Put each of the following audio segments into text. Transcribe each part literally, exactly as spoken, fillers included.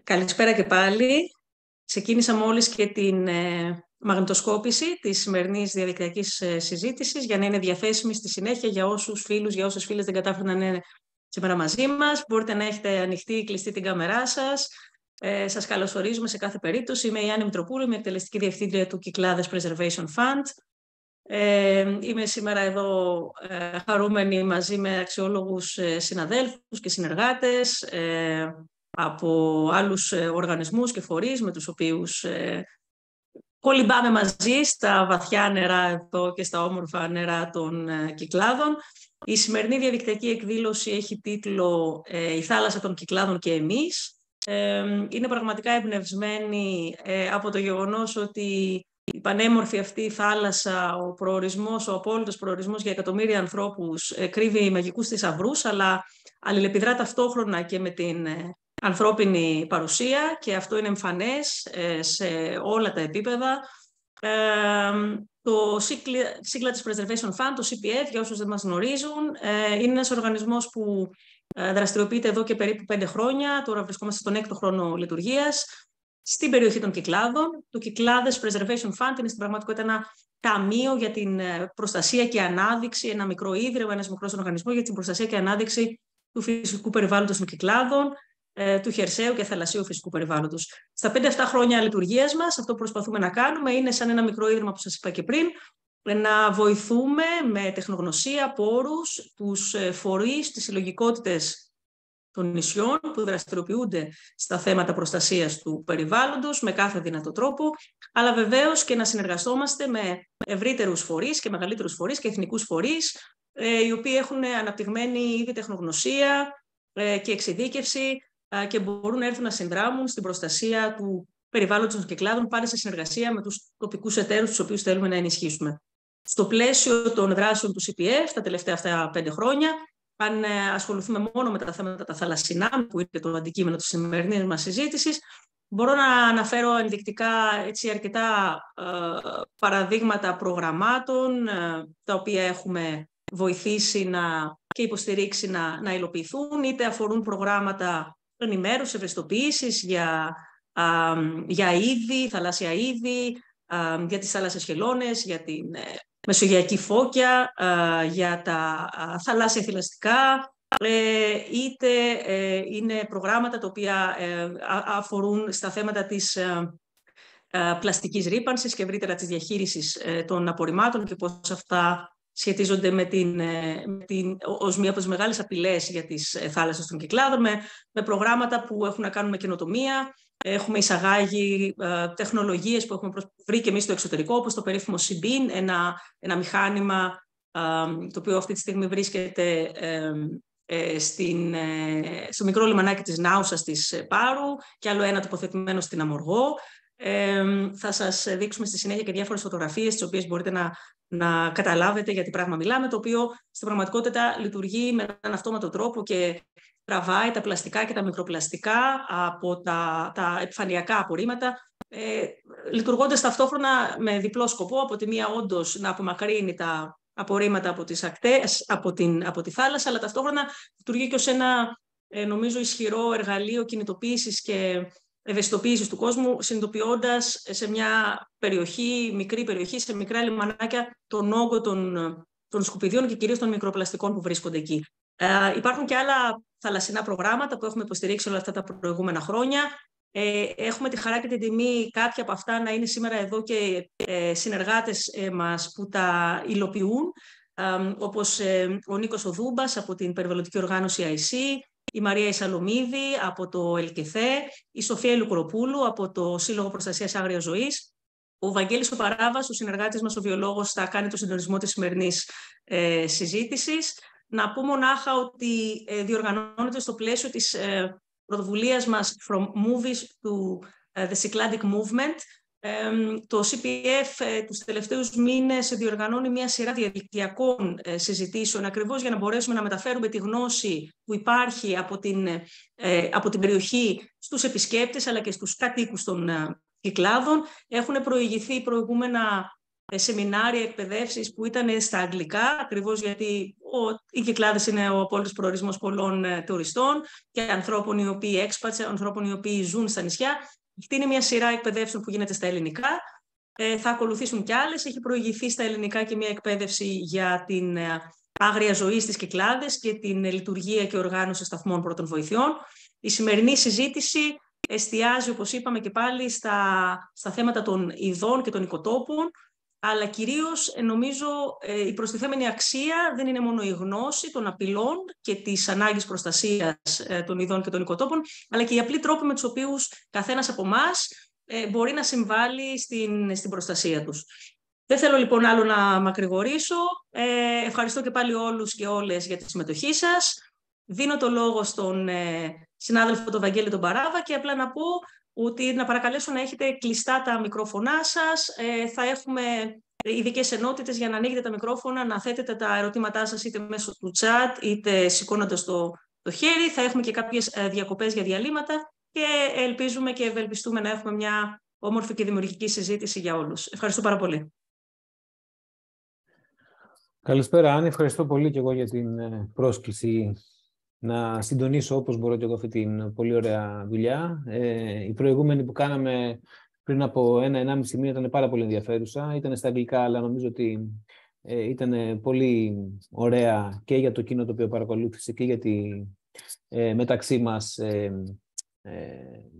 Καλησπέρα και πάλι. Ξεκίνησα μόλις και την ε, μαγνητοσκόπηση της σημερινής διαδικτυακής ε, συζήτησης για να είναι διαθέσιμη στη συνέχεια για όσους φίλους, για όσες φίλες δεν κατάφεραν να είναι σήμερα μαζί μας. Μπορείτε να έχετε ανοιχτή ή κλειστή την κάμερά σας. Ε, σας καλωσορίζουμε σε κάθε περίπτωση. Είμαι η Άννη Μητροπούλου, είμαι εκτελεστική διευθύντρια του Κυκλάδες Preservation Fund. Ε, είμαι σήμερα εδώ ε, χαρούμενη μαζί με αξιόλογους ε, συναδέλφους και συνεργάτες ε, από άλλους ε, οργανισμούς και φορείς με τους οποίους ε, κολυμπάμε μαζί στα βαθιά νερά εδώ και στα όμορφα νερά των ε, Κυκλάδων. Η σημερινή διαδικτυακή εκδήλωση έχει τίτλο ε, «Η θάλασσα των Κυκλάδων και εμείς». Ε, είναι πραγματικά εμπνευσμένη ε, από το γεγονός ότι η πανέμορφη αυτή η θάλασσα, ο προορισμός, ο απόλυτος προορισμός για εκατομμύρια ανθρώπους ε, κρύβει μαγικούς θησαυρούς, αλλά αλληλεπιδρά ταυτόχρονα και με την ε, ανθρώπινη παρουσία και αυτό είναι εμφανές ε, σε όλα τα επίπεδα. Ε, το σύγκλα της Preservation Fund, το σι πι εφ, για όσους δεν μας γνωρίζουν, ε, είναι ένας οργανισμός που ε, δραστηριοποιείται εδώ και περίπου πέντε χρόνια. Τώρα βρισκόμαστε στον έκτο χρόνο λειτουργίας. Στην περιοχή των Κυκλάδων. Το Κυκλάδες Preservation Fund είναι στην πραγματικότητα ένα ταμείο για την προστασία και ανάδειξη, ένα μικρό ίδρυμα, ένας μικρός οργανισμός για την προστασία και ανάδειξη του φυσικού περιβάλλοντος των Κυκλάδων, του χερσαίου και θαλασσίου φυσικού περιβάλλοντος. Στα πέντε αυτά χρόνια λειτουργίας μας, αυτό που προσπαθούμε να κάνουμε είναι σαν ένα μικρό ίδρυμα που σας είπα και πριν, να βοηθούμε με τεχνογνωσία, πόρους, τους φορείς, τις συλλογικότητες των νησιών που δραστηριοποιούνται στα θέματα προστασίας του περιβάλλοντος με κάθε δυνατό τρόπο, αλλά βεβαίως και να συνεργαστόμαστε με ευρύτερους φορείς και μεγαλύτερους φορείς και εθνικούς φορείς, οι οποίοι έχουν αναπτυγμένη ήδη τεχνογνωσία και εξειδίκευση και μπορούν να έρθουν να συνδράμουν στην προστασία του περιβάλλοντος των Κυκλάδων, πάλι σε συνεργασία με τους τοπικούς εταίρους, τους οποίους θέλουμε να ενισχύσουμε. Στο πλαίσιο των δράσεων του σι πι εφ τα τελευταία αυτά πέντε χρόνια, αν ασχοληθούμε μόνο με τα θέματα τα θαλασσινά, που είναι το αντικείμενο της σημερινής μας συζήτησης, μπορώ να αναφέρω ενδεικτικά έτσι, αρκετά ε, παραδείγματα προγραμμάτων, ε, τα οποία έχουμε βοηθήσει να, και υποστηρίξει να, να υλοποιηθούν, είτε αφορούν προγράμματα ενημέρωσης, ευαισθητοποίησης για, ε, για είδη, θαλάσσια είδη, ε, για τις θάλασσες χελώνες, για την ε, μεσογειακή φώκια, για τα θαλάσσια θηλαστικά, είτε είναι προγράμματα τα οποία αφορούν στα θέματα της πλαστικής ρύπανσης και ευρύτερα της διαχείρισης των απορριμμάτων και πώς αυτά σχετίζονται με την, με την, ως μία από τις μεγάλες απειλές για τις θάλασσες των Κυκλάδων, με, με προγράμματα που έχουν να κάνουν με καινοτομία. Έχουμε εισαγάγει ε, τεχνολογίες που έχουμε βρει και εμείς στο εξωτερικό, όπως το περίφημο Seabeam, ένα, ένα μηχάνημα ε, το οποίο αυτή τη στιγμή βρίσκεται ε, ε, στην, ε, στο μικρό λιμανάκι της Νάουσας της Πάρου και άλλο ένα τοποθετημένο στην Αμοργό. Ε, θα σας δείξουμε στη συνέχεια και διάφορες φωτογραφίες, τις οποίες μπορείτε να, να καταλάβετε για τι πράγμα μιλάμε, το οποίο στην πραγματικότητα λειτουργεί με έναν αυτόματο τρόπο και τραβάει τα πλαστικά και τα μικροπλαστικά από τα, τα επιφανειακά απορρίμματα, ε, λειτουργώντας ταυτόχρονα με διπλό σκοπό, από τη μία όντως να απομακρύνει τα απορρίμματα από τις ακτές, από, την, από τη θάλασσα, αλλά ταυτόχρονα λειτουργεί και ως ένα, ε, νομίζω, ισχυρό εργαλείο κινητοποίησης και ευαισθητοποίησης του κόσμου, συνειδητοποιώντας σε μια περιοχή, μικρή περιοχή, σε μικρά λιμανάκια, τον όγκο των, των σκουπιδιών και κυρίως των μικροπλαστικών που βρίσκονται εκεί. Ε, υπάρχουν και άλλα θαλασσινά προγράμματα που έχουμε υποστηρίξει όλα αυτά τα προηγούμενα χρόνια. Ε, έχουμε τη χαρά και την τιμή κάποια από αυτά να είναι σήμερα εδώ και ε, συνεργάτες ε, μας που τα υλοποιούν, ε, όπως ε, ο Νίκος Οδούμπας από την περιβαλλοντική οργάνωση άι σι, η Μαρία Ισαλομίδη από το ΕΛΚΕΘΕ, η Σοφία Ηλουκροπούλου από το Σύλλογο Προστασίας Άγριας Ζωής, ο Βαγγέλης ο Παράβας, ο συνεργάτης μας, ο βιολόγος, θα κάνει το συντονισμό της σημερινής ε, συζήτησης. Να πω μονάχα ότι ε, διοργανώνεται στο πλαίσιο της ε, πρωτοβουλίας μας From Movies to uh, the Cycladic Movement. Ε, το σι πι εφ ε, τους τελευταίους μήνες διοργανώνει μια σειρά διαδικτυακών ε, συζητήσεων, ακριβώς για να μπορέσουμε να μεταφέρουμε τη γνώση που υπάρχει από την, ε, από την περιοχή στους επισκέπτες αλλά και στους κατοίκους των ε, Κυκλάδων. Έχουν προηγηθεί προηγούμενα σεμινάρια, εκπαιδεύσεις που ήταν στα αγγλικά, ακριβώς γιατί ο, οι Κυκλάδες είναι ο απόλυτος προορισμός πολλών ε, τουριστών και ανθρώπων οι οποίοι έξπατσε, ανθρώπων οι οποίοι ζουν στα νησιά. Αυτή είναι μια σειρά εκπαιδεύσεων που γίνεται στα ελληνικά. Ε, θα ακολουθήσουν κι άλλες. Έχει προηγηθεί στα ελληνικά και μια εκπαίδευση για την ε, άγρια ζωή στις Κυκλάδες και την ε, λειτουργία και οργάνωση σταθμών πρώτων βοηθειών. Η σημερινή συζήτηση εστιάζει, όπως είπαμε και πάλι, στα, στα θέματα των ειδών και των οικοτόπων, αλλά κυρίως νομίζω η προστιθέμενη αξία δεν είναι μόνο η γνώση των απειλών και της ανάγκης προστασίας των ειδών και των οικοτόπων, αλλά και οι απλοί τρόποι με τους οποίους καθένας από εμάς μπορεί να συμβάλλει στην, στην προστασία τους. Δεν θέλω λοιπόν άλλο να μακρηγορήσω. Ε, ευχαριστώ και πάλι όλους και όλες για τη συμμετοχή σας. Δίνω το λόγο στον ε, συνάδελφο τον Βαγγέλη τον Παράβα και απλά να πω ότι να παρακαλέσω να έχετε κλειστά τα μικρόφωνά σας. Ε, θα έχουμε ειδικές ενότητες για να ανοίγετε τα μικρόφωνα, να θέτετε τα ερωτήματά σας είτε μέσω του chat είτε σηκώνοντας το, το χέρι. Θα έχουμε και κάποιες ε, διακοπές για διαλύματα και ελπίζουμε και ευελπιστούμε να έχουμε μια όμορφη και δημιουργική συζήτηση για όλους. Ευχαριστώ πάρα πολύ. Καλησπέρα, Άννη. Ευχαριστώ πολύ και εγώ για την πρόσκληση να συντονίσω όπως μπορώ και εγώ αυτή την πολύ ωραία δουλειά. Ε, η προηγούμενη που κάναμε πριν από ένα-ενάμιση μήνα ήταν πάρα πολύ ενδιαφέρουσα. Ήταν στα αγγλικά, αλλά νομίζω ότι ε, ήταν πολύ ωραία και για το κοινό το οποίο παρακολούθησε και για τη ε, μεταξύ μας ε, ε,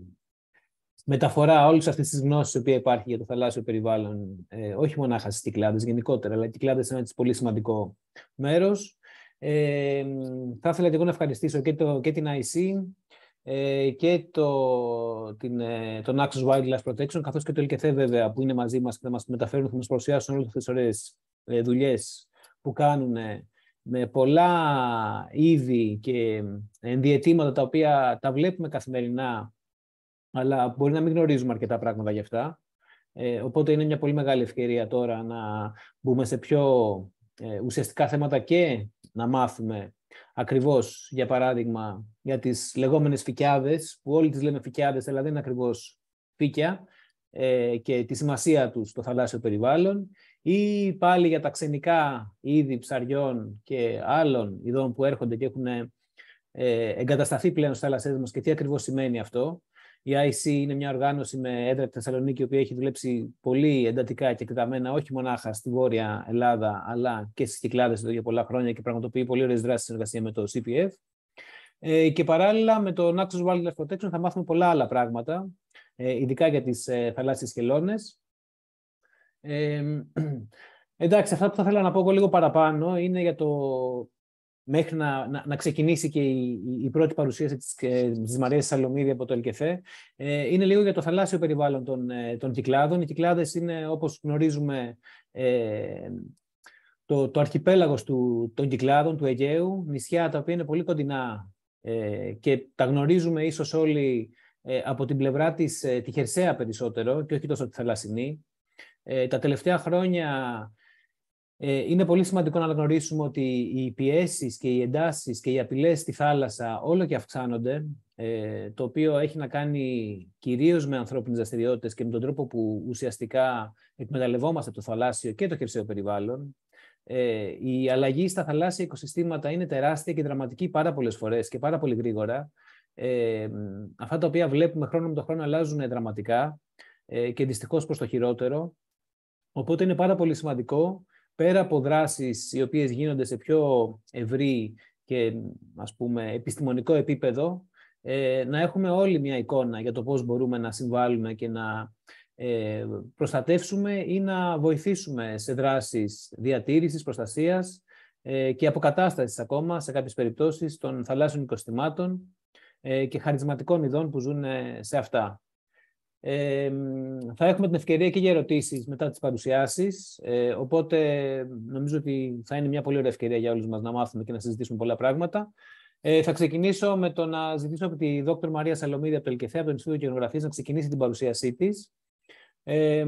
μεταφορά όλης αυτής της γνώσης η οποία υπάρχει για το θαλάσσιο περιβάλλον, ε, όχι μονάχα στις Κυκλάδες γενικότερα, αλλά οι Κυκλάδες είναι ένα πολύ σημαντικό μέρος. Ε, θα ήθελα και εγώ να ευχαριστήσω και, το, και την άι σι ε, και το, την, ε, τον Naxos Wildlife Protection, καθώς και το ΕΛΚΕΘΕ βέβαια που είναι μαζί μας και θα μας μεταφέρουν, θα μας παρουσιάσουν όλες αυτές τις ωραίες ε, δουλειές που κάνουν ε, με πολλά είδη και ενδιαιτήματα τα οποία τα βλέπουμε καθημερινά, αλλά μπορεί να μην γνωρίζουμε αρκετά πράγματα γι' αυτά. Ε, οπότε είναι μια πολύ μεγάλη ευκαιρία τώρα να μπούμε σε πιο ε, ουσιαστικά θέματα και να μάθουμε ακριβώς, για παράδειγμα, για τις λεγόμενες φυκιάδες, που όλοι τις λέμε φυκιάδες, αλλά δεν είναι ακριβώς φύκια, ε, και τη σημασία τους στο θαλάσσιο περιβάλλον, ή πάλι για τα ξενικά είδη ψαριών και άλλων ειδών που έρχονται και έχουν ε, εγκατασταθεί πλέον στις θάλασσές μας και τι ακριβώς σημαίνει αυτό. Η άι σι είναι μια οργάνωση με έδρα τη Θεσσαλονίκη, η οποία έχει δουλέψει πολύ εντατικά και εκτεταμένα, όχι μονάχα στη Βόρεια Ελλάδα, αλλά και στις Κυκλάδες εδώ για πολλά χρόνια και πραγματοποιεί πολύ ωραίες δράσεις σε συνεργασία με το σι πι εφ. Ε, και παράλληλα με το Naxos Wildlife Protection θα μάθουμε πολλά άλλα πράγματα, ε, ειδικά για τις ε, θαλάσσιες χελώνες. Ε, εντάξει, αυτά που θα ήθελα να πω εγώ λίγο παραπάνω είναι για το... μέχρι να, να, να ξεκινήσει και η, η πρώτη παρουσίαση της, της Μαρίας Σαλομίδη από το ΕΛΚΕΘΕ, ε, είναι λίγο για το θαλάσσιο περιβάλλον των, των Κυκλάδων. Οι Κυκλάδες είναι, όπως γνωρίζουμε, ε, το, το αρχιπέλαγος του, των Κυκλάδων, του Αιγαίου, νησιά τα οποία είναι πολύ κοντινά ε, και τα γνωρίζουμε ίσως όλοι ε, από την πλευρά της, ε, τη χερσαία περισσότερο και όχι τόσο τη θαλασσινή. Ε, τα τελευταία χρόνια είναι πολύ σημαντικό να αναγνωρίσουμε ότι οι πιέσεις και οι εντάσεις και οι απειλές στη θάλασσα όλο και αυξάνονται, το οποίο έχει να κάνει κυρίως με ανθρώπινες δραστηριότητες και με τον τρόπο που ουσιαστικά εκμεταλλευόμαστε το θαλάσσιο και το χερσαίο περιβάλλον. Η αλλαγή στα θαλάσσια οικοσυστήματα είναι τεράστια και δραματική πάρα πολλές φορές και πάρα πολύ γρήγορα. Αυτά τα οποία βλέπουμε χρόνο με το χρόνο αλλάζουν δραματικά και δυστυχώς προς το χειρότερο. Οπότε είναι πάρα πολύ σημαντικό, πέρα από δράσεις οι οποίες γίνονται σε πιο ευρύ και ας πούμε επιστημονικό επίπεδο, ε, να έχουμε όλοι μια εικόνα για το πώς μπορούμε να συμβάλλουμε και να ε, προστατεύσουμε ή να βοηθήσουμε σε δράσεις διατήρησης, προστασίας ε, και αποκατάστασης ακόμα σε κάποιες περιπτώσεις των θαλάσσιων οικοσυστημάτων ε, και χαρισματικών ειδών που ζουν σε αυτά. Ε, θα έχουμε την ευκαιρία και για ερωτήσεις μετά τις παρουσιάσεις, ε, οπότε νομίζω ότι θα είναι μια πολύ ωραία ευκαιρία για όλους μας να μάθουμε και να συζητήσουμε πολλά πράγματα. Ε, θα ξεκινήσω με το να ζητήσω από τη δόκτωρ Μαρία Σαλομίδη από το ΕΛΚΕΘΕ, από το Ινστιτούτο Γεωγραφίας, να ξεκινήσει την παρουσίασή της. Ε,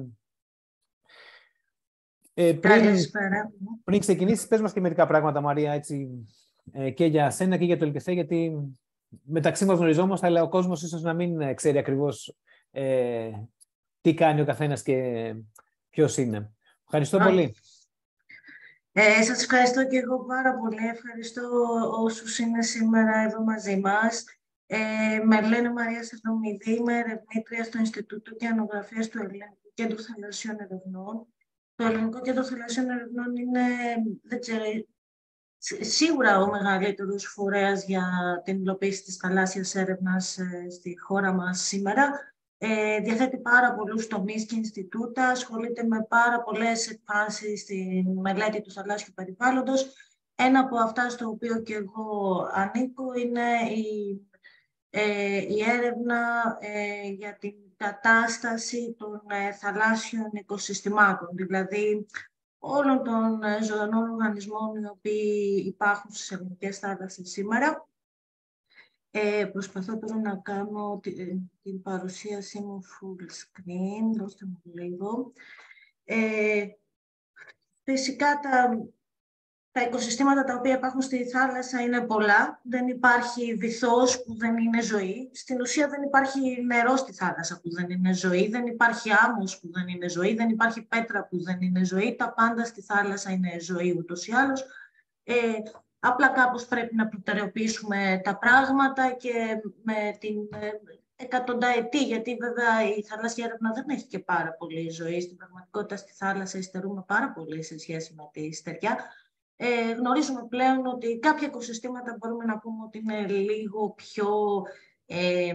ε, πριν, πριν ξεκινήσεις, πες μας και μερικά πράγματα, Μαρία, έτσι, ε, και για σένα και για το ΕΛΚΕΘΕ, γιατί μεταξύ μας γνωριζόμαστε, αλλά ο κόσμος ίσως να μην ξέρει ακριβώς Ε, τι κάνει ο καθένας και ποιος είναι. Ευχαριστώ πολύ. Ε, σας ευχαριστώ και εγώ πάρα πολύ. Ευχαριστώ όσους είναι σήμερα εδώ μαζί μας. Ε, με λένε Μαρία Σερνομηδή, είμαι ερευνήτρια στο Ινστιτούτο Ωκεανογραφίας του Ελληνικού Κέντρου Θαλασσίων Ερευνών. Το Ελληνικό Κέντρο Θαλασσίων Ερευνών είναι, δεν ξέρω, σίγουρα ο μεγαλύτερος φορέας για την υλοποίηση της θαλάσσιας έρευνας ε, στη χώρα μας σήμερα. Ε, διαθέτει πάρα πολλούς τομείς και Ινστιτούτα, ασχολείται με πάρα πολλές εκφάνσεις στη μελέτη του θαλάσσιου περιβάλλοντος. Ένα από αυτά στο οποίο και εγώ ανήκω είναι η, ε, η έρευνα ε, για την κατάσταση των ε, θαλάσσιων οικοσυστημάτων, δηλαδή όλων των ε, ζωντανών οργανισμών οι οποίοι υπάρχουν στις ελληνικές θάλασσες σήμερα. Ε, προσπαθώ τώρα να κάνω την, την παρουσίασή μου full screen, δώστε μου λίγο. Ε, φυσικά τα, τα οικοσυστήματα τα οποία υπάρχουν στη θάλασσα είναι πολλά. Δεν υπάρχει βυθός που δεν είναι ζωή. Στην ουσία δεν υπάρχει νερό στη θάλασσα που δεν είναι ζωή. Δεν υπάρχει άμμος που δεν είναι ζωή. Δεν υπάρχει πέτρα που δεν είναι ζωή. Τα πάντα στη θάλασσα είναι ζωή ούτως ή άλλως. Ε, Απλά κάπως πρέπει να προτεραιοποιήσουμε τα πράγματα και με την εκατονταετή, γιατί βέβαια η θαλάσσια έρευνα δεν έχει και πάρα πολύ ζωή. Στην πραγματικότητα στη θάλασσα υστερούμε πάρα πολύ σε σχέση με τη στεριά. Ε, γνωρίζουμε πλέον ότι κάποια οικοσυστήματα μπορούμε να πούμε ότι είναι λίγο πιο... Ε,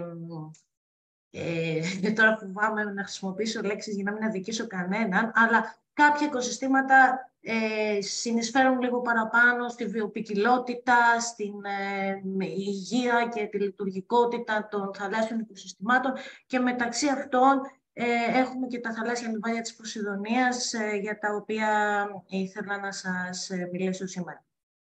ε, τώρα φοβάμαι να χρησιμοποιήσω λέξεις για να μην αδικήσω κανέναν, αλλά κάποια οικοσυστήματα ε, συνεισφέρουν λίγο παραπάνω στη βιοποικιλότητα, στην ε, υγεία και τη λειτουργικότητα των θαλάσσιων οικοσυστημάτων και μεταξύ αυτών ε, έχουμε και τα θαλάσσια λιβάδια της Ποσειδονίας, ε, για τα οποία ήθελα να σας μιλήσω σήμερα.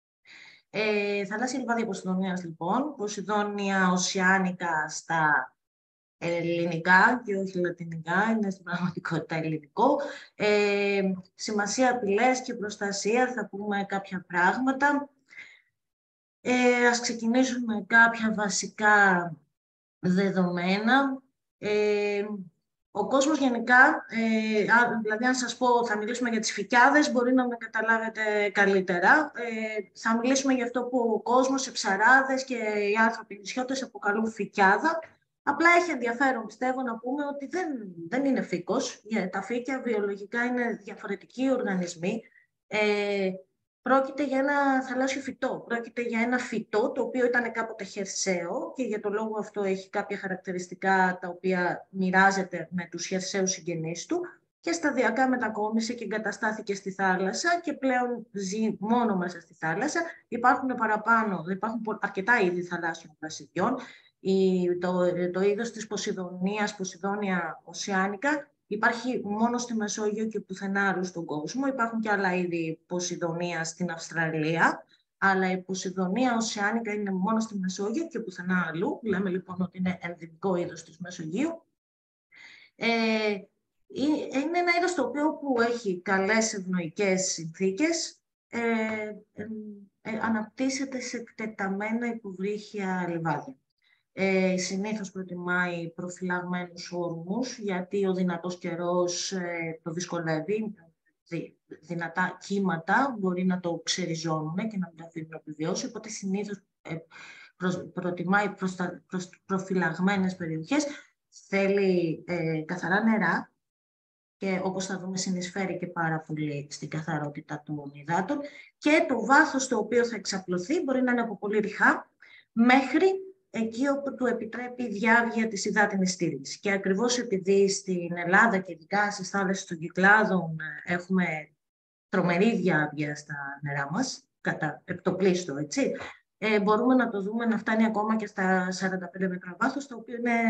Ε, θαλάσσια λιβάδια Ποσειδονίας, λοιπόν, Ποσειδόνια οσιάνικα στα ελληνικά και όχι λατινικά, είναι στην πραγματικότητα ελληνικό. Ε, σημασία, απειλές και προστασία, θα πούμε κάποια πράγματα. Ε, ας ξεκινήσουμε με κάποια βασικά δεδομένα. Ε, ο κόσμος γενικά, ε, δηλαδή αν σας πω, θα μιλήσουμε για τις φυκιάδες, μπορεί να με καταλάβετε καλύτερα. Ε, θα μιλήσουμε για αυτό που ο κόσμος, οι ψαράδες και οι άνθρωποι νησιώτες αποκαλούν φυκιάδα. Απλά έχει ενδιαφέρον, πιστεύω, να πούμε ότι δεν, δεν είναι φύκος. Τα φύκια βιολογικά είναι διαφορετικοί οργανισμοί. Ε, πρόκειται για ένα θαλάσσιο φυτό. Πρόκειται για ένα φυτό το οποίο ήταν κάποτε χερσαίο και για το λόγο αυτό έχει κάποια χαρακτηριστικά τα οποία μοιράζεται με τους χερσαίους συγγενείς του και σταδιακά μετακόμισε και εγκαταστάθηκε στη θάλασσα και πλέον ζει μόνο μέσα στη θάλασσα. Υπάρχουν παραπάνω, υπάρχουν αρκετά είδη θαλάσσιων δραστηριών. Το, το είδος της Ποσειδονίας, Ποσειδόνια οσιάνικα, υπάρχει μόνο στη Μεσόγειο και πουθενά άλλου στον κόσμο. Υπάρχουν και άλλα είδη Ποσειδονία στην Αυστραλία, αλλά η Ποσειδονία οσιάνικα είναι μόνο στη Μεσόγειο και πουθενά αλλού. Λέμε λοιπόν ότι είναι ενδυμικό είδος της Μεσογείου. Ε, είναι ένα είδος το οποίο που έχει καλές ευνοϊκές συνθήκες, ε, ε, ε, αναπτύσσεται σε εκτεταμένα υποβρύχια λιβάδια. Ε, συνήθως προτιμάει προφυλαγμένους όρμους, γιατί ο δυνατός καιρός ε, το δυσκολεύει. Δυ, δυνατά κύματα μπορεί να το ξεριζώνουν και να μην το αφήνουν να επιβιώσει, οπότε συνήθως ε, προ, προτιμάει προς τα, προς προφυλαγμένες περιοχές. Θέλει ε, καθαρά νερά και όπως θα δούμε συνεισφέρει και πάρα πολύ στην καθαρότητα των υδάτων και το βάθος το οποίο θα εξαπλωθεί μπορεί να είναι από πολύ ρηχά μέχρι εκεί όπου του επιτρέπει η διάβγεια της υδάτινης στήλης. Και ακριβώς επειδή στην Ελλάδα και ειδικά στις θάλασσες των Κυκλάδων έχουμε τρομερή διάβγεια στα νερά μας, κατά εκτοπλίστο, έτσι, ε, μπορούμε να το δούμε να φτάνει ακόμα και στα σαράντα πέντε μέτρα βάθος, το οποίο είναι,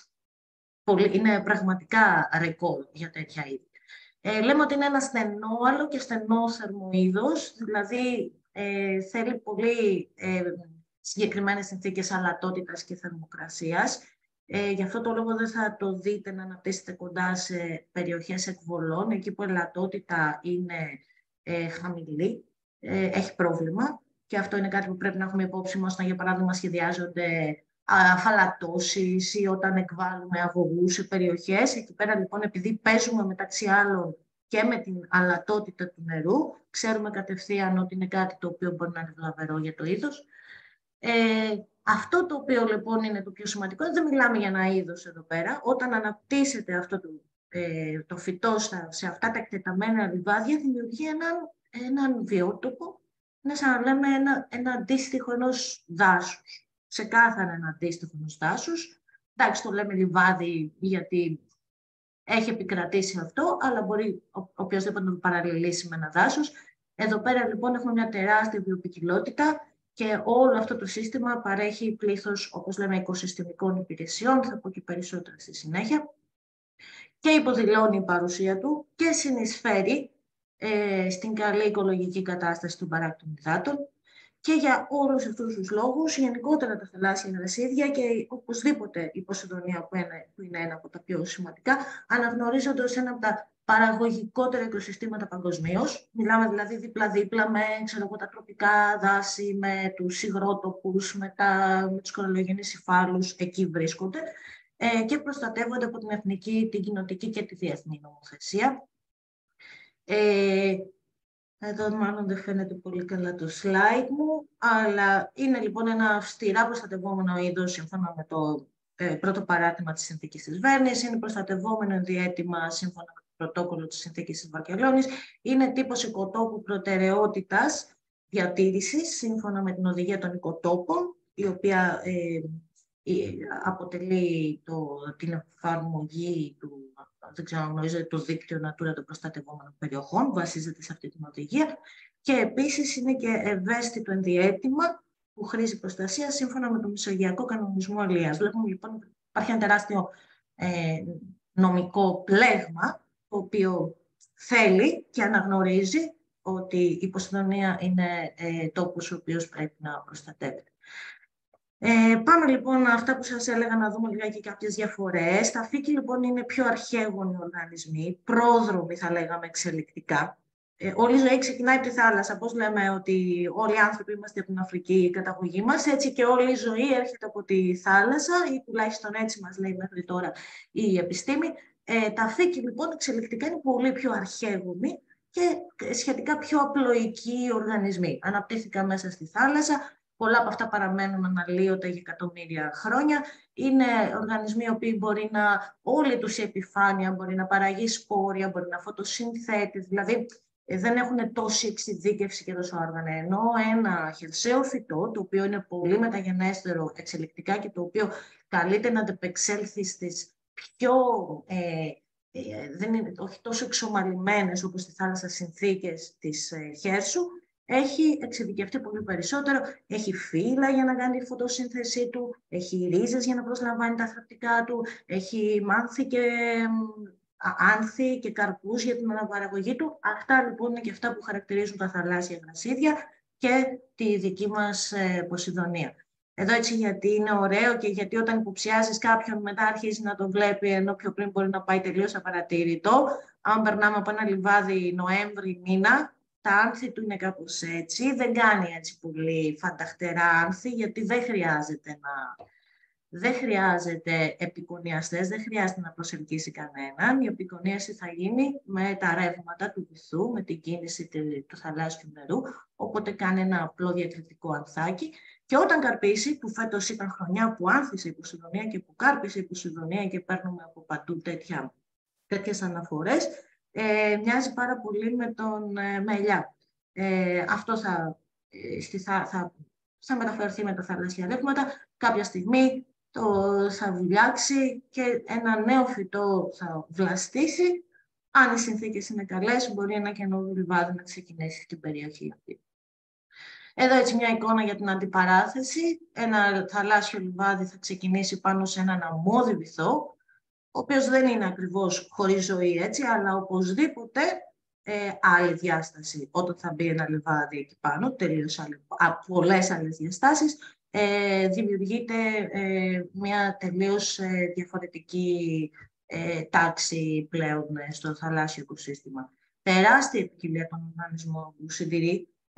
πολύ, είναι πραγματικά ρεκόρ για τέτοια είδη. Ε, λέμε ότι είναι ένα στενόαλο και στενόθερμο είδος, δηλαδή ε, θέλει πολύ... Ε, συγκεκριμένες συνθήκες αλατότητας και θερμοκρασίας. Ε, γι' αυτό το λόγο δεν θα το δείτε να αναπτύσσεται κοντά σε περιοχές εκβολών, εκεί που η αλατότητα είναι ε, χαμηλή, ε, έχει πρόβλημα. Και αυτό είναι κάτι που πρέπει να έχουμε υπόψη μας όταν, για παράδειγμα, σχεδιάζονται αφαλατώσεις ή όταν εκβάλλουμε αγωγούς σε περιοχές. Εκεί πέρα, λοιπόν, επειδή παίζουμε μεταξύ άλλων και με την αλατότητα του νερού. Ξέρουμε κατευθείαν ότι είναι κάτι το οποίο μπορεί να είναι βλαβερό για το είδος. Ε, αυτό το οποίο λοιπόν είναι το πιο σημαντικό, δεν μιλάμε για ένα είδος εδώ πέρα. Όταν αναπτύσσεται αυτό το, ε, το φυτό στα, σε αυτά τα εκτεταμένα λιβάδια, δημιουργεί έναν, έναν βιότοπο, είναι σαν να λέμε ένα, ένα αντίστοιχο ενός δάσους. Ξεκάθαρα ένα αντίστοιχο ενός δάσους. Εντάξει, το λέμε λιβάδι γιατί έχει επικρατήσει αυτό, αλλά μπορεί οποιοδήποτε να το παραλληλήσει με ένα δάσος. Εδώ πέρα λοιπόν έχουμε μια τεράστια βιοποικιλότητα και όλο αυτό το σύστημα παρέχει πλήθος, όπως λέμε, οικοσυστημικών υπηρεσιών, θα πω και περισσότερα στη συνέχεια, και υποδηλώνει η παρουσία του και συνεισφέρει ε, στην καλή οικολογική κατάσταση των παράκτων υδάτων. Και για όλους αυτούς τους λόγους, γενικότερα τα θαλάσσια γρασίδια και οπωσδήποτε η Ποσειδονία, που είναι, που είναι ένα από τα πιο σημαντικά, αναγνωρίζονται ως ένα από τα παραγωγικότερα οικοσυστήματα παγκοσμίως. Μιλάμε δηλαδή δίπλα-δίπλα με, ξέρω, τα τροπικά δάση, με τους υγρότοπους, με, τα, με τους κορολογενείς υφάλους, εκεί βρίσκονται ε, και προστατεύονται από την εθνική, την κοινοτική και τη διεθνή νομοθεσία. Ε, Εδώ μάλλον δεν φαίνεται πολύ καλά το slide μου, αλλά είναι λοιπόν ένα αυστηρά προστατευόμενο είδος σύμφωνα με το ε, πρώτο παράρτημα της Συνθήκης της Βέρνης, είναι προστατευόμενο διαίτημα σύμφωνα με το πρωτόκολλο της Συνθήκης της Βαρκελόνης, είναι τύπος οικοτόπου προτεραιότητας διατήρησης σύμφωνα με την Οδηγία των Οικοτόπων, η οποία ε, ε, αποτελεί το, την εφαρμογή του, δεν ξέρω αν γνωρίζετε, το δίκτυο Natura των προστατευόμενων περιοχών, βασίζεται σε αυτή την οδηγία και επίσης είναι και ευαίσθητο ενδιαίτημα που χρήζει προστασία σύμφωνα με το Μεσογειακό Κανονισμό Αλίας. Βλέπουμε λοιπόν υπάρχει ένα τεράστιο ε, νομικό πλέγμα το οποίο θέλει και αναγνωρίζει ότι η Ποσειδονία είναι ε, τόπος ο οποίος πρέπει να προστατεύεται. Ε, πάμε λοιπόν αυτά που σας έλεγα να δούμε λιγάκι κάποιες διαφορές. Τα φύκη λοιπόν είναι πιο αρχαίγονοι οργανισμοί, πρόδρομοι θα λέγαμε εξελικτικά. Ε, όλη η ζωή ξεκινάει από τη θάλασσα. Πώς λέμε ότι όλοι οι άνθρωποι είμαστε από την Αφρική, η καταγωγή μας, έτσι και όλη η ζωή έρχεται από τη θάλασσα ή τουλάχιστον έτσι μας λέει μέχρι τώρα η επιστήμη. Ε, τα φύκη λοιπόν εξελικτικά είναι πολύ πιο αρχαίγονοι και σχετικά πιο απλοϊκοί οργανισμοί. Αναπτύχθηκαν μέσα στη θάλασσα. Πολλά από αυτά παραμένουν αναλύωτα για εκατομμύρια χρόνια. Είναι οργανισμοί οι οποίοι μπορεί να, όλη τους η επιφάνεια μπορεί να παραγεί σπόρια, μπορεί να φωτοσυνθέτει, δηλαδή δεν έχουν τόση εξειδίκευση και τόσο όργανα. Ενώ ένα χερσαίο φυτό, το οποίο είναι πολύ μεταγενέστερο εξελικτικά και το οποίο καλείται να αντεπεξέλθει στις πιο, ε, ε, δεν είναι, όχι τόσο εξομαλυμένες όπως στη θάλασσα συνθήκες της ε, χέρσου, έχει εξειδικευτεί πολύ περισσότερο, έχει φύλλα για να κάνει τη φωτοσύνθεσή του, έχει ρίζες για να προσλαμβάνει τα θρεπτικά του, έχει μάνθη και άνθη και καρπούς για την αναπαραγωγή του. Αυτά λοιπόν είναι και αυτά που χαρακτηρίζουν τα θαλάσσια γρασίδια και τη δική μας ε, Ποσειδονία. Εδώ έτσι γιατί είναι ωραίο και γιατί όταν υποψιάζεις κάποιον μετά αρχίζει να το βλέπει, ενώ πιο πριν μπορεί να πάει τελείως απαρατήρητο. Αν περνάμε από ένα λιβάδι Νοέμβρη μήνα, τα άνθη του είναι κάπως έτσι, δεν κάνει έτσι πολύ φανταχτερά άνθη, γιατί δεν χρειάζεται να... Δεν χρειάζεται επικονιαστές, δεν χρειάζεται να προσελκύσει κανέναν. Η επικονίαση θα γίνει με τα ρεύματα του βυθού, με την κίνηση του θαλάσσιου νερού, οπότε κάνει ένα απλό διακριτικό ανθάκι. Και όταν καρπίσει, που φέτος ήταν χρονιά που άνθησε η Ποσειδονία και που κάρπισε η Ποσειδονία και παίρνουμε από παντού τέτοια, τέτοιες αναφορές, ε, μοιάζει πάρα πολύ με τον ε, μελιά. Ε, αυτό θα, ε, θα, θα, θα μεταφερθεί με τα θαλάσσια ρεύματα. Κάποια στιγμή το θα βουλιάξει και ένα νέο φυτό θα βλαστήσει. Αν οι συνθήκες είναι καλές, μπορεί ένα καινούριο λιβάδι να ξεκινήσει στην περιοχή αυτή. Εδώ έτσι μια εικόνα για την αντιπαράθεση. Ένα θαλάσσιο λιβάδι θα ξεκινήσει πάνω σε έναν αμμώδη βυθό, ο οποίος δεν είναι ακριβώς χωρίς ζωή έτσι, αλλά οπωσδήποτε ε, άλλη διάσταση. Όταν θα μπει ένα λιβάδι εκεί πάνω, τελείως άλλη, α, πολλές άλλες διαστάσεις, ε, δημιουργείται ε, μια τελείως ε, διαφορετική ε, τάξη πλέον ε, στο θαλάσσιο οικοσύστημα. Τεράστια ποικιλία των οργανισμών που συντηρεί.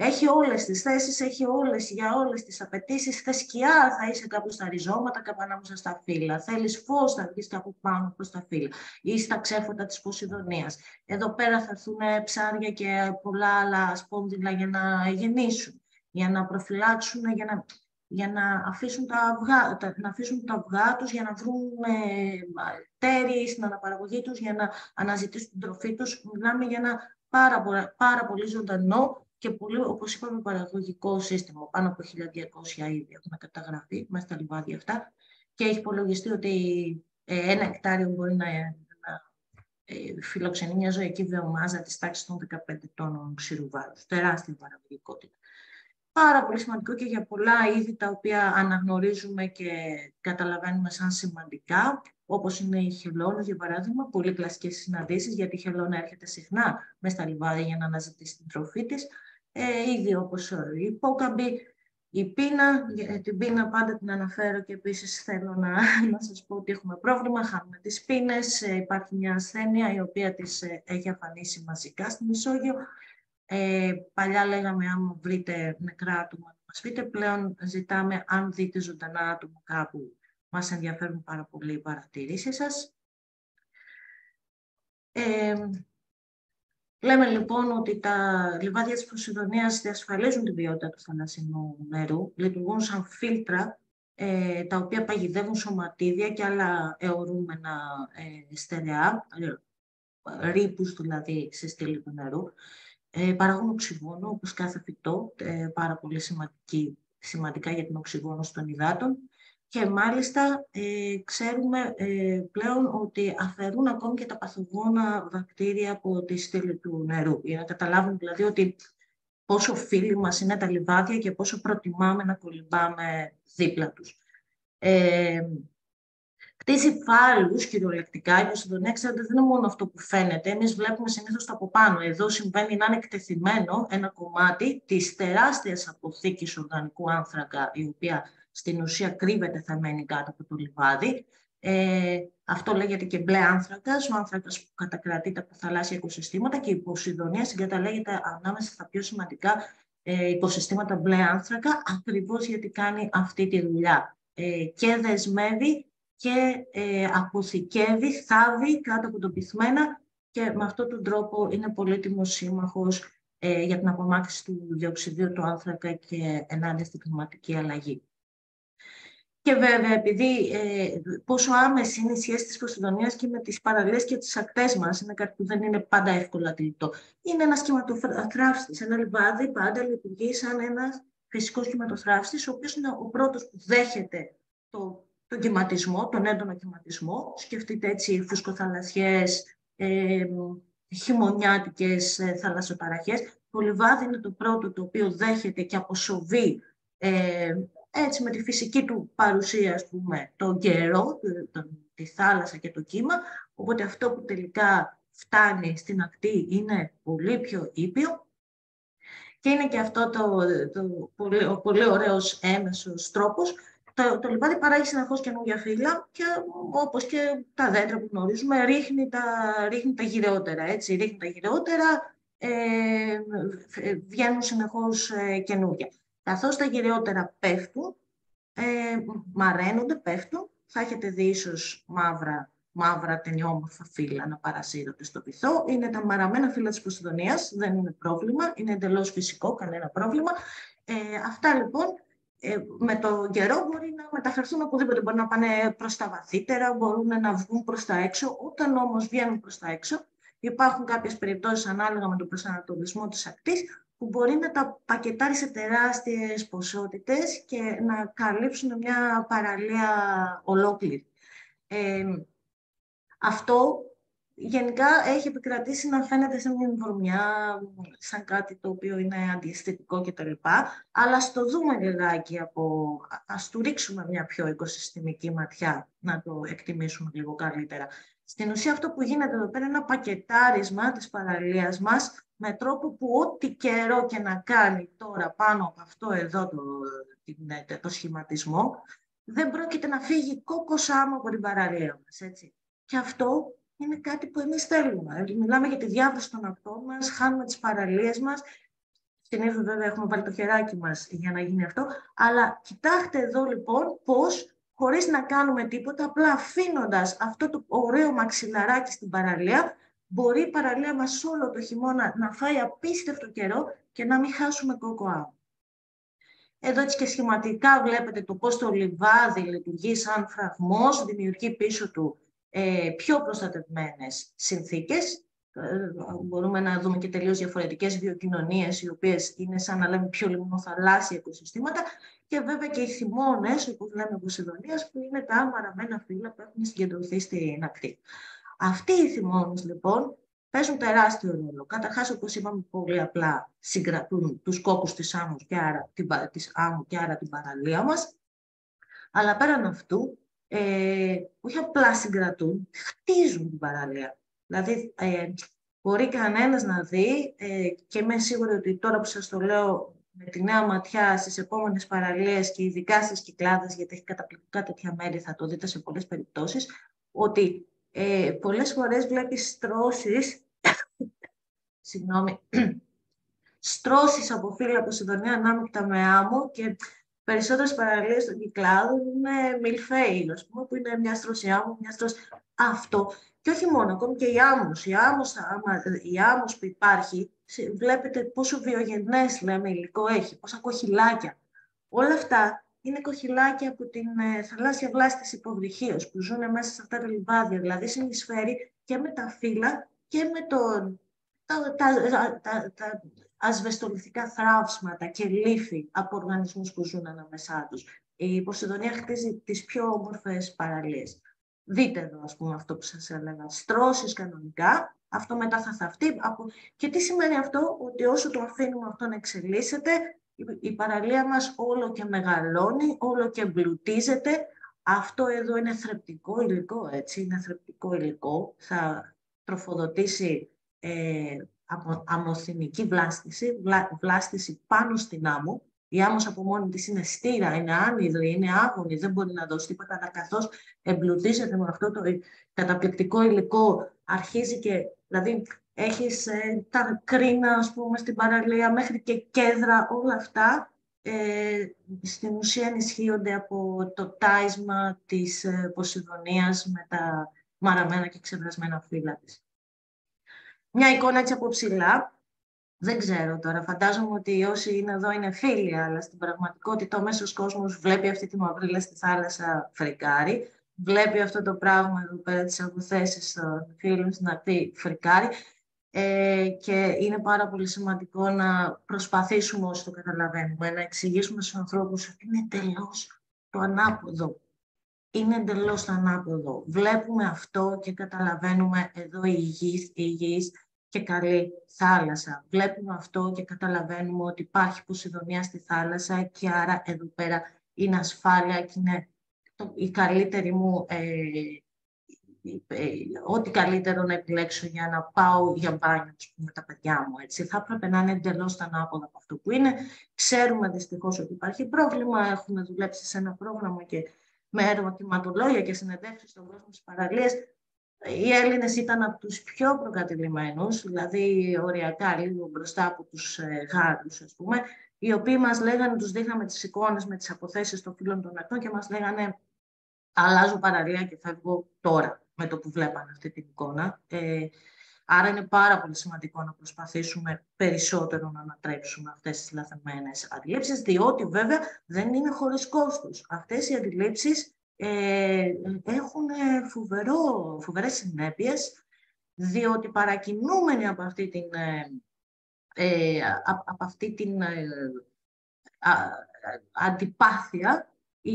Έχει όλες τις θέσεις, έχει όλες, για όλες τις απαιτήσεις. Θες σκιά, θα είσαι κάπου στα ριζώματα, κάπου ανάμεσα στα φύλλα. Θέλεις φως, θα βγεις κάπου πάνω προς τα φύλλα ή στα ξέφωτα της Ποσειδονίας. Εδώ πέρα θα έρθουν ψάρια και πολλά άλλα σπόνδυλα για να γεννήσουν, για να προφυλάξουν, για να, για να, αφήσουν, τα αυγά, τα, να αφήσουν τα αυγά τους, για να βρουν ε, τέρι στην αναπαραγωγή τους, για να αναζητήσουν την τροφή τους. Μιλάμε για ένα πάρα, πάρα πολύ ζωντανό και πολύ, όπως είπαμε, παραγωγικό σύστημα. Πάνω από χίλια διακόσια είδη έχουν καταγραφεί μέσα στα λιβάδια αυτά και έχει υπολογιστεί ότι ε, ένα εκτάριο μπορεί να, να ε, φιλοξενεί μια ζωική βιομάζα της τάξης των δεκαπέντε τόνων ξηρού βάρους. Τεράστια παραγωγικότητα. Πάρα πολύ σημαντικό και για πολλά είδη τα οποία αναγνωρίζουμε και καταλαβαίνουμε σαν σημαντικά, όπως είναι οι χελώνες, για παράδειγμα, πολύ κλασικές συναντήσεις, γιατί η χελώνα έρχεται συχνά μέσα στα λιβάδια για να αναζητήσει την τροφή της. Ε, είδη όπως η υπόκαμπη, η πείνα, την πείνα πάντα την αναφέρω και επίσης θέλω να, να σας πω ότι έχουμε πρόβλημα, χάνουμε τις πίνες, ε, υπάρχει μια ασθένεια η οποία της ε, έχει αφανίσει μαζικά στη Μεσόγειο. Ε, παλιά λέγαμε άμα βρείτε νεκρά άτομα να μας πείτε, πλέον ζητάμε αν δείτε ζωντανά άτομα κάπου, μας ενδιαφέρουν πάρα πολύ οι παρατηρήσεις σας. Ε, Λέμε λοιπόν ότι τα λιβάδια της Ποσειδονίας διασφαλίζουν την ποιότητα του θαλασσινού νερού, λειτουργούν σαν φίλτρα, ε, τα οποία παγιδεύουν σωματίδια και άλλα αιωρούμενα ε, στερεά, ε, ρήπους δηλαδή σε στήλη του νερού, ε, παράγουν οξυγόνο όπως κάθε φυτό, ε, πάρα πολύ σημαντική, σημαντικά για την οξυγόνωση των υδάτων. Και μάλιστα ε, ξέρουμε ε, πλέον ότι αφαιρούν ακόμη και τα παθογόνα βακτήρια από τη στήλη του νερού. Για να καταλάβουν δηλαδή ότι πόσο φίλοι μας είναι τα λιβάδια και πόσο προτιμάμε να κολυμπάμε δίπλα τους. Ε, Χτίζει φάλους κυριολεκτικά, η Ποσειδονία, ξέρετε, δεν είναι μόνο αυτό που φαίνεται. Εμείς βλέπουμε συνήθως το από πάνω. Εδώ συμβαίνει να είναι εκτεθειμένο ένα κομμάτι της τεράστιας αποθήκης οργανικού άνθρακα, η οποία στην ουσία κρύβεται θαμμένη κάτω από το λιβάδι. Ε, αυτό λέγεται και μπλε άνθρακας, ο άνθρακας που κατακρατείται από θαλάσσια οικοσυστήματα και η Ποσειδονία συγκαταλέγεται ανάμεσα στα πιο σημαντικά ε, οικοσυστήματα μπλε άνθρακα, ακριβώς γιατί κάνει αυτή τη δουλειά. Ε, και δεσμεύει και ε, αποθηκεύει, θάβει κάτω από το πυθμένα και με αυτόν τον τρόπο είναι πολύτιμος σύμμαχος ε, για την απομάκρυνση του διοξιδίου του άνθρακα και ενάντια στην κλιματική αλλαγή. Και βέβαια, επειδή ε, πόσο άμεση είναι η σχέση της Ποσειδονίας και με τις παραλίες και τις ακτές μας, είναι κάτι που δεν είναι πάντα εύκολα τηρητό. Είναι ένας σχηματοθράυστης. Ένα λιβάδι πάντα λειτουργεί σαν ένας φυσικός σχηματοθράυστης, ο οποίος είναι ο πρώτος που δέχεται το τον κυματισμό, τον έντονο κυματισμό. Σκεφτείτε έτσι φουσκοθαλασσιές, ε, χειμωνιάτικες ε, θαλασσοταραχές. Το λιβάδι είναι το πρώτο το οποίο δέχεται και αποσοβεί ε, έτσι με τη φυσική του παρουσία, ας πούμε, τον καιρό, το, τη θάλασσα και το κύμα. Οπότε αυτό που τελικά φτάνει στην ακτή είναι πολύ πιο ήπιο. Και είναι και αυτό το, το πολύ, ο πολύ ωραίος έμεσος τρόπος. Το, το λιβάδι παράγει συνεχώς καινούργια φύλλα και όπως και τα δέντρα που γνωρίζουμε ρίχνει τα, ρίχνει τα γυρεότερα, έτσι, ρίχνει τα γυρεότερα, ε, βγαίνουν συνεχώς ε, καινούργια. Καθώς τα γυρεότερα πέφτουν, ε, μαραίνονται, πέφτουν, θα έχετε δει ίσως μαύρα, μαύρα ταινιόμορφα φύλλα να παρασύρονται στο βυθό. Είναι τα μαραμένα φύλλα της Ποσειδονίας, δεν είναι πρόβλημα, είναι εντελώς φυσικό, κανένα πρόβλημα. Ε, αυτά λοιπόν, Ε, με τον καιρό μπορεί να μεταφερθούν οπουδήποτε, μπορεί να πάνε προς τα βαθύτερα, μπορούν να βγουν προς τα έξω. Όταν όμως βγαίνουν προς τα έξω, υπάρχουν κάποιες περιπτώσεις ανάλογα με τον προσανατολισμό της ακτής, που μπορεί να τα πακετάρει σε τεράστιες ποσότητες και να καλύψουν μια παραλία ολόκληρη. Ε, αυτό γενικά έχει επικρατήσει να φαίνεται σε μια βρωμιά, σαν κάτι το οποίο είναι αντιαισθητικό κτλ. Αλλά ας το δούμε λιγάκι, από, ας του ρίξουμε μια πιο οικοσυστημική ματιά, να το εκτιμήσουμε λίγο καλύτερα. Στην ουσία αυτό που γίνεται εδώ πέρα είναι ένα πακετάρισμα της παραλίας μας, με τρόπο που ό,τι καιρό και να κάνει τώρα πάνω από αυτό εδώ το, το, το σχηματισμό, δεν πρόκειται να φύγει κόκκος άμμο από την παραλία μας, έτσι. Και αυτό είναι κάτι που εμείς θέλουμε. Μιλάμε για τη διάβρωση των ακτών μας, χάνουμε τις παραλίες μας. Συνήθως βέβαια έχουμε βάλει το χεράκι μας για να γίνει αυτό. Αλλά κοιτάξτε εδώ λοιπόν πώς, χωρίς να κάνουμε τίποτα, απλά αφήνοντας αυτό το ωραίο μαξιλαράκι στην παραλία, μπορεί η παραλία μας όλο το χειμώνα να φάει απίστευτο καιρό και να μην χάσουμε κόκοα. Εδώ έτσι και σχηματικά βλέπετε το πώς το λιβάδι λειτουργεί σαν φραγμός, δημιουργεί πίσω του ε, πιο προστατευμένες συνθήκες. Ε, μπορούμε να δούμε και τελείως διαφορετικές βιοκοινωνίες, οι οποίες είναι σαν να λέμε πιο λιμνοθαλάσσια οικοσυστήματα. Και βέβαια και οι θυμώνες, όπως λέμε Ποσειδονίας, που είναι τα μαραμένα φύλλα που έχουν συγκεντρωθεί στην ακτή. Αυτοί οι θυμώνες, λοιπόν, παίζουν τεράστιο ρόλο. Καταρχάς, όπως είπαμε, πολύ απλά συγκρατούν τους κόκκους της άμμου και άρα την, της άμμου και άρα την παραλία μας. Αλλά πέραν αυτού, ε, όχι απλά συγκρατούν, χτίζουν την παραλία. Δηλαδή, ε, μπορεί κανένας να δει, ε, και είμαι σίγουρη ότι τώρα που σας το λέω με τη νέα ματιά στις επόμενες παραλίες και ειδικά στις Κυκλάδες, γιατί έχει καταπληκτικά τέτοια μέρη, θα το δείτε σε πολλές περιπτώσεις, ότι ε, πολλές φορές βλέπεις στρώσεις, συγγνώμη, στρώσεις από φύλλα Ποσειδονία ανάμεικτα με άμμο και περισσότερες παραλίες των Κυκλάδων είναι μιλφαίοι, ας πούμε, που είναι μια στρώση άμμου, μια στρώση αυτό. Και όχι μόνο, ακόμη και η άμμος. Η άμμος, η άμμος που υπάρχει, βλέπετε πόσο βιογενές, λέμε, υλικό έχει, πόσα κοχυλάκια. Όλα αυτά είναι κοχυλάκια από την ε, θαλάσσια βλάστηση υποβρυχίως που ζουν μέσα σε αυτά τα λιβάδια. Δηλαδή συνεισφέρει και με τα φύλλα και με το, τα, τα, τα, τα, τα ασβεστολιθικά θράψματα και λύφη από οργανισμούς που ζουν ανάμεσά τους. Η Ποσειδονία χτίζει τις πιο όμορφες παραλίες. Δείτε εδώ, ας πούμε, αυτό που σας έλεγα. Στρώσεις κανονικά, αυτό μετά θα θαυτεί. Από... Και τι σημαίνει αυτό? Ότι όσο το αφήνουμε αυτό να εξελίσσεται, η παραλία μας όλο και μεγαλώνει, όλο και εμπλουτίζεται. Αυτό εδώ είναι θρεπτικό υλικό, έτσι, είναι θρεπτικό υλικό. Θα τροφοδοτήσει ε, αμμοθυμική βλάστηση, βλά, βλάστηση πάνω στην άμμο. Η άμμος από μόνη της είναι στήρα, είναι άνυδρη, είναι άγωνη, δεν μπορεί να δώσει τίποτα, αλλά καθώς εμπλουτίζεται με αυτό το καταπληκτικό υλικό, αρχίζει και, δηλαδή, έχεις ε, τα κρίνα, ας πούμε, στην παραλία, μέχρι και κέδρα, όλα αυτά, ε, στην ουσία ενισχύονται από το τάισμα της ε, Ποσειδονίας με τα μαραμένα και ξεβρασμένα φύλλα της. Μια εικόνα έτσι από ψηλά. Δεν ξέρω τώρα, φαντάζομαι ότι όσοι είναι εδώ είναι φίλοι, αλλά στην πραγματικότητα ο μέσος κόσμος βλέπει αυτή τη μαυρίλα στη θάλασσα φρικάρει, βλέπει αυτό το πράγμα εδώ πέρα τις αποθέσεις των φίλων στην ακτή φρικάρει, ε, και είναι πάρα πολύ σημαντικό να προσπαθήσουμε όσο το καταλαβαίνουμε, να εξηγήσουμε στους ανθρώπους ότι είναι εντελώς το ανάποδο. Είναι εντελώς το ανάποδο. Βλέπουμε αυτό και καταλαβαίνουμε εδώ η υγιής, η υγιής και καλή θάλασσα. Βλέπουμε αυτό και καταλαβαίνουμε ότι υπάρχει Ποσειδονία στη θάλασσα και άρα εδώ πέρα είναι ασφάλεια και είναι το, η καλύτερη μου, ε, ε, ό,τι καλύτερο να επιλέξω για να πάω για μπάνιο με τα παιδιά μου. Έτσι. Θα έπρεπε να είναι εντελώς τα ανάποδα από αυτό που είναι. Ξέρουμε δυστυχώς ότι υπάρχει πρόβλημα. Έχουμε δουλέψει σε ένα πρόγραμμα και με ερωτηματολόγια και συνεντεύξεις στον κόσμο στις παραλίες. Οι Έλληνες ήταν από τους πιο προκατηλημένους, δηλαδή οριακά λίγο μπροστά από τους ε, Γάλλους, ας πούμε, οι οποίοι μας λέγανε, τους δείχναμε τις εικόνες με τις αποθέσεις των φύλων των ακτών και μας λέγανε αλλάζω παραλία και φεύγω τώρα, με το που βλέπανε αυτή την εικόνα. Ε, άρα είναι πάρα πολύ σημαντικό να προσπαθήσουμε περισσότερο να ανατρέψουμε αυτές τις λαθεμένες αντιλήψεις, διότι βέβαια δεν είναι χωρίς κόστος. Αυτές οι αντιλήψεις Ε, έχουν φοβερό, φοβερές συνέπειες, διότι παρακινούμενοι από αυτή την, ε, από αυτή την ε, α, αντιπάθεια, οι,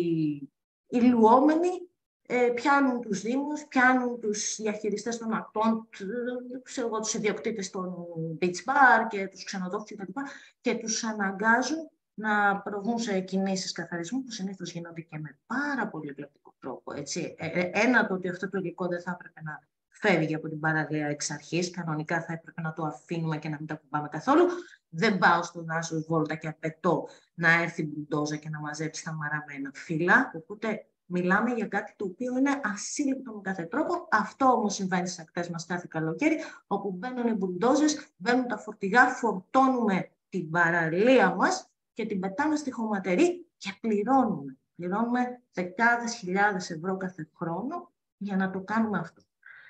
οι λουόμενοι ε, πιάνουν τους δήμους, πιάνουν τους διαχειριστές των ακτών, ξέρω, τους ιδιοκτήτες των beach bar και τους ξενοδόχους κτλ. Και τους αναγκάζουν να προβούν σε κινήσεις καθαρισμού που συνήθως γίνονται και με πάρα πολύ εκλεπτικό τρόπο. Έτσι. Ε, ένα το ότι αυτό το υλικό δεν θα έπρεπε να φεύγει από την παραλία εξ αρχής. Κανονικά θα έπρεπε να το αφήνουμε και να μην τα κουμπάμε καθόλου. Δεν πάω στον Άσος Βόλτα και απαιτώ να έρθει μπουλντόζα και να μαζέψει τα μαραμένα φύλλα. Οπότε μιλάμε για κάτι το οποίο είναι ασύλληπτο με κάθε τρόπο. Αυτό όμως συμβαίνει στις ακτές μας κάθε καλοκαίρι, όπου μπαίνουν οι μπουλντόζες, μπαίνουν τα φορτηγά, φορτώνουμε την παραλία μας και την πετάμε στη χωματερή και πληρώνουμε. Πληρώνουμε δεκάδες χιλιάδες ευρώ κάθε χρόνο για να το κάνουμε αυτό.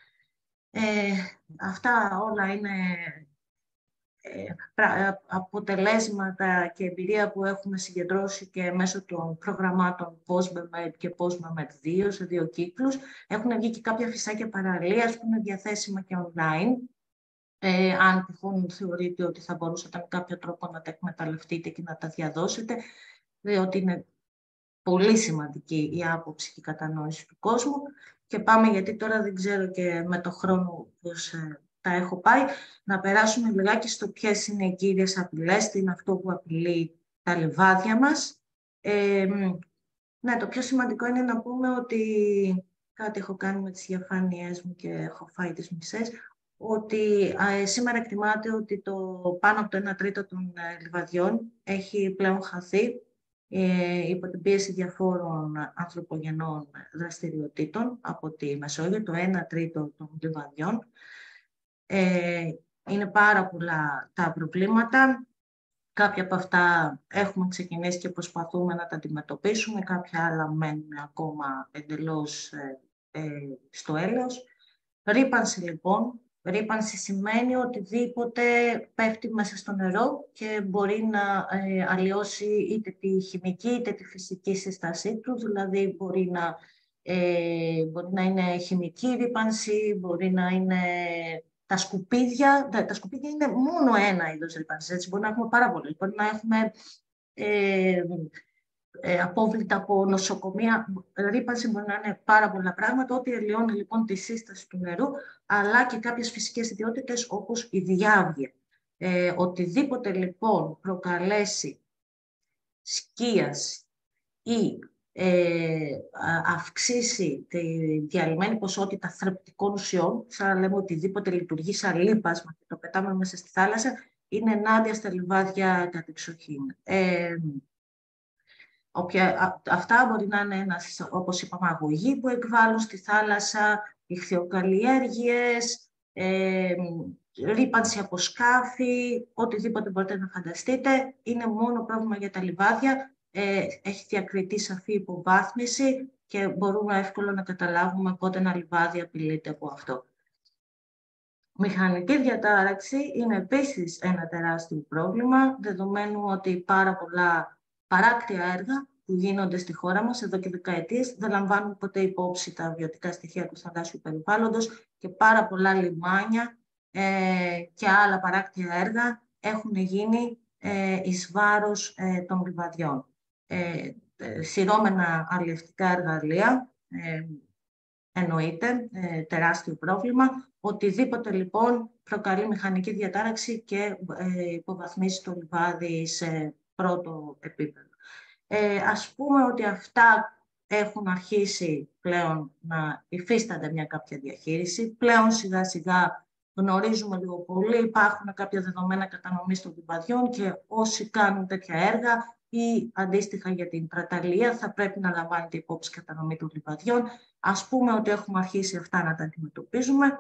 Ε, αυτά όλα είναι ε, αποτελέσματα και εμπειρία που έχουμε συγκεντρώσει και μέσω των προγραμμάτων Postmemed και Postmemed δύο σε δύο κύκλους. Έχουν βγει και κάποια φυσάκια παραλίας που είναι διαθέσιμα και online. Ε, αν τυχόν θεωρείτε ότι θα μπορούσατε με κάποιο τρόπο να τα εκμεταλλευτείτε και να τα διαδώσετε, διότι είναι πολύ σημαντική η άποψη και η κατανόηση του κόσμου. Και πάμε, γιατί τώρα δεν ξέρω και με το χρόνο πώς ε, τα έχω πάει, να περάσουμε λιγάκι στο ποιες είναι οι κύριες απειλές, τι είναι αυτό που απειλεί τα λιβάδια μας. Ε, ναι, το πιο σημαντικό είναι να πούμε ότι κάτι έχω κάνει με τις διαφάνειές μου και έχω φάει τις μισές, ότι ε, σήμερα εκτιμάται ότι το πάνω από το ένα τρίτο των ε, λιβαδιών έχει πλέον χαθεί ε, υπό την πίεση διαφόρων ανθρωπογενών δραστηριοτήτων από τη Μεσόγειο, το ένα τρίτο των λιβαδιών. Ε, είναι πάρα πολλά τα προβλήματα. Κάποια από αυτά έχουμε ξεκινήσει και προσπαθούμε να τα αντιμετωπίσουμε, κάποια άλλα μένουν ακόμα εντελώς ε, ε, στο έλεος. Ρύπανση λοιπόν. Ρύπανση σημαίνει οτιδήποτε πέφτει μέσα στο νερό και μπορεί να ε, αλλοιώσει είτε τη χημική είτε τη φυσική σύστασή του, δηλαδή μπορεί να, ε, μπορεί να είναι χημική ρύπανση, μπορεί να είναι τα σκουπίδια. Τα, τα σκουπίδια είναι μόνο ένα είδος ρύπανσης, έτσι, μπορεί να έχουμε πάρα πολλές. Μπορεί να έχουμε ε, ε, απόβλητα από νοσοκομεία. Ρύπανση μπορεί να είναι πάρα πολλά πράγματα, ό,τι αλλοιώνει λοιπόν τη σύσταση του νερού, αλλά και κάποιες φυσικές ιδιότητες όπως η διάβγεια. Ε, οτιδήποτε λοιπόν προκαλέσει σκίαση ή ε, αυξήσει τη διαλυμένη ποσότητα θρεπτικών ουσιών, σαν να λέμε οτιδήποτε λειτουργεί σαν λίπασμα και το πετάμε μέσα στη θάλασσα, είναι ενάντια στα λιβάδια κατεξοχήν. Ε, Όποια, αυτά μπορεί να είναι ένας, όπως είπαμε, αγωγοί που εκβάλλουν στη θάλασσα, ιχθυοκαλλιέργειες, ε, ρύπανση από σκάφη, οτιδήποτε μπορείτε να φανταστείτε. Είναι μόνο πρόβλημα για τα λιβάδια. Ε, έχει διακριτή σαφή υποβάθμιση και μπορούμε εύκολα να καταλάβουμε πότε ένα λιβάδι απειλείται από αυτό. Μηχανική διατάραξη είναι επίσης ένα τεράστιο πρόβλημα, δεδομένου ότι πάρα πολλά παράκτια έργα που γίνονται στη χώρα μας εδώ και δεκαετίες δεν λαμβάνουν ποτέ υπόψη τα βιωτικά στοιχεία του θαλάσσιου περιβάλλοντος και πάρα πολλά λιμάνια ε, και άλλα παράκτια έργα έχουν γίνει ε, εις βάρος ε, των λιβαδιών. Ε, ε, σειρώμενα αλλιευτικά εργαλεία, ε, εννοείται, ε, τεράστιο πρόβλημα. Οτιδήποτε λοιπόν προκαλεί μηχανική διατάραξη και ε, υποβαθμίσει το λιβάδι σε πρώτο επίπεδο. Ε, ας πούμε ότι αυτά έχουν αρχίσει πλέον να υφίστανται μια κάποια διαχείριση. Πλέον σιγά σιγά γνωρίζουμε λίγο πολύ, υπάρχουν κάποια δεδομένα κατανομής των λιβαδιών και όσοι κάνουν τέτοια έργα ή αντίστοιχα για την πραταλία θα πρέπει να λαμβάνεται υπόψη κατανομή των λιβαδιών. Ας πούμε ότι έχουμε αρχίσει αυτά να τα αντιμετωπίζουμε.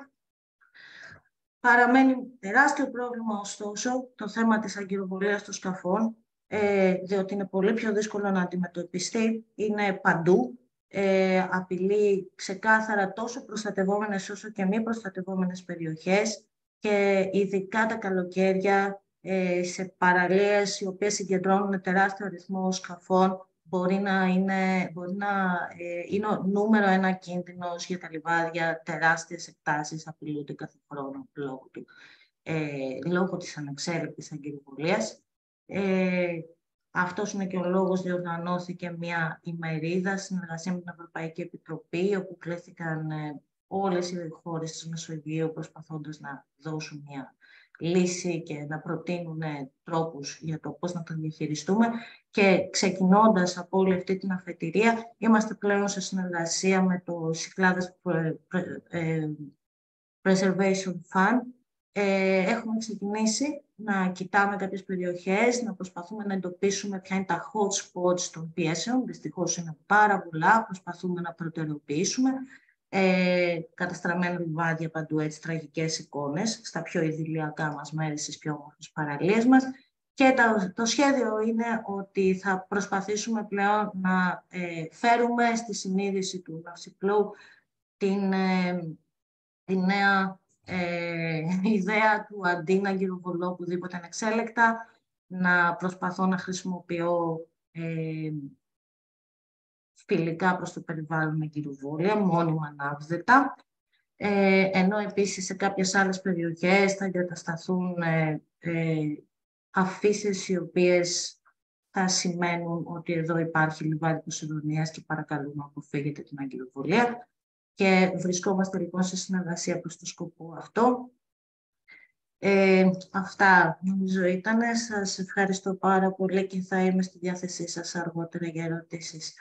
Παραμένει τεράστιο πρόβλημα, ωστόσο, το θέμα της αγκυροβολίας των σκαφών, ε, διότι είναι πολύ πιο δύσκολο να αντιμετωπιστεί, είναι παντού, ε, απειλεί ξεκάθαρα τόσο προστατευόμενες όσο και μη προστατευόμενες περιοχές και ειδικά τα καλοκαίρια ε, σε παραλίες οι οποίες συγκεντρώνουν τεράστιο αριθμό σκαφών, μπορεί να είναι, μπορεί να, ε, είναι ο νούμερο ένα κίνδυνος για τα λιβάδια, τεράστιες εκτάσεις απειλούνται κάθε χρόνο λόγω, του, ε, λόγω της ανεξέλεγκτης αγκυροβολίας. Ε, αυτός είναι και ο λόγος διοργανώθηκε μια ημερίδα συνεργασία με την Ευρωπαϊκή Επιτροπή, όπου κλήθηκαν ε, όλες οι χώρες της Μεσογείου προσπαθώντας να δώσουν μια λύση και να προτείνουν τρόπους για το πώς να το διαχειριστούμε. Και ξεκινώντας από όλη αυτή την αφετηρία, είμαστε πλέον σε συνεργασία με το Cyclades Preservation Fund. Ε, έχουμε ξεκινήσει να κοιτάμε κάποιες περιοχές, να προσπαθούμε να εντοπίσουμε ποια είναι τα hot spots των πιέσεων. Δυστυχώς είναι πάρα πολλά, προσπαθούμε να προτεραιοποιήσουμε. Ε, καταστραμμένα λιβάδια παντού, έτσι, τραγικές εικόνες στα πιο ιδηλιακά μας μέρη, στις πιο όμορφες παραλίες μας. Και το, το σχέδιο είναι ότι θα προσπαθήσουμε πλέον να ε, φέρουμε στη συνείδηση του ναυσιπλού την, ε, την νέα ε, ιδέα του αντί να γυροβολώ οπουδήποτε ανεξέλεκτα, να προσπαθώ να χρησιμοποιώ ε, φιλικά προς το περιβάλλον γυροβόλια, μόνιμα ανάβδετα, ε, ενώ επίσης σε κάποιες άλλες περιοχές θα εγκατασταθούν ε, ε, αφήσεις οι οποίες θα σημαίνουν ότι εδώ υπάρχει λιβάδι Ποσειδονίας και παρακαλούμε αποφύγετε την αγκυροβολία. Και βρισκόμαστε λοιπόν σε συνεργασία προς το σκοπό αυτό. Ε, αυτά νομίζω ήτανε. Σας ευχαριστώ πάρα πολύ και θα είμαι στη διάθεσή σας αργότερα για ερωτήσεις.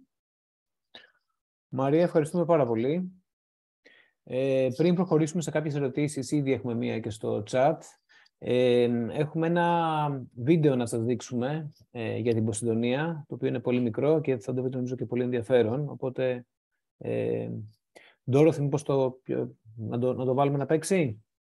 Μαρία, ευχαριστούμε πάρα πολύ. Ε, πριν προχωρήσουμε σε κάποιες ερωτήσεις, ήδη έχουμε μία και στο chat. Ε, έχουμε ένα βίντεο να σας δείξουμε ε, για την Ποσειδονία, το οποίο είναι πολύ μικρό και θα το βρείτε νομίζω και πολύ ενδιαφέρον. Οπότε, ε, Ντόροθι, μήπως το, να, το, να το βάλουμε να παίξει.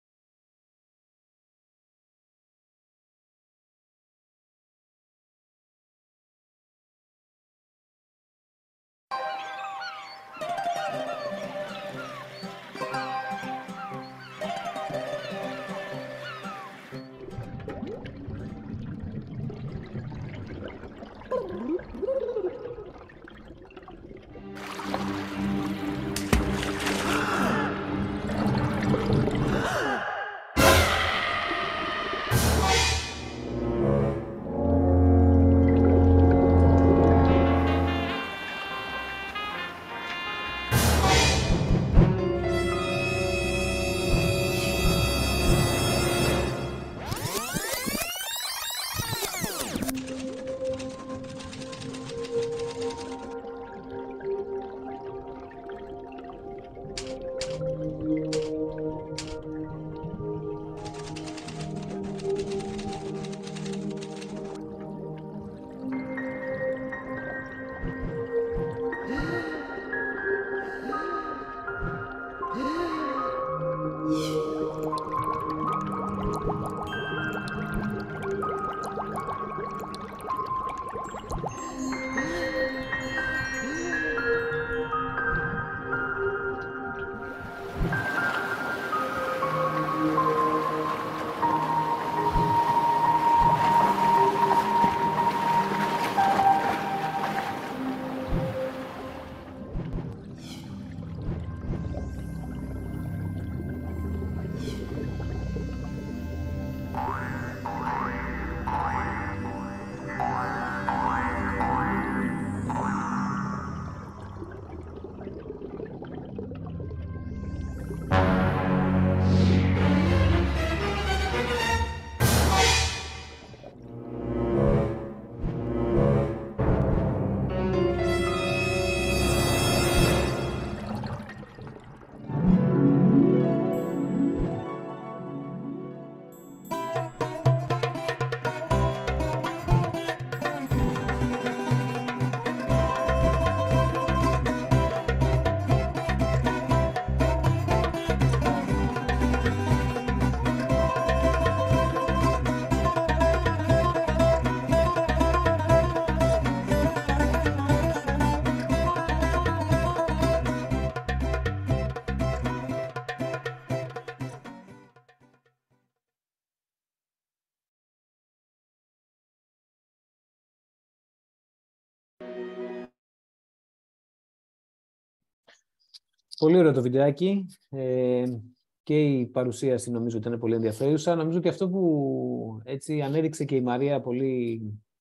Πολύ ωραίο το βιντεάκι ε, και η παρουσίαση νομίζω ότι ήταν πολύ ενδιαφέρουσα. Νομίζω ότι αυτό που έτσι ανέδειξε και η Μαρία πολύ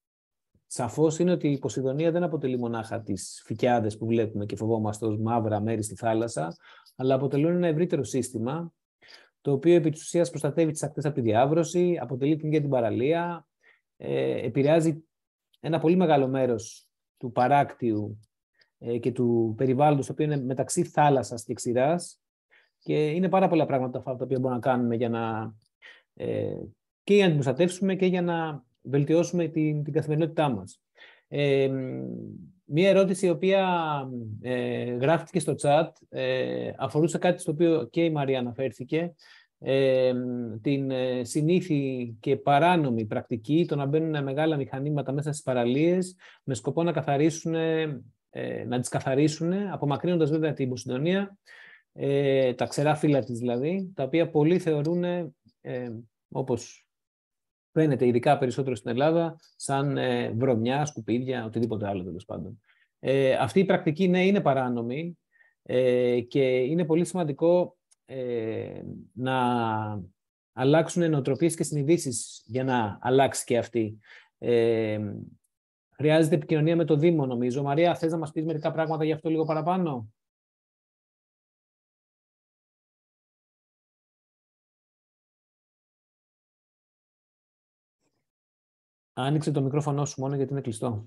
σαφώς είναι ότι η Ποσειδονία δεν αποτελεί μονάχα τις φυκιάδες που βλέπουμε και φοβόμαστε ως μαύρα μέρη στη θάλασσα, αλλά αποτελούν ένα ευρύτερο σύστημα, το οποίο επί της ουσίας προστατεύει τις ακτές από τη διάβρωση, αποτελεί την για την παραλία, ε, επηρεάζει ένα πολύ μεγάλο μέρος του παράκτιου και του περιβάλλοντος, το οποίο είναι μεταξύ θάλασσας και ξηράς, και είναι πάρα πολλά πράγματα αυτά τα οποία μπορούμε να κάνουμε για να, ε, και για να την προστατεύσουμε και για να βελτιώσουμε την, την καθημερινότητά μας. Ε, μία ερώτηση η οποία ε, γράφτηκε στο chat ε, αφορούσε κάτι στο οποίο και η Μαρία αναφέρθηκε, ε, την ε, συνήθη και παράνομη πρακτική, το να μπαίνουν μεγάλα μηχανήματα μέσα στις παραλίες με σκοπό να καθαρίσουν, ε, να τις καθαρίσουν, απομακρύνοντας βέβαια την υποσυντονία, ε, τα ξερά φύλλα της δηλαδή, τα οποία πολλοί θεωρούν, ε, όπως φαίνεται ειδικά περισσότερο στην Ελλάδα, σαν ε, βρωμιά, σκουπίδια, οτιδήποτε άλλο τέλος πάντων. Ε, αυτή η πρακτική, ναι, είναι παράνομη ε, και είναι πολύ σημαντικό ε, να αλλάξουν νοοτροπίες και συνειδήσεις για να αλλάξει και αυτή. Ε, χρειάζεται επικοινωνία με το Δήμο, νομίζω. Μαρία, θες να μας πεις μερικά πράγματα γι' αυτό λίγο παραπάνω? Άνοιξε το μικρόφωνο σου μόνο γιατί είναι κλειστό.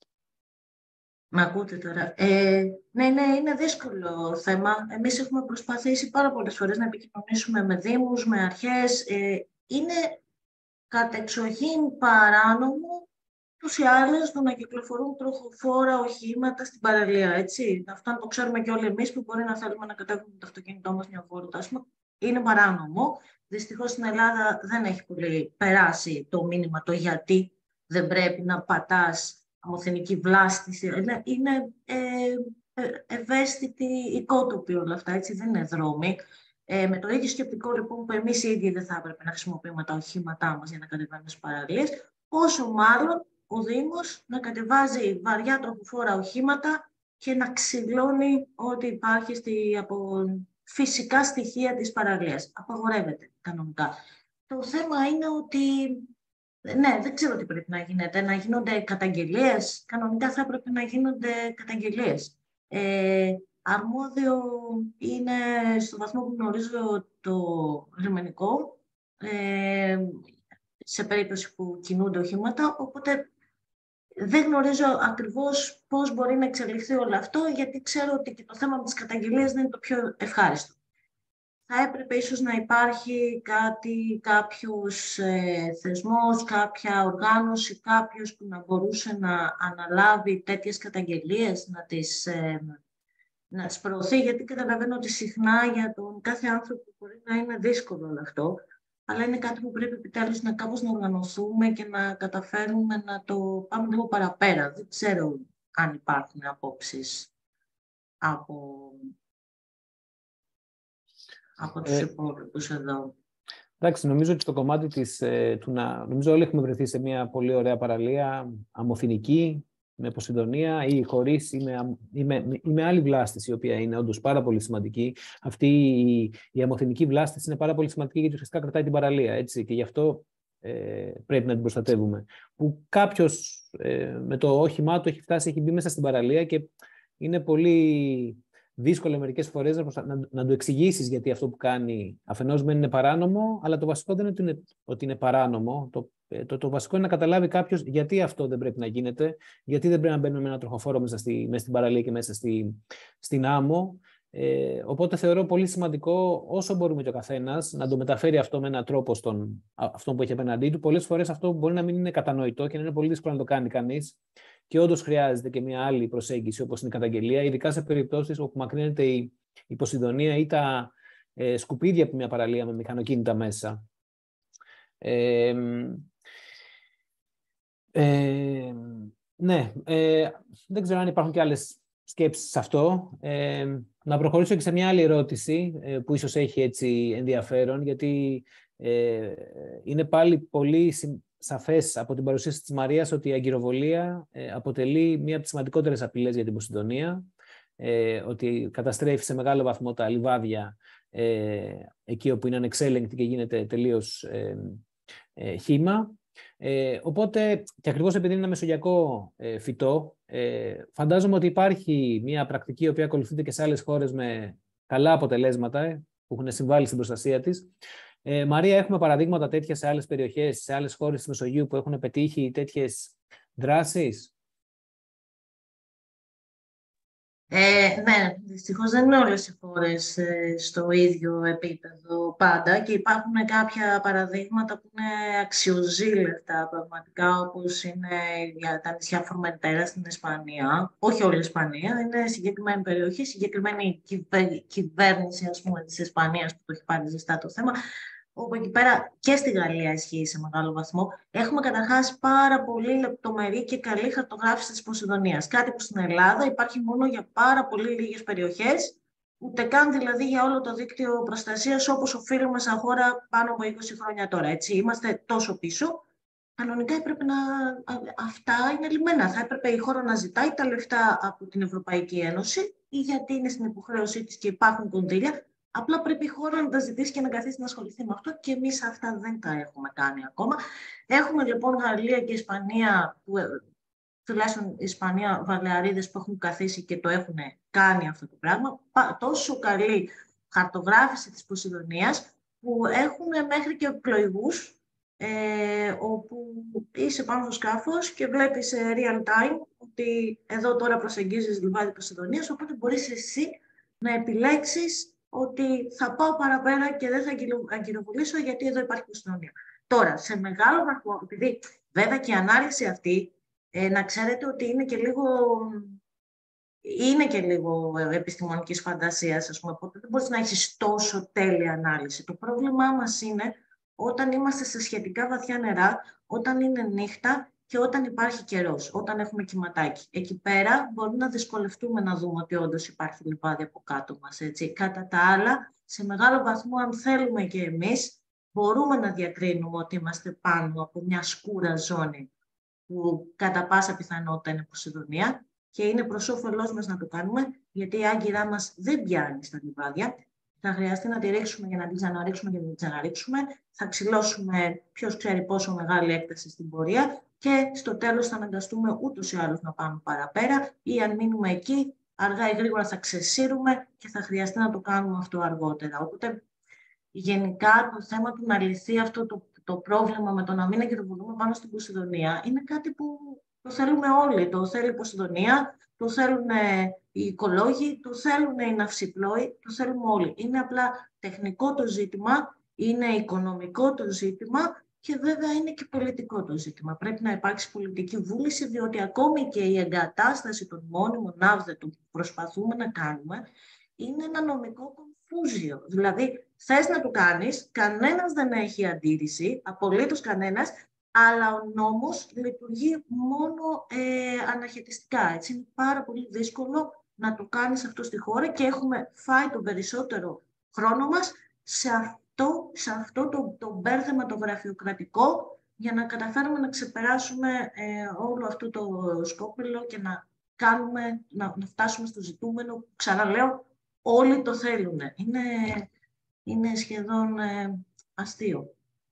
Με ακούτε τώρα. Ε, ναι, ναι, είναι δύσκολο θέμα. Εμείς έχουμε προσπαθήσει πάρα πολλές φορές να επικοινωνήσουμε με δήμους, με αρχές. Ε, είναι κατεξοχήν παράνομο τους ή άλλες το να κυκλοφορούν τροχοφόρα οχήματα στην παραλία, έτσι. Αυτό το ξέρουμε και όλοι εμείς που μπορεί να θέλουμε να κατέβουμε το αυτοκίνητό μας μια βόλτα. Είναι παράνομο. Δυστυχώς στην Ελλάδα δεν έχει πολύ περάσει το μήνυμα το γιατί δεν πρέπει να πατάς αμοθενική βλάστηση. Είναι, είναι ε, ε, ευαίσθητη οικότοπη όλα αυτά, έτσι, δεν είναι δρόμοι. Ε, με το ίδιο σκεπτικό λοιπόν που εμείς οι ίδιοι δεν θα έπρεπε να χρησιμοποιούμε τα οχήματά μας για να κατεβαίνουμε στις παραλίες, όσο μάλλον ο Δήμος να κατεβάζει βαριά τροχοφόρα οχήματα και να ξυλώνει ό,τι υπάρχει στη, από φυσικά στοιχεία της παραλίας. Απαγορεύεται κανονικά. Το θέμα είναι ότι ναι, δεν ξέρω τι πρέπει να γίνεται. Να γίνονται καταγγελίες. Κανονικά θα έπρεπε να γίνονται καταγγελίες. Ε, αρμόδιο είναι, στο βαθμό που γνωρίζω, το λιμενικό, ε, σε περίπτωση που κινούνται οχήματα, οπότε δεν γνωρίζω ακριβώς πώς μπορεί να εξελιχθεί όλο αυτό, γιατί ξέρω ότι και το θέμα της καταγγελίας δεν είναι το πιο ευχάριστο. Θα έπρεπε ίσως να υπάρχει κάτι, κάποιος ε, θεσμός, κάποια οργάνωση, κάποιος που να μπορούσε να αναλάβει τέτοιες καταγγελίες, να τις, ε, να τις προωθεί, γιατί καταλαβαίνω ότι συχνά για τον κάθε άνθρωπο μπορεί να είναι δύσκολο όλο αυτό, αλλά είναι κάτι που πρέπει επιτέλους να κάπως να οργανωθούμε και να καταφέρουμε να το πάμε λίγο παραπέρα. Δεν ξέρω αν υπάρχουν απόψεις από... από τους ε, υπόλοιπους εδώ. Εντάξει, νομίζω ότι στο κομμάτι της, ε, του να... Νομίζω όλοι έχουμε βρεθεί σε μια πολύ ωραία παραλία, αμοθηνική, με Ποσειδονία ή χωρίς, ή με, ή με, ή με άλλη βλάστηση, η οποία είναι όντως πάρα πολύ σημαντική. Αυτή η, η αμοθηνική βλάστηση είναι πάρα πολύ σημαντική γιατί ουσιαστικά κρατάει την παραλία, έτσι, και γι' αυτό ε, πρέπει να την προστατεύουμε. Που κάποιος ε, με το όχημά του έχει φτάσει, έχει μπει μέσα στην παραλία και είναι πολύ... δύσκολο μερικές φορές να, να, να του εξηγήσεις γιατί αυτό που κάνει αφενός μεν είναι παράνομο, αλλά το βασικό δεν είναι ότι είναι, ότι είναι παράνομο. Το, το, το βασικό είναι να καταλάβει κάποιος γιατί αυτό δεν πρέπει να γίνεται, γιατί δεν πρέπει να μπαίνουμε με ένα τροχοφόρο μέσα, στη, μέσα στην παραλία και μέσα στη, στην άμμο. Ε, οπότε θεωρώ πολύ σημαντικό όσο μπορούμε και ο καθένας να το μεταφέρει αυτό με έναν τρόπο στον αυτόν που έχει απέναντί του. Πολλές φορές αυτό μπορεί να μην είναι κατανοητό και να είναι πολύ δύσκολο να το κάνει κανείς. Και όντως χρειάζεται και μια άλλη προσέγγιση όπως είναι η καταγγελία, ειδικά σε περιπτώσεις όπου μακρύνεται η, η Ποσειδονία ή τα ε, σκουπίδια από μια παραλία με μηχανοκίνητα μέσα. Ε, ε, ναι, ε, δεν ξέρω αν υπάρχουν και άλλες σκέψεις σε αυτό. Ε, να προχωρήσω και σε μια άλλη ερώτηση ε, που ίσως έχει έτσι ενδιαφέρον, γιατί ε, είναι πάλι πολύ σαφές από την παρουσίαση της Μαρίας ότι η αγκυροβολία ε, αποτελεί μία από τις σημαντικότερες απειλές για την Ποσειδονία, ε, ότι καταστρέφει σε μεγάλο βαθμό τα λιβάδια ε, εκεί όπου είναι ανεξέλεγκτη και γίνεται τελείως ε, ε, χύμα. Ε, οπότε, και ακριβώς επειδή είναι ένα μεσογειακό ε, φυτό, ε, φαντάζομαι ότι υπάρχει μία πρακτική η οποία ακολουθείται και σε άλλες χώρες με καλά αποτελέσματα ε, που έχουν συμβάλει στην προστασία της. Ε, Μαρία, έχουμε παραδείγματα τέτοια σε άλλες περιοχές, σε άλλες χώρες της Μεσογείου που έχουν πετύχει τέτοιες δράσεις? Ε, ναι, δυστυχώς δεν είναι όλες οι χώρες ε, στο ίδιο επίπεδο πάντα και υπάρχουν κάποια παραδείγματα που είναι αξιοζήλευτα πραγματικά, όπως είναι για τα νησιά Φορμεντέρα στην Ισπανία. Όχι όλη η Ισπανία, είναι συγκεκριμένη περιοχή, συγκεκριμένη κυβε- κυβέρνηση ας πούμε, της Ισπανίας που το έχει πάρει ζεστά το θέμα. Όπου εκεί πέρα και στη Γαλλία ισχύει σε μεγάλο βαθμό. Έχουμε καταρχάς πάρα πολύ λεπτομερή και καλή χαρτογράφηση της Ποσειδονίας. Κάτι που στην Ελλάδα υπάρχει μόνο για πάρα πολύ λίγες περιοχές, ούτε καν δηλαδή για όλο το δίκτυο προστασίας όπως οφείλουμε σαν χώρα πάνω από είκοσι χρόνια τώρα. Έτσι. Είμαστε τόσο πίσω. Κανονικά έπρεπε να. Αυτά είναι λιμένα. Θα έπρεπε η χώρα να ζητάει τα λεφτά από την Ευρωπαϊκή Ένωση ή γιατί είναι στην υποχρέωσή της και υπάρχουν κονδύλια. Απλά πρέπει η χώρα να τα ζητήσει και να καθίσει να ασχοληθεί με αυτό και εμείς αυτά δεν τα έχουμε κάνει ακόμα. Έχουμε λοιπόν Γαλλία και Ισπανία, που, τουλάχιστον Ισπανία, Βαλεαρίδες που έχουν καθίσει και το έχουν κάνει αυτό το πράγμα. Τόσο καλή χαρτογράφηση της Ποσειδονίας που έχουν μέχρι και πλοηγούς, ε, όπου είσαι πάνω στο σκάφος και βλέπεις σε real time ότι εδώ τώρα προσεγγίζεις λιβάδι Ποσειδονίας, οπότε μπορείς εσύ να επιλέξεις ότι θα πάω παραπέρα και δεν θα αγκυροβολήσω γιατί εδώ υπάρχει Ποσειδονία. Τώρα, σε μεγάλο βαθμό, επειδή βέβαια και η ανάλυση αυτή, ε, να ξέρετε ότι είναι και λίγο, είναι και λίγο επιστημονικής φαντασίας, ας πούμε, οπότε δεν μπορείς να έχεις τόσο τέλεια ανάλυση. Το πρόβλημά μας είναι όταν είμαστε σε σχετικά βαθιά νερά, όταν είναι νύχτα και όταν υπάρχει καιρός, όταν έχουμε κυματάκι. Εκεί πέρα μπορεί να δυσκολευτούμε να δούμε ότι όντως υπάρχει λιβάδι από κάτω μας. Έτσι. Κατά τα άλλα, σε μεγάλο βαθμό, αν θέλουμε και εμείς, μπορούμε να διακρίνουμε ότι είμαστε πάνω από μια σκούρα ζώνη που κατά πάσα πιθανότητα είναι Ποσειδονία και είναι προς όφελός μας να το κάνουμε, γιατί η άγκυρά μας δεν πιάνει στα λιβάδια. Θα χρειαστεί να τη ρίξουμε για να την ξαναρίξουμε και να την ξαναρίξουμε. Θα ξυλώσουμε ποιος ξέρει πόσο μεγάλη έκταση στην πορεία και στο τέλος θα αναγκαστούμε ούτως ή άλλως να πάμε παραπέρα ή αν μείνουμε εκεί, αργά ή γρήγορα θα ξεσύρουμε και θα χρειαστεί να το κάνουμε αυτό αργότερα. Οπότε γενικά το θέμα του να λυθεί αυτό το, το πρόβλημα με το να μην αγκυροβολούμε πάνω στην Ποσειδονία είναι κάτι που το θέλουμε όλοι. Το θέλει η Ποσειδονία, το θέλουν οι οικολόγοι, το θέλουν οι ναυσιπλόοι, το θέλουμε όλοι. Είναι απλά τεχνικό το ζήτημα, είναι οικονομικό το ζήτημα και βέβαια είναι και πολιτικό το ζήτημα. Πρέπει να υπάρξει πολιτική βούληση, διότι ακόμη και η εγκατάσταση των μόνιμων ναύδετων που προσπαθούμε να κάνουμε είναι ένα νομικό κομφούζιο. Δηλαδή, θες να το κάνεις, κανένας δεν έχει αντίρρηση, απολύτως κανένας, αλλά ο νόμος λειτουργεί μόνο ε, αναχαιτιστικά. Έτσι είναι πάρα πολύ δύσκολο να το κάνεις αυτό στη χώρα και έχουμε φάει τον περισσότερο χρόνο μας σε αυτό, σε αυτό το, το μπέρδεμα το γραφειοκρατικό για να καταφέρουμε να ξεπεράσουμε ε, όλο αυτό το σκόπελο και να, κάνουμε, να, να φτάσουμε στο ζητούμενο που, ξαναλέω, όλοι το θέλουν. Είναι, είναι σχεδόν ε, αστείο.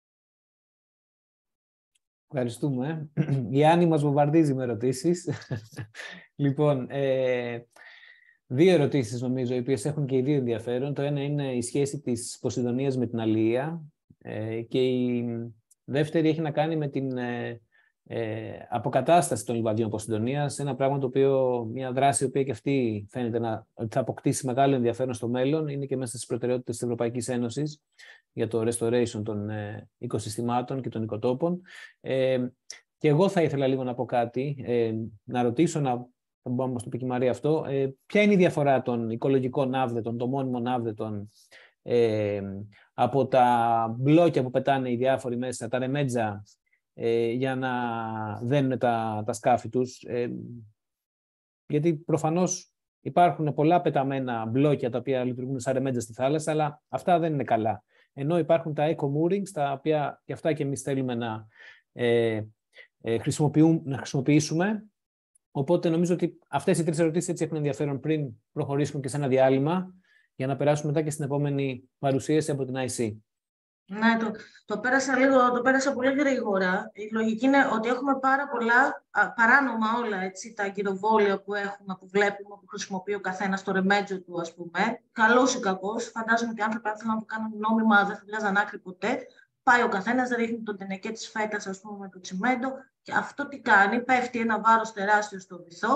Ευχαριστούμε. Η Άννη μας βομβαρδίζει με ερωτήσεις. Λοιπόν, ε, δύο ερωτήσεις νομίζω, οι οποίες έχουν και οι δύο ενδιαφέρον. Το ένα είναι η σχέση της Ποσειδονίας με την αλληλεία ε, και η δεύτερη έχει να κάνει με την ε, ε, αποκατάσταση των λιβαδιών Ποσειδονίας, ένα πράγμα το οποίο, μια δράση η οποία και αυτή φαίνεται να ότι θα αποκτήσει μεγάλο ενδιαφέρον στο μέλλον, είναι και μέσα στις προτεραιότητες της Ευρωπαϊκής Ένωσης για το restoration των ε, οικοσυστημάτων και των οικοτόπων. Ε, και εγώ θα ήθελα λίγο να πω κάτι, ε, να ρωτήσω, να θα μπορούμε να μας το πει και η Μαρία αυτό, ε, ποια είναι η διαφορά των οικολογικών ναύδετων, των μόνιμων ναύδετων, ε, από τα μπλόκια που πετάνε οι διάφοροι μέσα, τα ρεμέτζα, ε, για να δένουν τα, τα σκάφη τους. Ε, γιατί προφανώς υπάρχουν πολλά πεταμένα μπλόκια τα οποία λειτουργούν σαν ρεμέτζα στη θάλασσα, αλλά αυτά δεν είναι καλά. Ενώ υπάρχουν τα eco-moorings, τα οποία και αυτά και εμείς θέλουμε να, ε, ε, να χρησιμοποιήσουμε. Οπότε νομίζω ότι αυτές οι τρεις ερωτήσεις έτσι έχουν ενδιαφέρον πριν προχωρήσουμε και σε ένα διάλειμμα, για να περάσουμε μετά και στην επόμενη παρουσίαση από την άι σι. Ναι, το, το, πέρασα λίγο, το πέρασα πολύ γρήγορα. Η λογική είναι ότι έχουμε πάρα πολλά α, παράνομα όλα, έτσι, τα αγκυροβόλια που έχουμε, που βλέπουμε, που χρησιμοποιεί ο καθένας στο ρεμέτζο του, ας πούμε. Καλός ή κακός. Φαντάζομαι ότι οι άνθρωποι αν θέλουν να το κάνουν νόμιμα δεν θα βγάζαν άκρη ποτέ. Πάει ο καθένας, ρίχνει τον τενεκέ της φέτας, ας πούμε, με το τσιμέντο. Και αυτό τι κάνει, πέφτει ένα βάρος τεράστιο στο βυθό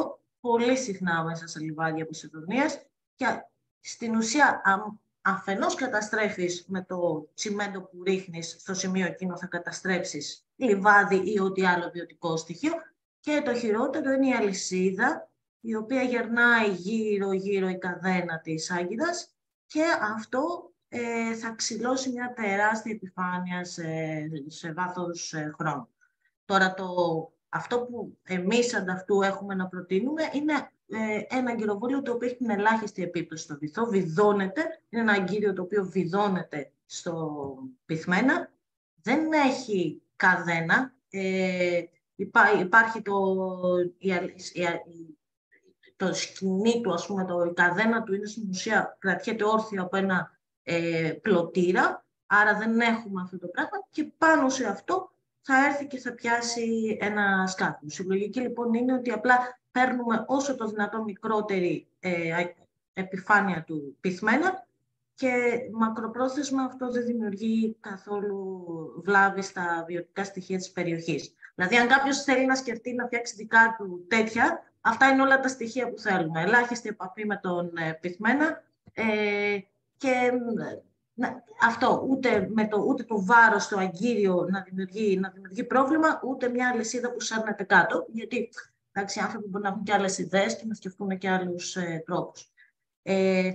πολύ συχνά μέσα σε λιβάδια Ποσειδονίας και στην ουσία αφενός καταστρέφεις με το τσιμέντο που ρίχνεις στο σημείο εκείνο, θα καταστρέψεις λιβάδι ή ό,τι άλλο βιωτικό στοιχείο, και το χειρότερο είναι η αλυσίδα, η οποία γερνάει γύρω-γύρω η καδένα της Άγκυρας και αυτό ε, θα ξυλώσει μια τεράστια επιφάνεια σε, σε βάθος ε, χρόνου. Τώρα, το, αυτό που εμείς ανταυτού έχουμε να προτείνουμε είναι ε, ένα αγκυροβόλιο το οποίο έχει την ελάχιστη επίπτωση στο βυθό, βυθώνεται, είναι ένα αγκύριο το οποίο βυθώνεται στο πυθμένα, δεν έχει καδένα, ε, υπά, υπάρχει το, η, η, το σκηνή του, ας πούμε, το, η καδένα του είναι στην ουσία, κρατιέται όρθια από ένα ε, πλωτήρα, άρα δεν έχουμε αυτό το πράγμα και πάνω σε αυτό θα έρθει και θα πιάσει ένα σκάφο. Η λογική λοιπόν είναι ότι απλά παίρνουμε όσο το δυνατόν μικρότερη ε, επιφάνεια του πυθμένα και μακροπρόθεσμα αυτό δεν δημιουργεί καθόλου βλάβη στα βιωτικά στοιχεία της περιοχής. Δηλαδή, αν κάποιος θέλει να σκεφτεί να φτιάξει δικά του τέτοια, αυτά είναι όλα τα στοιχεία που θέλουμε. Ελάχιστη επαφή με τον ε, πυθμένα ε, και να, αυτό, ούτε, με το, ούτε το βάρος στο αγκύριο να δημιουργεί, να δημιουργεί πρόβλημα, ούτε μια αλυσίδα που σέρνεται κάτω, γιατί εντάξει, οι άνθρωποι μπορεί να έχουν και άλλες ιδέες και να σκεφτούν και άλλους ε, τρόπους. Ε,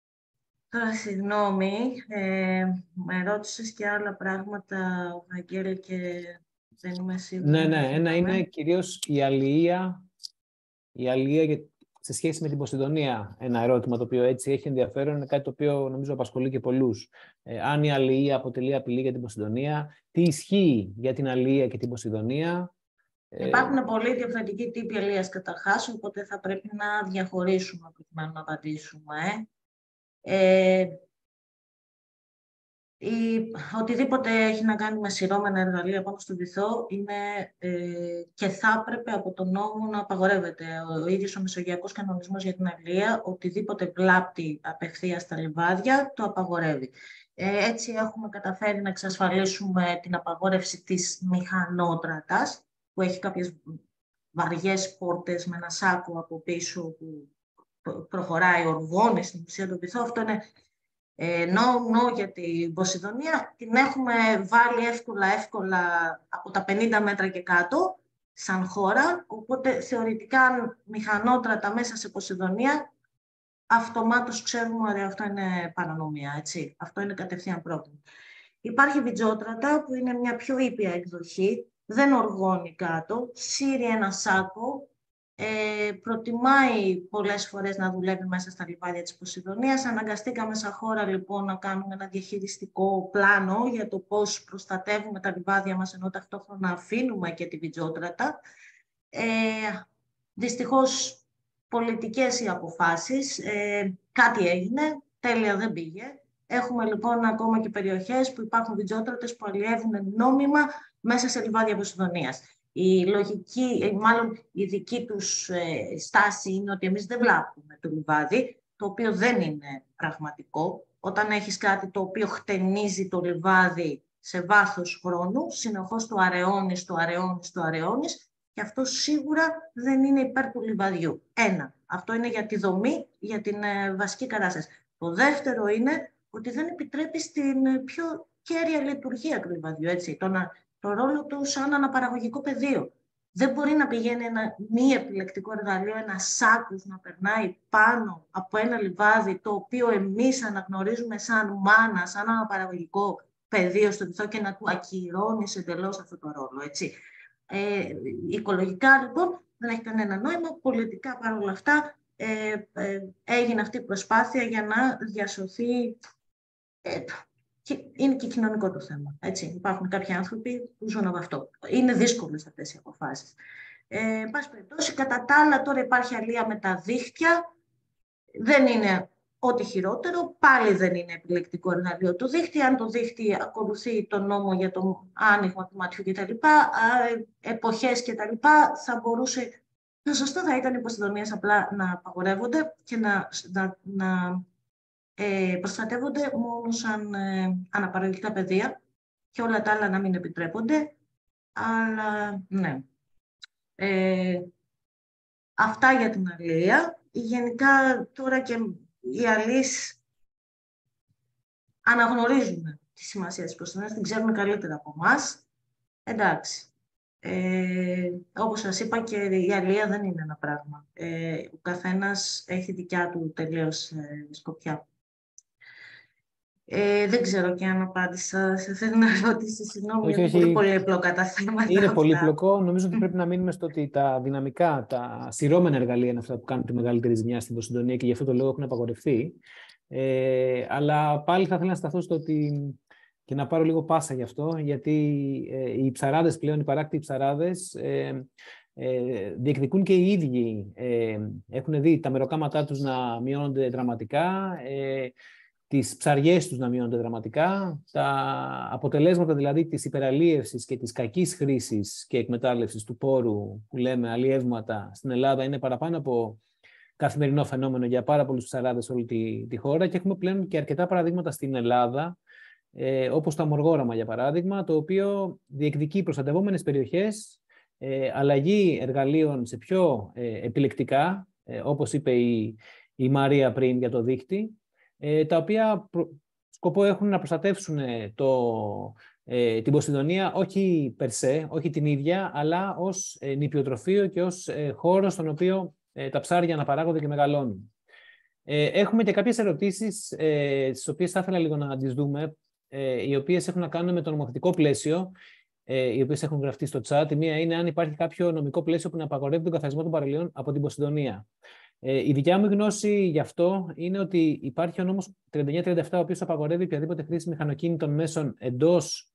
τώρα, συγγνώμη, ε, με ρώτησες και άλλα πράγματα, Βαγγέλη, και δεν είμαι σίγουρη. Ναι, ναι, ένα είναι κυρίως η αλληλεία, η αλληλεία σε σχέση με την Ποσειδονία. Ένα ερώτημα το οποίο έτσι έχει ενδιαφέρον, είναι κάτι το οποίο νομίζω απασχολεί και πολλούς. Ε, αν η αλληλεία αποτελεί απειλή για την Ποσειδονία, τι ισχύει για την αλληλεία και την Ποσειδονία. Υπάρχουν ε... πολλοί διαφορετικοί τύποι αλληλείας καταρχάς, οπότε θα πρέπει να διαχωρίσουμε προκειμένου να απαντήσουμε. Ε, η, οτιδήποτε έχει να κάνει με σειρώμενα εργαλεία πάνω στο βυθό είναι ε, και θα έπρεπε από τον νόμο να απαγορεύεται. Ο, ο ίδιος ο Μεσογειακός Κανονισμός για την Αλληλεία, οτιδήποτε βλάπτει απευθείας στα λιβάδια, το απαγορεύει. Ε, έτσι έχουμε καταφέρει να εξασφαλίσουμε την απαγόρευση της μηχανότρατας, που έχει κάποιες βαριές πόρτες με ένα σάκο από πίσω που προχωράει, οργώνει στην ουσία το βυθό. Αυτό είναι no, no για την Ποσειδονία. Την έχουμε βάλει εύκολα, εύκολα από τα πενήντα μέτρα και κάτω, σαν χώρα. Οπότε θεωρητικά, αν μηχανότρατα μέσα σε Ποσειδονία, αυτομάτως ξέρουμε ότι αυτό είναι παρανομία, έτσι. Αυτό είναι κατευθείαν πρόβλημα. Υπάρχει βιτζότρατα, που είναι μια πιο ήπια εκδοχή, δεν οργώνει κάτω, σύρει ένα σάκο, Ε, προτιμάει πολλές φορές να δουλεύει μέσα στα λιβάδια της Ποσειδονίας. Αναγκαστήκαμε σαν χώρα λοιπόν να κάνουμε ένα διαχειριστικό πλάνο για το πώς προστατεύουμε τα λιβάδια μας, ενώ ταυτόχρονα αφήνουμε και τη βιτζότρατα. Ε, δυστυχώς πολιτικές οι αποφάσεις, ε, κάτι έγινε, τέλεια δεν πήγε. Έχουμε λοιπόν ακόμα και περιοχές που υπάρχουν βιτζότρατες που αλλιεύουν νόμιμα μέσα σε λιβάδια Ποσειδονίας. Η λογική, μάλλον η δική τους ε, στάση είναι ότι εμείς δεν βλάπτουμε το λιβάδι, το οποίο δεν είναι πραγματικό. Όταν έχεις κάτι το οποίο χτενίζει το λιβάδι σε βάθος χρόνου, συνεχώς το αραιώνεις, το αραιώνεις, το αραιώνεις, και αυτό σίγουρα δεν είναι υπέρ του λιβαδιού. Ένα, αυτό είναι για τη δομή, για την ε, βασική κατάσταση. Το δεύτερο είναι ότι δεν επιτρέπει στην πιο κέρια λειτουργία του λιβαδιού, έτσι, το να το ρόλο του σαν αναπαραγωγικό πεδίο. Δεν μπορεί να πηγαίνει ένα μη επιλεκτικό εργαλείο, ένα σάκος να περνάει πάνω από ένα λιβάδι, το οποίο εμείς αναγνωρίζουμε σαν μάνα, σαν αναπαραγωγικό πεδίο στο βυθό, και να του ακυρώνει εντελώς αυτό το ρόλο. Έτσι. Ε, οικολογικά λοιπόν δεν έχει κανένα νόημα. Πολιτικά παρόλα αυτά ε, ε, έγινε αυτή η προσπάθεια για να διασωθεί. Ε, Είναι και κοινωνικό το θέμα. Έτσι. Υπάρχουν κάποιοι άνθρωποι που ζουν από αυτό. Είναι δύσκολες αυτές οι αποφάσεις. Ε, εν πάση περιπτώσει, κατά τα άλλα, τώρα υπάρχει αλεία με τα δίχτυα. Δεν είναι ό,τι χειρότερο. Πάλι δεν είναι επιλεκτικό εργαλείο το δίχτυ. Αν το δίχτυ ακολουθεί τον νόμο για το άνοιγμα του ματιού κτλ., εποχές κτλ., θα μπορούσε. Το σωστό θα ήταν οι Ποσειδονίες απλά να απαγορεύονται και να. να, να Ε, προστατεύονται μόνο σαν ε, αναπαραγωγικά πεδία και όλα τα άλλα να μην επιτρέπονται. Αλλά, ναι. Ε, Αυτά για την αλεία. Γενικά τώρα και οι αλείς αναγνωρίζουν τη σημασία της Ποσειδωνίας, την ξέρουν καλύτερα από εμάς. Εντάξει. Ε, όπως σας είπα, και η αλεία δεν είναι ένα πράγμα. Ε, ο καθένας έχει δικιά του τελείως ε, σκοπιά. Ε, δεν ξέρω και αν απάντησα σε αυτή την ερώτηση. Συγγνώμη, είναι πολύ πολύπλοκα τα θέματα. Είναι πολύπλοκο. Νομίζω ότι πρέπει να μείνουμε στο ότι τα δυναμικά, τα σειρώμενα εργαλεία είναι αυτά που κάνουν τη μεγαλύτερη ζημιά στην Ποσειδωνία και γι' αυτό το λόγο έχουν απαγορευτεί. Ε, αλλά πάλι θα ήθελα να σταθώ στο ότι και να πάρω λίγο πάσα γι' αυτό, γιατί ε, οι ψαράδες πλέον, οι παράκτιοι ψαράδες, ε, ε, διεκδικούν και οι ίδιοι. Ε, έχουν δει τα μεροκάματά τους να μειώνονται δραματικά, ε, τις ψαριές τους να μειώνονται δραματικά, τα αποτελέσματα δηλαδή της υπεραλίευσης και της κακής χρήσης και εκμετάλλευσης του πόρου που λέμε αλλιεύματα στην Ελλάδα είναι παραπάνω από καθημερινό φαινόμενο για πάρα πολλούς ψαράδες σε όλη τη, τη χώρα και έχουμε πλέον και αρκετά παραδείγματα στην Ελλάδα, ε, όπως το Αμοργόραμα για παράδειγμα, το οποίο διεκδικεί προστατευόμενες περιοχές, ε, αλλαγή εργαλείων σε πιο ε, επιλεκτικά, ε, όπως είπε η, η Μαρία πριν για το δίκτυ, ε, τα οποία προ, σκοπό έχουν να προστατεύσουν το, ε, την Ποσειδωνία όχι περσέ, όχι την ίδια, αλλά ως ε, νηπιοτροφείο και ως ε, χώρο στον οποίο ε, τα ψάρια αναπαράγονται και μεγαλώνουν. Ε, έχουμε και κάποιες ερωτήσεις, ε, τις οποίες θα ήθελα λίγο να τις δούμε, ε, οι οποίες έχουν να κάνουν με το νομοθετικό πλαίσιο, ε, οι οποίες έχουν γραφτεί στο chat. Η μία είναι αν υπάρχει κάποιο νομικό πλαίσιο που να απαγορεύει τον καθαρισμό των παραλίων από την Ποσειδωνία. Ε, η δικιά μου γνώση γι' αυτό είναι ότι υπάρχει ο νόμος τριάντα εννιά τριάντα επτά, ο οποίος απαγορεύει οποιαδήποτε χρήση μηχανοκίνητων μέσων εντός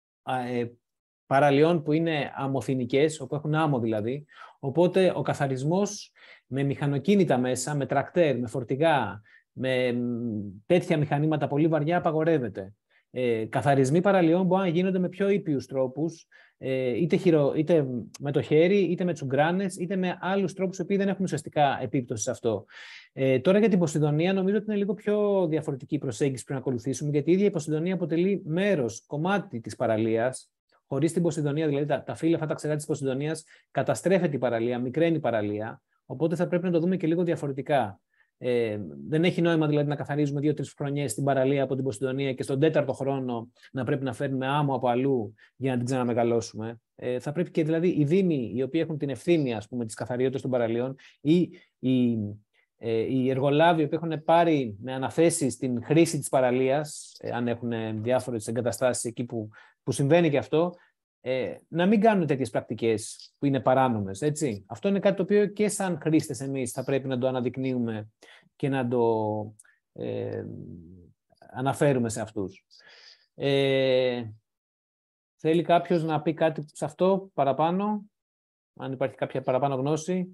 ε, παραλιών που είναι αμμοθηνικές, όπου έχουν άμμο δηλαδή. Οπότε ο καθαρισμός με μηχανοκίνητα μέσα, με τρακτέρ, με φορτηγά, με τέτοια μηχανήματα πολύ βαριά απαγορεύεται. Ε, καθαρισμοί παραλιών μπορεί να γίνονται με πιο ήπιους τρόπους, ε, είτε, χειρο, είτε με το χέρι, είτε με τσουγκράνες, είτε με άλλους τρόπους που δεν έχουν ουσιαστικά επίπτωση σε αυτό. Ε, τώρα για την Ποσειδωνία νομίζω ότι είναι λίγο πιο διαφορετική η προσέγγιση που να ακολουθήσουμε, γιατί η ίδια η Ποσειδωνία αποτελεί μέρος, κομμάτι της παραλίας. Χωρίς την Ποσειδωνία, δηλαδή τα, τα φύλλα αυτά τα ξερά της Ποσειδωνίας, καταστρέφεται η παραλία, μικραίνει η παραλία. Οπότε θα πρέπει να το δούμε και λίγο διαφορετικά. Ε, δεν έχει νόημα δηλαδή να καθαρίζουμε δύο-τρεις χρονιές την παραλία από την Ποσειδωνία και στον τέταρτο χρόνο να πρέπει να φέρνουμε άμμο από αλλού για να την ξαναμεγαλώσουμε. Ε, θα πρέπει και δηλαδή οι δήμοι, οι οποίοι έχουν την ευθύνη ας πούμε, της καθαριότητας των παραλίων, ή οι, ε, οι εργολάβοι οι οποίοι έχουν πάρει με αναθέσεις την χρήση της παραλίας, ε, αν έχουν διάφορες εγκαταστάσεις εκεί που, που συμβαίνει και αυτό, Ε, να μην κάνουν τέτοιες πρακτικές που είναι παράνομες, έτσι. Αυτό είναι κάτι το οποίο και σαν χρήστες εμείς θα πρέπει να το αναδεικνύουμε και να το ε, αναφέρουμε σε αυτούς. Ε, θέλει κάποιος να πει κάτι σε αυτό παραπάνω, αν υπάρχει κάποια παραπάνω γνώση.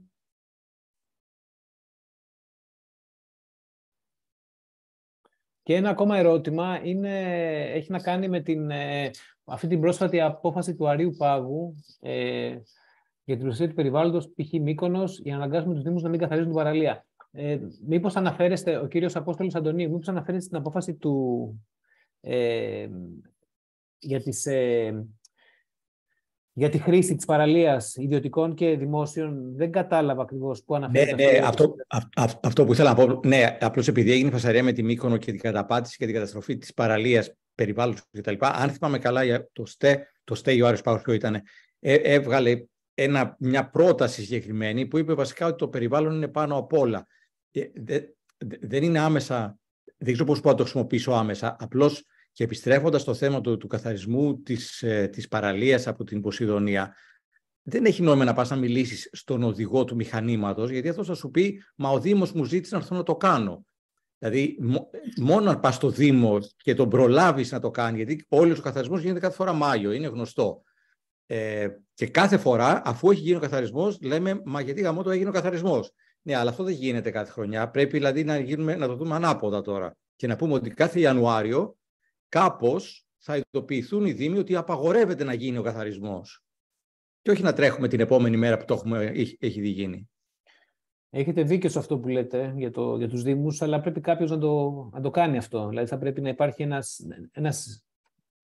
Και ένα ακόμα ερώτημα είναι, έχει να κάνει με την, ε, αυτή την πρόσφατη απόφαση του Αρείου Πάγου ε, για την προστασία του περιβάλλοντος, π.χ. Μύκονος, για να αναγκάσουμε τους Δήμους να μην καθαρίζουν την παραλία. Ε, μήπως αναφέρεστε, ο κύριος Απόστολος Αντωνίου, μήπως αναφέρεστε στην απόφαση του ε, για, τις, ε, για τη χρήση της παραλίας ιδιωτικών και δημόσιων. Δεν κατάλαβα ακριβώς πού αναφέρεται. Ναι, ναι, αυτό, αυτό, αυτό που ήθελα να πω. Ναι, απλώς επειδή έγινε φασαρία με τη Μύκονο και την καταπάτηση και την καταστροφή της παραλίας, περιβάλλοντος κτλ. Αν θυμάμαι καλά, για το ΣΤΕ, το ΣΤΕ ο Άρης Πάγος ποιο ήταν, ε, έβγαλε ένα, μια πρόταση συγκεκριμένη που είπε βασικά ότι το περιβάλλον είναι πάνω απ' όλα. Ε, δε, δε, δεν είναι άμεσα, δεν ξέρω πώς μπορώ να το χρησιμοποιήσω άμεσα, απλώς και επιστρέφοντας στο θέμα του, του καθαρισμού της, ε, της παραλίας από την Ποσειδωνία, δεν έχει νόημα να πας να μιλήσεις στον οδηγό του μηχανήματος, γιατί αυτός θα σου πει «Μα ο Δήμος μου ζήτησε να έρθω να το κάνω». Δηλαδή, μόνο αν πας στο Δήμο και τον προλάβεις να το κάνει, γιατί όλος ο καθαρισμός γίνεται κάθε φορά Μάιο, είναι γνωστό. Ε, και κάθε φορά, αφού έχει γίνει ο καθαρισμός, λέμε «Μα γιατί γαμώτο έγινε ο καθαρισμός». Ναι, αλλά αυτό δεν γίνεται κάθε χρονιά. Πρέπει δηλαδή να, γίνουμε, να το δούμε ανάποδα τώρα. Και να πούμε ότι κάθε Ιανουάριο κάπως θα ειδοποιηθούν οι Δήμοι ότι απαγορεύεται να γίνει ο καθαρισμός. Και όχι να τρέχουμε την επόμενη μέρα που το έχουμε, έχει, έχει δει γίνει. Έχετε δίκιο σε αυτό που λέτε για, το, για τους Δήμους, αλλά πρέπει κάποιος να το, να το κάνει αυτό. Δηλαδή θα πρέπει να υπάρχει ένας, ένας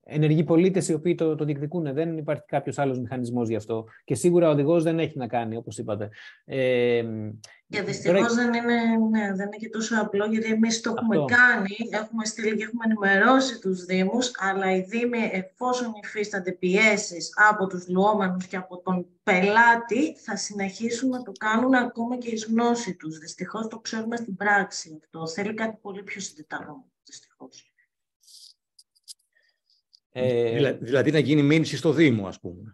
ενεργοί πολίτες οι οποίοι το, το διεκδικούν. Δεν υπάρχει κάποιος άλλος μηχανισμός γι' αυτό. Και σίγουρα ο οδηγός δεν έχει να κάνει, όπως είπατε. Ε, και δυστυχώς τώρα... δεν, είναι, ναι, δεν είναι και τόσο απλό, γιατί εμείς το έχουμε αυτό. κάνει, έχουμε στείλει και έχουμε ενημερώσει τους Δήμους, αλλά οι Δήμοι, εφόσον υφίστανται πιέσεις από τους λουόμενους και από τον πελάτη, θα συνεχίσουν να το κάνουν ακόμα και εις γνώση τους. Δυστυχώς το ξέρουμε στην πράξη αυτό. Θέλει κάτι πολύ πιο συντεταγμένο, δυστυχώς. Ε, δηλαδή να γίνει μήνυση στο Δήμο, ας πούμε.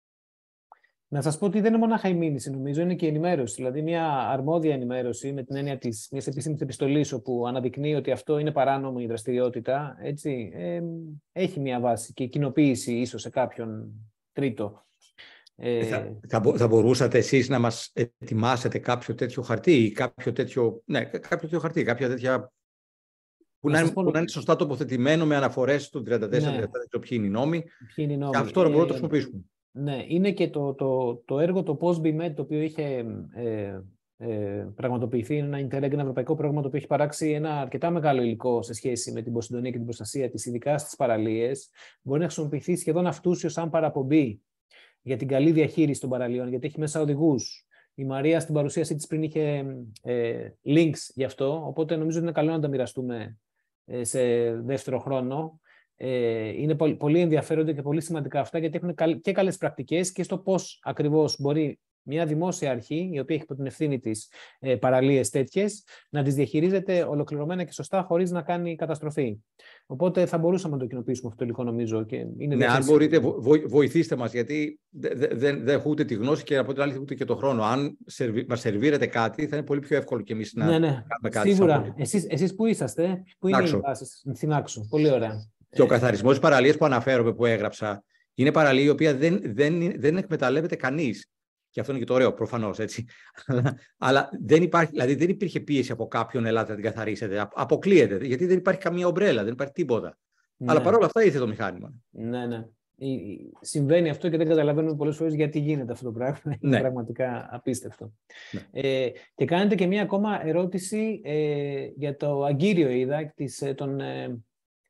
Να σας πω ότι δεν είναι μονάχα η μήνυση, νομίζω, είναι και η ενημέρωση. Δηλαδή, μια αρμόδια ενημέρωση με την έννοια της μιας επίσημης επιστολής, όπου αναδεικνύει ότι αυτό είναι παράνομη η δραστηριότητα, έτσι, ε, έχει μια βάση και κοινοποίηση ίσως σε κάποιον τρίτο. Ε, θα, θα, θα μπορούσατε εσείς να μας ετοιμάσετε κάποιο τέτοιο χαρτί ή κάποιο τέτοιο, ναι, κάποιο τέτοιο χαρτί, κάποια τέτοια... Που να, είναι, πω... που να είναι σωστά τοποθετημένο με αναφορές του τριάντα τέσσερα, ναι. τριάντα πέντε, ποιοι είναι οι νόμοι. Ποιοι είναι οι νόμοι. Και αυτό να μπορούμε να το χρησιμοποιήσουμε. Ναι, είναι και το, το, το έργο, το PostBIMED, το οποίο είχε ε, ε, πραγματοποιηθεί, είναι ένα Interreg, ένα ευρωπαϊκό πρόγραμμα, το οποίο έχει παράξει ένα αρκετά μεγάλο υλικό σε σχέση με την Ποσειδονία και την προστασία της, ειδικά στις παραλίες. Μπορεί να χρησιμοποιηθεί σχεδόν αυτούσιο σαν παραπομπή για την καλή διαχείριση των παραλίων, γιατί έχει μέσα οδηγούς. Η Μαρία στην παρουσίασή της πριν είχε ε, links γι' αυτό, οπότε νομίζω ότι είναι καλό να τα μοιραστούμε ε, σε δεύτερο χρόνο. Ε, είναι πολύ, πολύ ενδιαφέροντα και πολύ σημαντικά αυτά, γιατί έχουν και καλές πρακτικές και στο πώς ακριβώς μπορεί μια δημόσια αρχή, η οποία έχει υπό την ευθύνη της ε, παραλίες τέτοιες, να τις διαχειρίζεται ολοκληρωμένα και σωστά, χωρίς να κάνει καταστροφή. Οπότε θα μπορούσαμε να το κοινοποιήσουμε αυτό το υλικό, νομίζω. Και είναι ναι, αν μπορείτε, βο, βοηθήστε μας, γιατί δεν δε, δε έχω ούτε τη γνώση και από την άλλη ούτε και το χρόνο. Αν σερβι, μας σερβίρετε κάτι, θα είναι πολύ πιο εύκολο και εμείς να ναι, ναι. κάνουμε κάτι. Σίγουρα. Εσείς, εσείς που είσαστε, που είναι οι βάσεις? Στην Άξο. Πολύ ωραία. Και ο καθαρισμός της παραλίας που αναφέρομαι, που έγραψα, είναι παραλία η οποία δεν, δεν, δεν εκμεταλλεύεται κανείς. Και αυτό είναι και το ωραίο, προφανώς, έτσι. Αλλά δεν υπάρχει, δηλαδή δεν υπήρχε πίεση από κάποιον, ελάτε να την καθαρίσετε. Αποκλείεται, γιατί δεν υπάρχει καμία ομπρέλα, δεν υπάρχει τίποτα. Ναι. Αλλά παρόλα αυτά ήρθε το μηχάνημα. Ναι, ναι. Συμβαίνει αυτό και δεν καταλαβαίνουμε πολλές φορές γιατί γίνεται αυτό το πράγμα. Ναι. Είναι πραγματικά απίστευτο. Ναι. Ε, και κάνετε και μία ακόμα ερώτηση ε, για το αγκύριο, είδα, της, τον... Ε,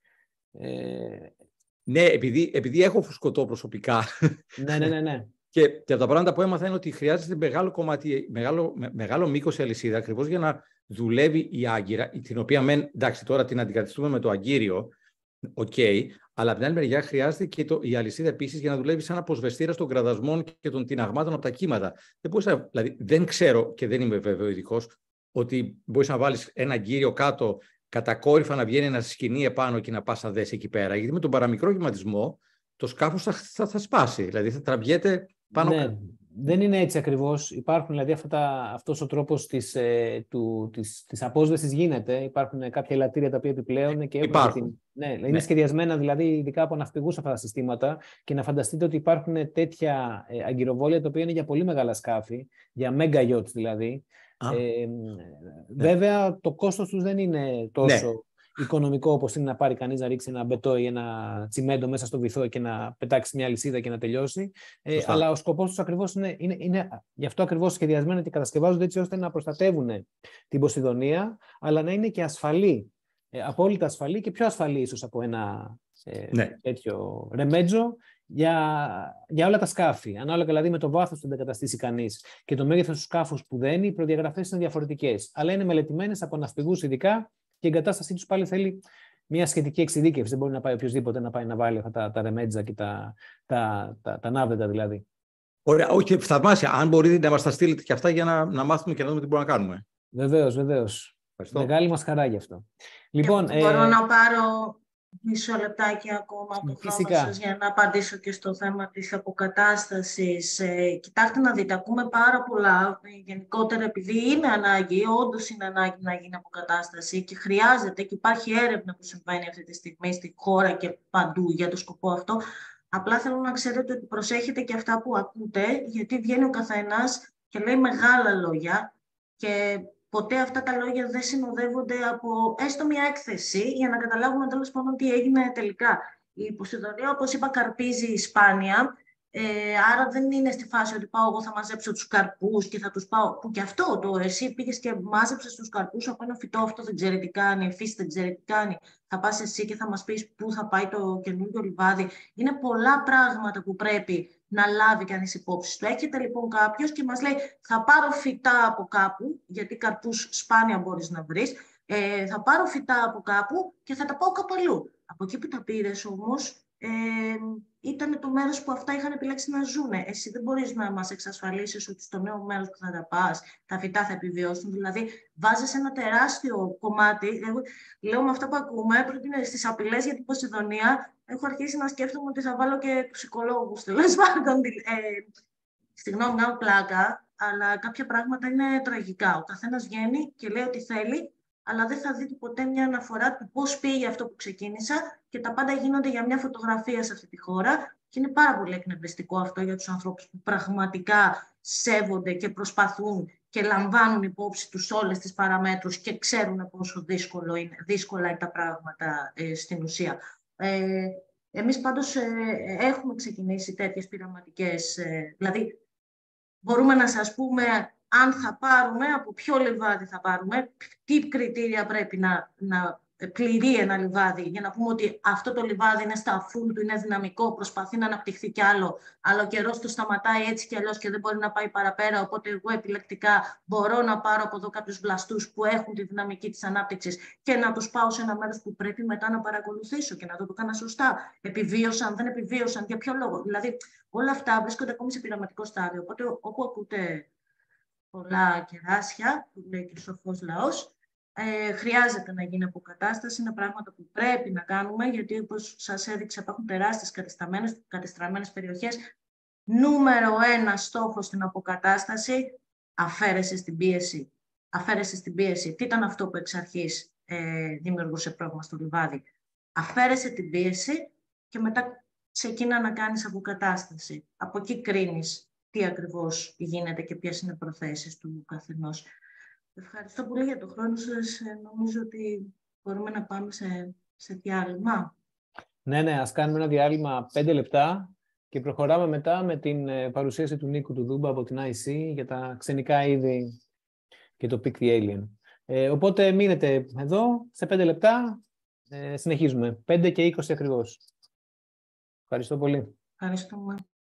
Ε... Ναι, επειδή, επειδή έχω φουσκωτό προσωπικά. Ναι, ναι, ναι. ναι. και, και από τα πράγματα που έμαθα είναι ότι χρειάζεται μεγάλο κομμάτι, μεγάλο, με, μεγάλο μήκος η αλυσίδα, ακριβώς για να δουλεύει η άγκυρα, την οποία μεν, εντάξει, τώρα την αντικαθιστούμε με το αγκύριο, οκ, okay, αλλά από την άλλη μεριά χρειάζεται και το, η αλυσίδα επίσης για να δουλεύει σαν αποσβεστήρας των κραδασμών και των τιναγμάτων από τα κύματα. Δεν, μπορούσα, δηλαδή, δεν ξέρω και δεν είμαι βέβαιο ειδικός ότι μπορείς να βάλεις ένα αγκύριο κάτω, κατακόρυφα να βγαίνει ένα σκηνή επάνω και να πας να δέσει εκεί πέρα. Γιατί με τον παραμικρό κυματισμό το σκάφος θα, θα, θα σπάσει, δηλαδή θα τραβιέται πάνω. Ναι, δεν είναι έτσι ακριβώς. Υπάρχουν δηλαδή αυτά τα, αυτός ο τρόπος της, ε, του, της, της απόσβεσης γίνεται. Υπάρχουν κάποια ελαττήρια τα οποία επιπλέον και υπάρχουν. Την, ναι, είναι ναι. σχεδιασμένα δηλαδή ειδικά από ναυπηγούς αυτά τα συστήματα και να φανταστείτε ότι υπάρχουν τέτοια ε, αγκυροβόλια τα οποία είναι για πολύ μεγάλα σκάφη, για mega yachts δηλαδή. Ε, ναι. Βέβαια το κόστος τους δεν είναι τόσο ναι. οικονομικό όπως είναι να πάρει κανείς να ρίξει ένα μπετό ή ένα τσιμέντο μέσα στο βυθό και να πετάξει μια λυσίδα και να τελειώσει. Ε, αλλά ο σκοπός τους ακριβώς είναι, είναι, είναι γι' αυτό ακριβώς σχεδιασμένα και κατασκευάζονται έτσι ώστε να προστατεύουν την Ποσειδονία, αλλά να είναι και ασφαλή, ε, απόλυτα ασφαλή και πιο ασφαλή ίσως από ένα ε, ναι. τέτοιο ρεμέτζο. Για, για όλα τα σκάφη. Ανάλογα δηλαδή με το βάθος που θα εγκαταστήσει κανείς και το μέγεθος του σκάφους που δένει, οι προδιαγραφές είναι διαφορετικές. Αλλά είναι μελετημένες από ναυπηγούς ειδικά και η εγκατάστασή τους πάλι θέλει μια σχετική εξειδίκευση. Δεν μπορεί να πάει οποιοδήποτε να πάει να βάλει αυτά τα, τα ρεμέτζα και τα, τα, τα, τα ναύδεντα δηλαδή. Ωραία, όχι, θαυμάσια. Αν μπορείτε να μας τα στείλετε και αυτά για να, να μάθουμε και να δούμε τι μπορούμε να κάνουμε. Βεβαίως, βεβαίως. Μεγάλη μας χαρά γι' αυτό. Λοιπόν, και μπορώ ε... να πάρω. Μισό λεπτάκι ακόμα από το χρόνο σας για να απαντήσω και στο θέμα της αποκατάστασης. Ε, κοιτάξτε να δείτε, ακούμε πάρα πολλά. Γενικότερα, επειδή είναι ανάγκη, όντως είναι ανάγκη να γίνει αποκατάσταση και χρειάζεται και υπάρχει έρευνα που συμβαίνει αυτή τη στιγμή στη χώρα και παντού για το σκοπό αυτό. Απλά θέλω να ξέρετε ότι προσέχετε και αυτά που ακούτε, γιατί βγαίνει ο καθένας και λέει μεγάλα λόγια και ποτέ αυτά τα λόγια δεν συνοδεύονται από έστω μια έκθεση για να καταλάβουμε τέλος πάντων τι έγινε τελικά. Η Ποσειδονία, όπως είπα, καρπίζει σπάνια Ε, άρα δεν είναι στη φάση ότι πάω εγώ θα μαζέψω τους καρπούς και θα τους πάω. Που και αυτό το εσύ πήγες και μάζεψες τους καρπούς από ένα φυτό, αυτό δεν ξέρει τι κάνει, η φύση δεν ξέρει τι κάνει. Θα πας εσύ και θα μας πεις πού θα πάει το καινούργιο λιβάδι. Είναι πολλά πράγματα που πρέπει να λάβει κανείς υπόψη του. Έρχεται λοιπόν κάποιος και μας λέει θα πάρω φυτά από κάπου, γιατί καρπούς σπάνια μπορείς να βρεις, ε, θα πάρω φυτά από κάπου και θα τα πάω κάπου αλλού. Από εκεί που τα πήρες όμως, ε, ήταν το μέρος που αυτά είχαν επιλέξει να ζουν. Εσύ δεν μπορείς να μας εξασφαλίσεις ότι στο νέο μέρος που θα τα πας, τα φυτά θα επιβιώσουν. Δηλαδή, βάζεις ένα τεράστιο κομμάτι. Εγώ λέω με αυτά που ακούμε, πρέπει στις απειλές για την Ποσειδονία, έχω αρχίσει να σκέφτομαι ότι θα βάλω και ψυχολόγους. Τέλος πάντων, ε, συγγνώμη, κάνω πλάκα, αλλά κάποια πράγματα είναι τραγικά. Ο καθένας βγαίνει και λέει ό,τι θέλει, αλλά δεν θα δείτε ποτέ μια αναφορά του πώς πήγε αυτό που ξεκίνησα και τα πάντα γίνονται για μια φωτογραφία σε αυτή τη χώρα. Και είναι πάρα πολύ εκνευριστικό αυτό για τους ανθρώπους που πραγματικά σέβονται και προσπαθούν και λαμβάνουν υπόψη τους όλες τις παραμέτρους και ξέρουν πόσο δύσκολο είναι, δύσκολα είναι τα πράγματα ε, στην ουσία. Ε, εμείς πάντως ε, έχουμε ξεκινήσει τέτοιες πειραματικές, ε, δηλαδή μπορούμε να σας πούμε αν θα πάρουμε, από ποιο λιβάδι θα πάρουμε, τι κριτήρια πρέπει να, να πληρεί ένα λιβάδι για να πούμε ότι αυτό το λιβάδι είναι στα φουλ του, είναι δυναμικό, προσπαθεί να αναπτυχθεί κι άλλο, αλλά ο καιρός του σταματάει έτσι κι αλλιώς και δεν μπορεί να πάει παραπέρα, οπότε εγώ επιλεκτικά μπορώ να πάρω από εδώ κάποιους βλαστούς που έχουν τη δυναμική της ανάπτυξης και να τους πάω σε ένα μέρος που πρέπει μετά να παρακολουθήσω και να το κάνω σωστά. Επιβίωσαν, δεν επιβίωσαν, για ποιο λόγο. Δηλαδή όλα αυτά βρίσκονται ακόμη σε πειραματικό στάδιο, οπότε όπου ακούτε πολλά κεράσια, που λέει και ο σοφός λαός, ε, χρειάζεται να γίνει αποκατάσταση, είναι πράγματα που πρέπει να κάνουμε, γιατί όπως σας έδειξα υπάρχουν τεράστιες κατεστραμμένες περιοχές. Νούμερο ένα στόχος στην αποκατάσταση, αφαίρεση στην πίεση. Αφαίρεση στην πίεση. Τι ήταν αυτό που εξ αρχής ε, δημιουργούσε πρόβλημα στο λιβάδι. Αφαίρεσε την πίεση και μετά ξεκίνα να κάνεις αποκατάσταση. Από εκεί κρίνεις τι ακριβώς γίνεται και ποιες είναι οι προθέσεις του καθενός. Ευχαριστώ πολύ για τον χρόνο σας. Νομίζω ότι μπορούμε να πάμε σε, σε διάλειμμα. Ναι, ναι, ας κάνουμε ένα διάλειμμα πέντε λεπτά και προχωράμε μετά με την παρουσίαση του Νίκου του Δούμπα από την άι σι για τα ξενικά είδη και το Pick the Alien. Ε, οπότε μείνετε εδώ, σε πέντε λεπτά ε, συνεχίζουμε. πέντε και είκοσι ακριβώς. Ευχαριστώ πολύ. Ευχαριστούμε.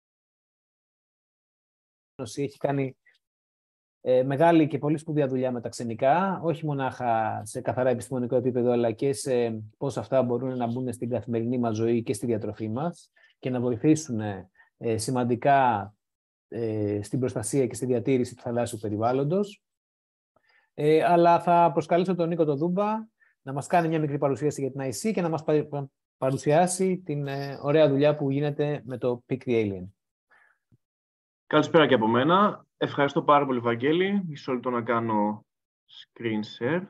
Έχει κάνει ε, μεγάλη και πολύ σπουδαία δουλειά με τα ξενικά, όχι μονάχα σε καθαρά επιστημονικό επίπεδο, αλλά και σε πώς αυτά μπορούν να μπουν στην καθημερινή μας ζωή και στη διατροφή μας και να βοηθήσουν ε, σημαντικά ε, στην προστασία και στη διατήρηση του θαλάσσιου περιβάλλοντος. Ε, αλλά θα προσκαλέσω τον Νίκο τον Δούμπα να μας κάνει μια μικρή παρουσίαση για την άι σι και να μας παρουσιάσει την ε, ωραία δουλειά που γίνεται με το Pick the Alien. Καλησπέρα και από μένα. Ευχαριστώ πάρα πολύ, Βαγγέλη. Μισό λεπτό να κάνω screen share.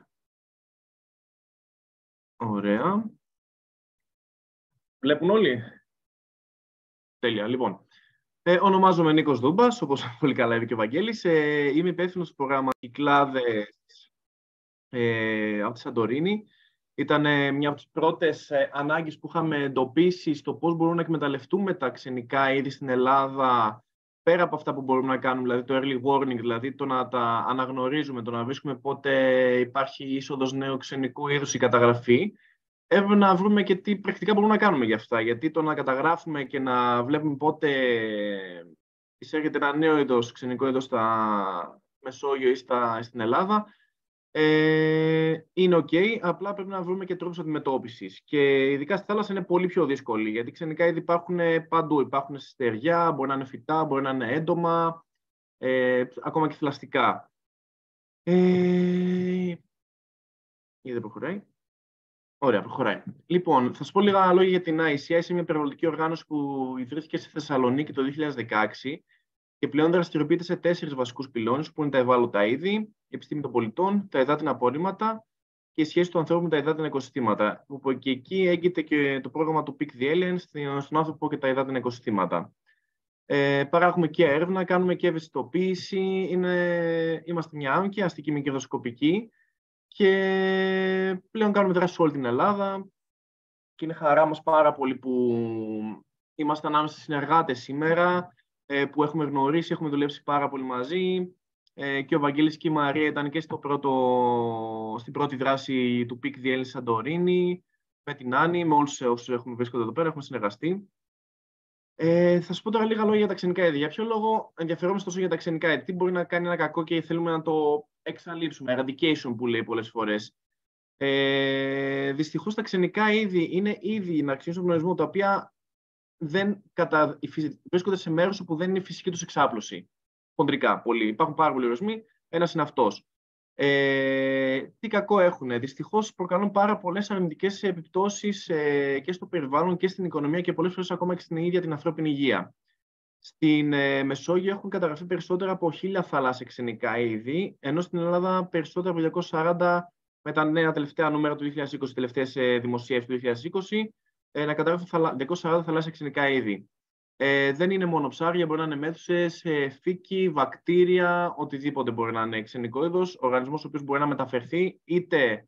Ωραία. Βλέπουν όλοι. Τέλεια. Λοιπόν, ε, ονομάζομαι Νίκος Δούμπας, όπως πολύ καλά είπε και ο Βαγγέλης. Ε, είμαι υπεύθυνος του πρόγραμμα Κυκλάδες ε, από τη Σαντορίνη. Ήταν ε, μια από τις πρώτες ε, ανάγκες που είχαμε εντοπίσει στο πώς μπορούμε να εκμεταλλευτούμε τα ξενικά είδη στην Ελλάδα, πέρα από αυτά που μπορούμε να κάνουμε, δηλαδή το early warning, δηλαδή το να τα αναγνωρίζουμε, το να βρίσκουμε πότε υπάρχει είσοδος νέου ξενικού είδους η καταγραφή, έπρεπε να βρούμε και τι πρακτικά μπορούμε να κάνουμε για αυτά. Γιατί το να καταγράφουμε και να βλέπουμε πότε εισέρχεται ένα νέο είδος, ξενικό είδος στα Μεσόγειο ή στα, στην Ελλάδα, ε, είναι ok, απλά πρέπει να βρούμε και τρόπους αντιμετώπισης. Και ειδικά στη θάλασσα είναι πολύ πιο δύσκολη, γιατί ξενικά είδη υπάρχουν παντού. Υπάρχουν στη στεριά, μπορεί να είναι φυτά, μπορεί να είναι έντομα, ε, ακόμα και θηλαστικά. Ε, δεν προχωράει. Ωραία, προχωράει. Λοιπόν, θα σας πω λίγα λόγια για την άι σι. άι σι είναι μια περιβαλλοντική οργάνωση που ιδρύθηκε στη Θεσσαλονίκη το δύο χιλιάδες δεκαέξι και πλέον δραστηριοποιείται σε τέσσερις βασικούς πυλώνες, που είναι τα ευάλωτα είδη, η επιστήμη των πολιτών, τα υδάτινα απορρίμματα και η σχέση του ανθρώπου με τα υδάτινα οικοσυστήματα. Όπου και εκεί έγκυται και το πρόγραμμα του Pick the Alien στον άνθρωπο και τα υδάτινα οικοσυστήματα. Ε, παράγουμε και έρευνα, κάνουμε και ευαισθητοποίηση. Είναι, είμαστε μια άμκη, αστική μη κερδοσκοπική. Και πλέον κάνουμε δράσεις σε όλη την Ελλάδα και είναι χαρά μας πάρα πολύ που είμαστε ανάμεσα στις συνεργάτες σήμερα, ε, που έχουμε γνωρίσει, έχουμε δουλέψει πάρα πολύ μαζί. Ε, και ο Βαγγέλης και η Μαρία ήταν και στο πρώτο, στην πρώτη δράση του πικ Διέλνη Σαντορίνη, με την Άννη, με όλους όσους έχουμε βρίσκονται εδώ πέρα, έχουμε συνεργαστεί. Ε, θα σου πω τώρα λίγα λόγια για τα ξενικά είδη. Για ποιο λόγο ενδιαφερόμαστε τόσο για τα ξενικά είδη? Τι μπορεί να κάνει ένα κακό και θέλουμε να το εξαλείψουμε? Eradication που λέει πολλές φορές. Ε, δυστυχώς τα ξενικά είδη είναι είδη ναρκισσινού οργανισμού, τα οποία δεν κατα... βρίσκονται σε μέρος όπου δεν είναι η φυσική τους εξάπλωση. Χοντρικά, πολύ. Υπάρχουν πάρα πολλοί οργανισμοί, ένας είναι αυτός. Ε, τι κακό έχουν? Δυστυχώς προκαλούν πάρα πολλές αρνητικές επιπτώσεις ε, και στο περιβάλλον και στην οικονομία και πολλές φορές ακόμα και στην ίδια την ανθρώπινη υγεία. Στην ε, Μεσόγειο έχουν καταγραφεί περισσότερα από χίλια θαλάσσια ξενικά είδη, ενώ στην Ελλάδα περισσότερα από διακόσια σαράντα με τα νέα τελευταία νούμερα του δύο χιλιάδες είκοσι, τελευταίες ε, δημοσίευσεις του δύο χιλιάδες είκοσι, ε, να καταγράφουν διακόσια σαράντα θαλάσσια ξενικά είδη. Ε, δεν είναι μόνο ψάρια, μπορεί να είναι μέδουσες, ε, φύκη, βακτήρια, οτιδήποτε μπορεί να είναι ξενικό είδος, οργανισμός ο οποίος μπορεί να μεταφερθεί είτε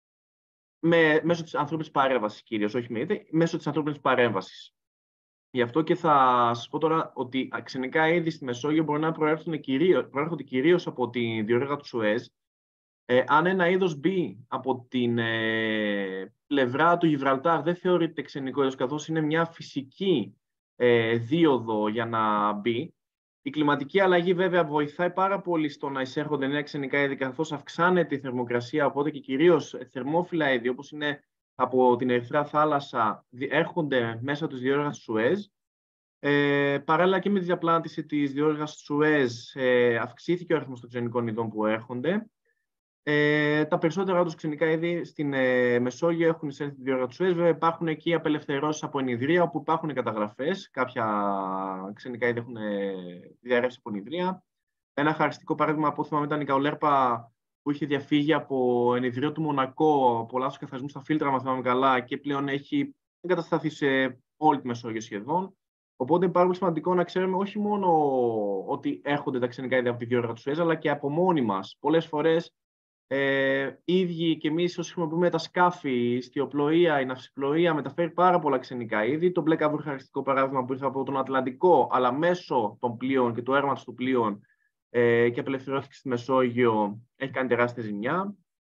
με, μέσω της ανθρώπινης παρέμβασης, κυρίως, όχι με είτε, μέσω της ανθρώπινης παρέμβασης. Γι' αυτό και θα σας πω τώρα ότι ξενικά είδη στη Μεσόγειο μπορεί να προέρχονται κυρίως, προέρχονται κυρίως από τη διόρυγα του Σουέζ. Ε, αν ένα είδος μπει από την ε, πλευρά του Γιβραλτάρ, δεν θεωρείται ξενικό είδος, καθώς είναι μια φυσική ε, δίωδο για να μπει. Η κλιματική αλλαγή βέβαια βοηθάει πάρα πολύ στο να εισέρχονται νέα ξενικά είδη, καθώς αυξάνεται η θερμοκρασία, οπότε και κυρίως θερμόφυλλα είδη, όπως είναι από την Ερυθρά θάλασσα, έρχονται μέσα τους διόρυγας του Σουέζ. Ε, παράλληλα και με τη διαπλάτηση της διόρυγας του Σουέζ ε, αυξήθηκε ο αριθμός των ξενικών ειδών που έρχονται. Ε, τα περισσότερα όντως ξενικά είδη στην ε, Μεσόγειο έχουν εισέλθει τη διόρυγα του Σουέζ. Βέβαια υπάρχουν εκεί απελευθερώσεις από ενιδρία, όπου υπάρχουν καταγραφές. Κάποια ξενικά είδη έχουν ε, διαρρεύσει από ενιδρία. Ένα χαριστικό παράδειγμα από θυμάμαι ήταν η καολέρπα που είχε διαφύγει από ενιδρίο του Μονακό, από λάθος καθαρισμού στα φίλτρα, αν θυμάμαι καλά, και πλέον έχει εγκατασταθεί σε όλη τη Μεσόγειο σχεδόν. Οπότε είναι πάρα πολύ σημαντικό να ξέρουμε όχι μόνο ότι έρχονται τα ξενικά είδη από τη διόρυγα του Σουέζ, αλλά και από μόνοι μας. Πολλές φορές ε, οι ίδιοι και εμείς όσοι χρησιμοποιούμε τα σκάφη, η στιοπλοεία, η ναυσιπλοεία μεταφέρει πάρα πολλά ξενικά είδη. Το μπλε καβούρ χαριστικό παράδειγμα που ήρθε από τον Ατλαντικό, αλλά μέσω των πλοίων και του έρματος του πλοίων ε, και απελευθερώθηκε στη Μεσόγειο, έχει κάνει τεράστια ζημιά.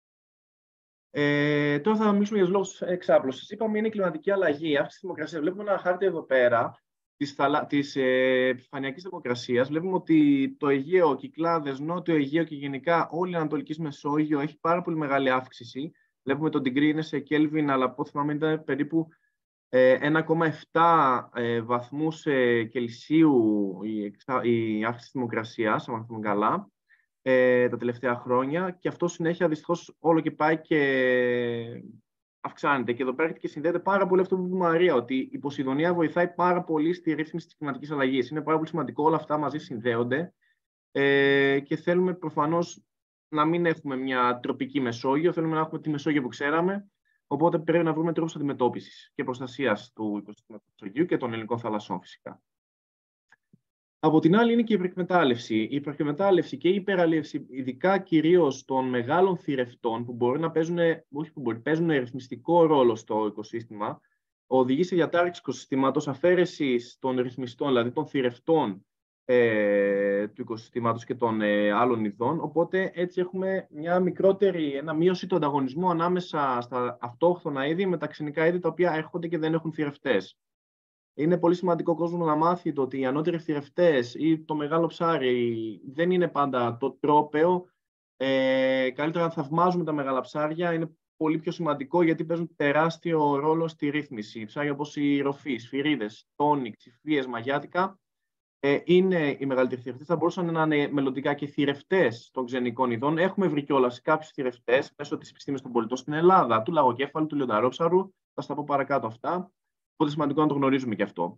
Ε, τώρα θα μιλήσουμε για τους λόγους εξάπλωσης. Είπαμε είναι η κλιματική αλλαγή, η αύξηση της θερμοκρασίας. Βλέπουμε ένα χάρτη εδώ πέρα της, θαλα... της ε, επιφανειακής θερμοκρασίας. Βλέπουμε ότι το Αιγαίο, Κυκλάδες, Νότιο Αιγαίο και γενικά όλη η Ανατολική Μεσόγειο έχει πάρα πολύ μεγάλη αύξηση. Βλέπουμε το degree είναι σε Kelvin, αλλά από ό,τι θυμάμαι ήταν περίπου ε, ένα κόμμα επτά ε, βαθμούς ε, Κελσίου η, η αύξηση της θερμοκρασίας, αν μάθουμε καλά, ε, τα τελευταία χρόνια. Και αυτό συνέχεια δυστυχώς όλο και πάει και αυξάνεται. Και εδώ πέρα και συνδέεται πάρα πολύ αυτό που είπε η Μαρία, ότι η Ποσειδονία βοηθάει πάρα πολύ στη ρύθμιση της κλιματικής αλλαγής. Είναι πάρα πολύ σημαντικό, όλα αυτά μαζί συνδέονται ε, και θέλουμε προφανώς να μην έχουμε μια τροπική Μεσόγειο, θέλουμε να έχουμε τη Μεσόγειο που ξέραμε, οπότε πρέπει να βρούμε τρόπους αντιμετώπισης και προστασίας του οικοσυστήματος του Μεσογείου και των ελληνικών θαλασσών φυσικά. Από την άλλη είναι και η υπερεκμετάλλευση. Η υπερεκμετάλλευση και η υπεραλίευση, ειδικά κυρίως των μεγάλων θηρευτών που μπορεί να παίζουν, όχι που μπορεί, παίζουν ρυθμιστικό ρόλο στο οικοσύστημα, οδηγεί σε διατάρξη οικοσυστήματος, αφαίρεση των ρυθμιστών, δηλαδή των θηρευτών ε, του οικοσυστήματος και των ε, άλλων ειδών. Οπότε έτσι έχουμε μια μικρότερη, ένα μείωση του ανταγωνισμού ανάμεσα στα αυτόχθονα είδη με τα ξενικά είδη τα οποία έρχονται και δεν έχουν θηρευτές. Είναι πολύ σημαντικό ο κόσμος να μάθει το ότι οι ανώτεροι θηρευτές ή το μεγάλο ψάρι δεν είναι πάντα το τρόπαιο. Ε, καλύτερα να θαυμάζουμε τα μεγάλα ψάρια. Είναι πολύ πιο σημαντικό γιατί παίζουν τεράστιο ρόλο στη ρύθμιση. Ψάρια όπως οι ροφοί, σφυρίδες, τόνοι, ξυφίες, μαγιάτικα ε, είναι οι μεγαλύτεροι θηρευτές. Θα μπορούσαν να είναι μελλοντικά και θηρευτές των ξενικών ειδών. Έχουμε βρει κιόλας κάποιους θηρευτές μέσω της επιστήμης των πολιτών στην Ελλάδα, του λαγοκέφαλου, του λιονταρόψαρου. Θα σας τα πω παρακάτω αυτά. Οπότε σημαντικό να το γνωρίζουμε και αυτό.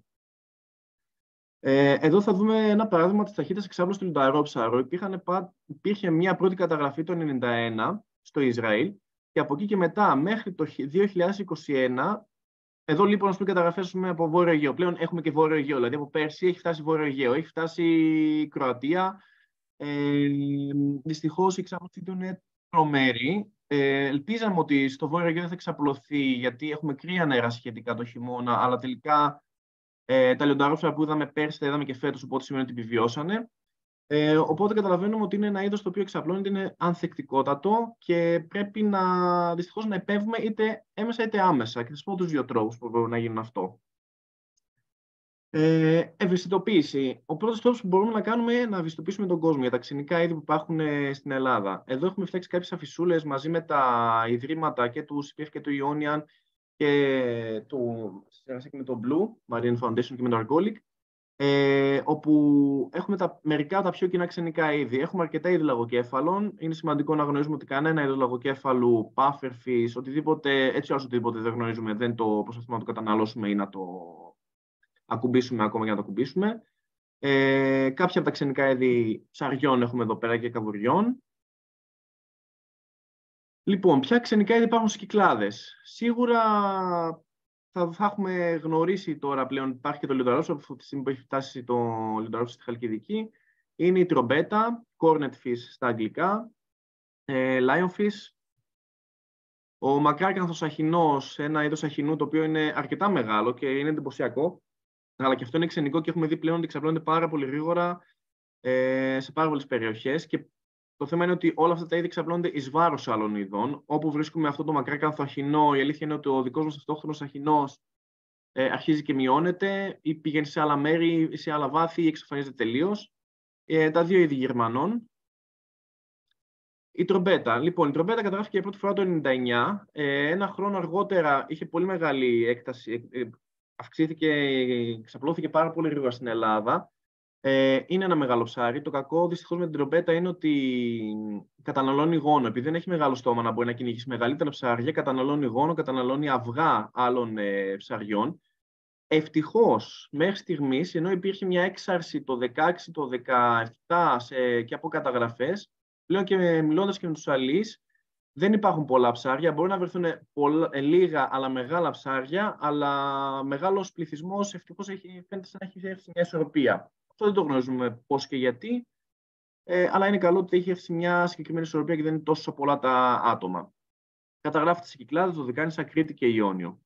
Ε, εδώ θα δούμε ένα παράδειγμα της ταχύτητας εξάπλωσης του λιονταρόψαρου. Υπήρχε μια πρώτη καταγραφή το χίλια εννιακόσια ενενήντα ένα στο Ισραήλ και από εκεί και μετά μέχρι το δύο χιλιάδες είκοσι ένα, εδώ λοιπόν ας πούμε καταγραφές από Βόρειο Αιγαίο. Πλέον έχουμε και Βόρειο Αιγαίο, δηλαδή από πέρσι έχει φτάσει Βόρειο Αιγαίο, έχει φτάσει η Κροατία. Ε, δυστυχώς η εξάπλωση του είναι τρομερή. Ε, ελπίζαμε ότι στο Βόρειο Αιγαίο δεν θα εξαπλωθεί γιατί έχουμε κρύα νερά σχετικά το χειμώνα, αλλά τελικά Ε, τα λιονταρόψαρα που είδαμε πέρσι τα είδαμε και φέτος, οπότε σημαίνει ότι επιβιώσανε. Ε, οπότε καταλαβαίνουμε ότι είναι ένα είδος το οποίο εξαπλώνεται, είναι ανθεκτικότατο και πρέπει να, δυστυχώς, να επέμβουμε είτε έμεσα είτε άμεσα. Και θα σας πω τους δύο τρόπους που μπορούν να γίνουν αυτό. Ε, ευαισθητοποίηση. Ο πρώτος τρόπος που μπορούμε να κάνουμε είναι να ευαισθητοποιήσουμε τον κόσμο για τα ξενικά είδη που υπάρχουν στην Ελλάδα. Εδώ έχουμε φτιάξει κάποιες αφισούλες μαζί με τα ιδρύματα και του σι πι εφ και του Ionian και του, και με το Blue Marine Foundation και με το Argolic, ε, όπου έχουμε τα, μερικά από τα πιο κοινά ξενικά είδη. Έχουμε αρκετά είδη λαγοκέφαλων. Είναι σημαντικό να γνωρίζουμε ότι κανένα είδος λαγοκέφαλου, pufferfish, οτιδήποτε, έτσι όσο οτιδήποτε δεν γνωρίζουμε, δεν το προσπαθούμε να το καταναλώσουμε ή να το ακουμπήσουμε ακόμα για να το ακουμπήσουμε. Ε, κάποια από τα ξενικά είδη ψαριών έχουμε εδώ πέρα και καβουριών. Λοιπόν, ποια ξενικά είδη υπάρχουν στις Κυκλάδες? Σίγουρα θα, θα έχουμε γνωρίσει τώρα πλέον, υπάρχει και το λιονταρόψαρο, από τη στιγμή που έχει φτάσει το λιονταρόψαρο στη Χαλκιδική. Είναι η τρομπέτα, cornet fish στα αγγλικά, ε, lionfish, ο μακράκανθος αχινός, ένα είδος αχινού το οποίο είναι αρκετά μεγάλο και είναι εντυπωσιακό. Αλλά και αυτό είναι ξενικό και έχουμε δει πλέον ότι εξαπλώνεται πάρα πολύ γρήγορα ε, σε πάρα πολλές περιοχές. Και το θέμα είναι ότι όλα αυτά τα είδη εξαπλώνονται εις βάρος άλλων ειδών. Όπου βρίσκουμε αυτό το μακράκανθο αχινό, η αλήθεια είναι ότι ο δικός μας αυτόχθονος αχινός ε, αρχίζει και μειώνεται, ή πηγαίνει σε άλλα μέρη, ή σε άλλα βάθη, ή εξαφανίζεται τελείως. Ε, τα δύο είδη Γερμανών. Η τρομπέτα. Λοιπόν, η τρομπέτα καταγράφηκε για πρώτη φορά το χίλια εννιακόσια ενενήντα εννιά. Ε, ένα χρόνο αργότερα είχε πολύ μεγάλη έκταση. Ε, αυξήθηκε, εξαπλώθηκε πάρα πολύ γρήγορα στην Ελλάδα. Ε, είναι ένα μεγάλο ψάρι. Το κακό δυστυχώς με την τρομπέτα είναι ότι καταναλώνει γόνο. Επειδή δεν έχει μεγάλο στόμα να μπορεί να κυνηγήσει μεγαλύτερα ψάρια, καταναλώνει γόνο, καταναλώνει αυγά άλλων ε, ψαριών. Ευτυχώς, μέχρι στιγμής, ενώ υπήρχε μια έξαρση το δεκαέξι, το δεκαεπτά σε, και από καταγραφές, πλέον και μιλώντας και με τους αλείς, δεν υπάρχουν πολλά ψάρια. Μπορεί να βρεθούν πολλά, λίγα αλλά μεγάλα ψάρια, αλλά μεγάλος πληθυσμός ευτυχώς έχει, φαίνεται σαν να έχει έρθει μια ισορροπία. Αυτό δεν το γνωρίζουμε πώς και γιατί, ε, αλλά είναι καλό ότι έχει έρθει μια συγκεκριμένη ισορροπία και δεν είναι τόσο πολλά τα άτομα. Καταγράφεται σε Κυκλάδες, Δωδεκάνησα, Κρήτη και Ιόνιο.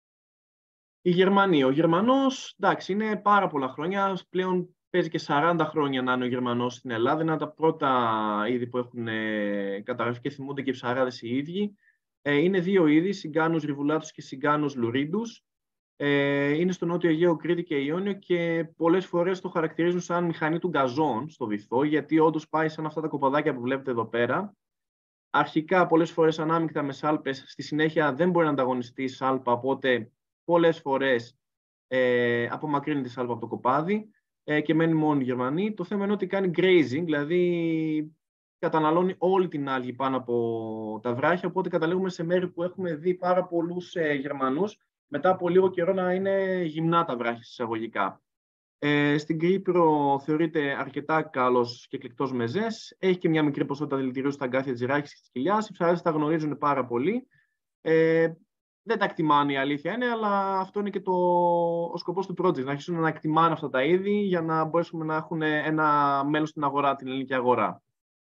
Η Γερμανία. Ο Γερμανός, εντάξει, είναι πάρα πολλά χρόνια. Πλέον παίζει και σαράντα χρόνια να είναι ο Γερμανός στην Ελλάδα. Είναι από τα πρώτα είδη που έχουν ε, καταγραφεί και θυμούνται και οι ψαράδες οι ίδιοι. Ε, είναι δύο είδη, Συγκάνους ριβουλάτους και Συγκάνους λουρίντους. Ε, είναι στο Νότιο Αιγαίο, Κρήτη και Ιόνιο και πολλές φορές το χαρακτηρίζουν σαν μηχανή του γκαζόν στο βυθό, γιατί όντως πάει σαν αυτά τα κοπαδάκια που βλέπετε εδώ πέρα. Αρχικά πολλές φορές ανάμεικτα με σάλπες, στη συνέχεια δεν μπορεί να ανταγωνιστεί σάλπα, οπότε πολλές φορές ε, απομακρύνει τη σάλπα από το κοπάδι ε, και μένει μόνο η Γερμανή. Το θέμα είναι ότι κάνει grazing, δηλαδή καταναλώνει όλη την άλγη πάνω από τα βράχια, οπότε καταλήγουμε σε μέρη που έχουμε δει πάρα πολλούς ε, Γερμανούς μετά από λίγο καιρό να είναι γυμνά τα βράχια εισαγωγικά. Ε, στην Κύπρο θεωρείται αρκετά καλός και εκλεκτός μεζές. Έχει και μια μικρή ποσότητα δηλητηρίου στα αγκάθια της ράχης και της κοιλιάς. Οι ψαράδες τα γνωρίζουν πάρα πολύ. Ε, δεν τα εκτιμάνε, η αλήθεια είναι, αλλά αυτό είναι και το, ο σκοπός του project. Να αρχίσουν να εκτιμάνε αυτά τα είδη για να μπορέσουμε να έχουν ένα μέλλον στην αγορά, την ελληνική αγορά.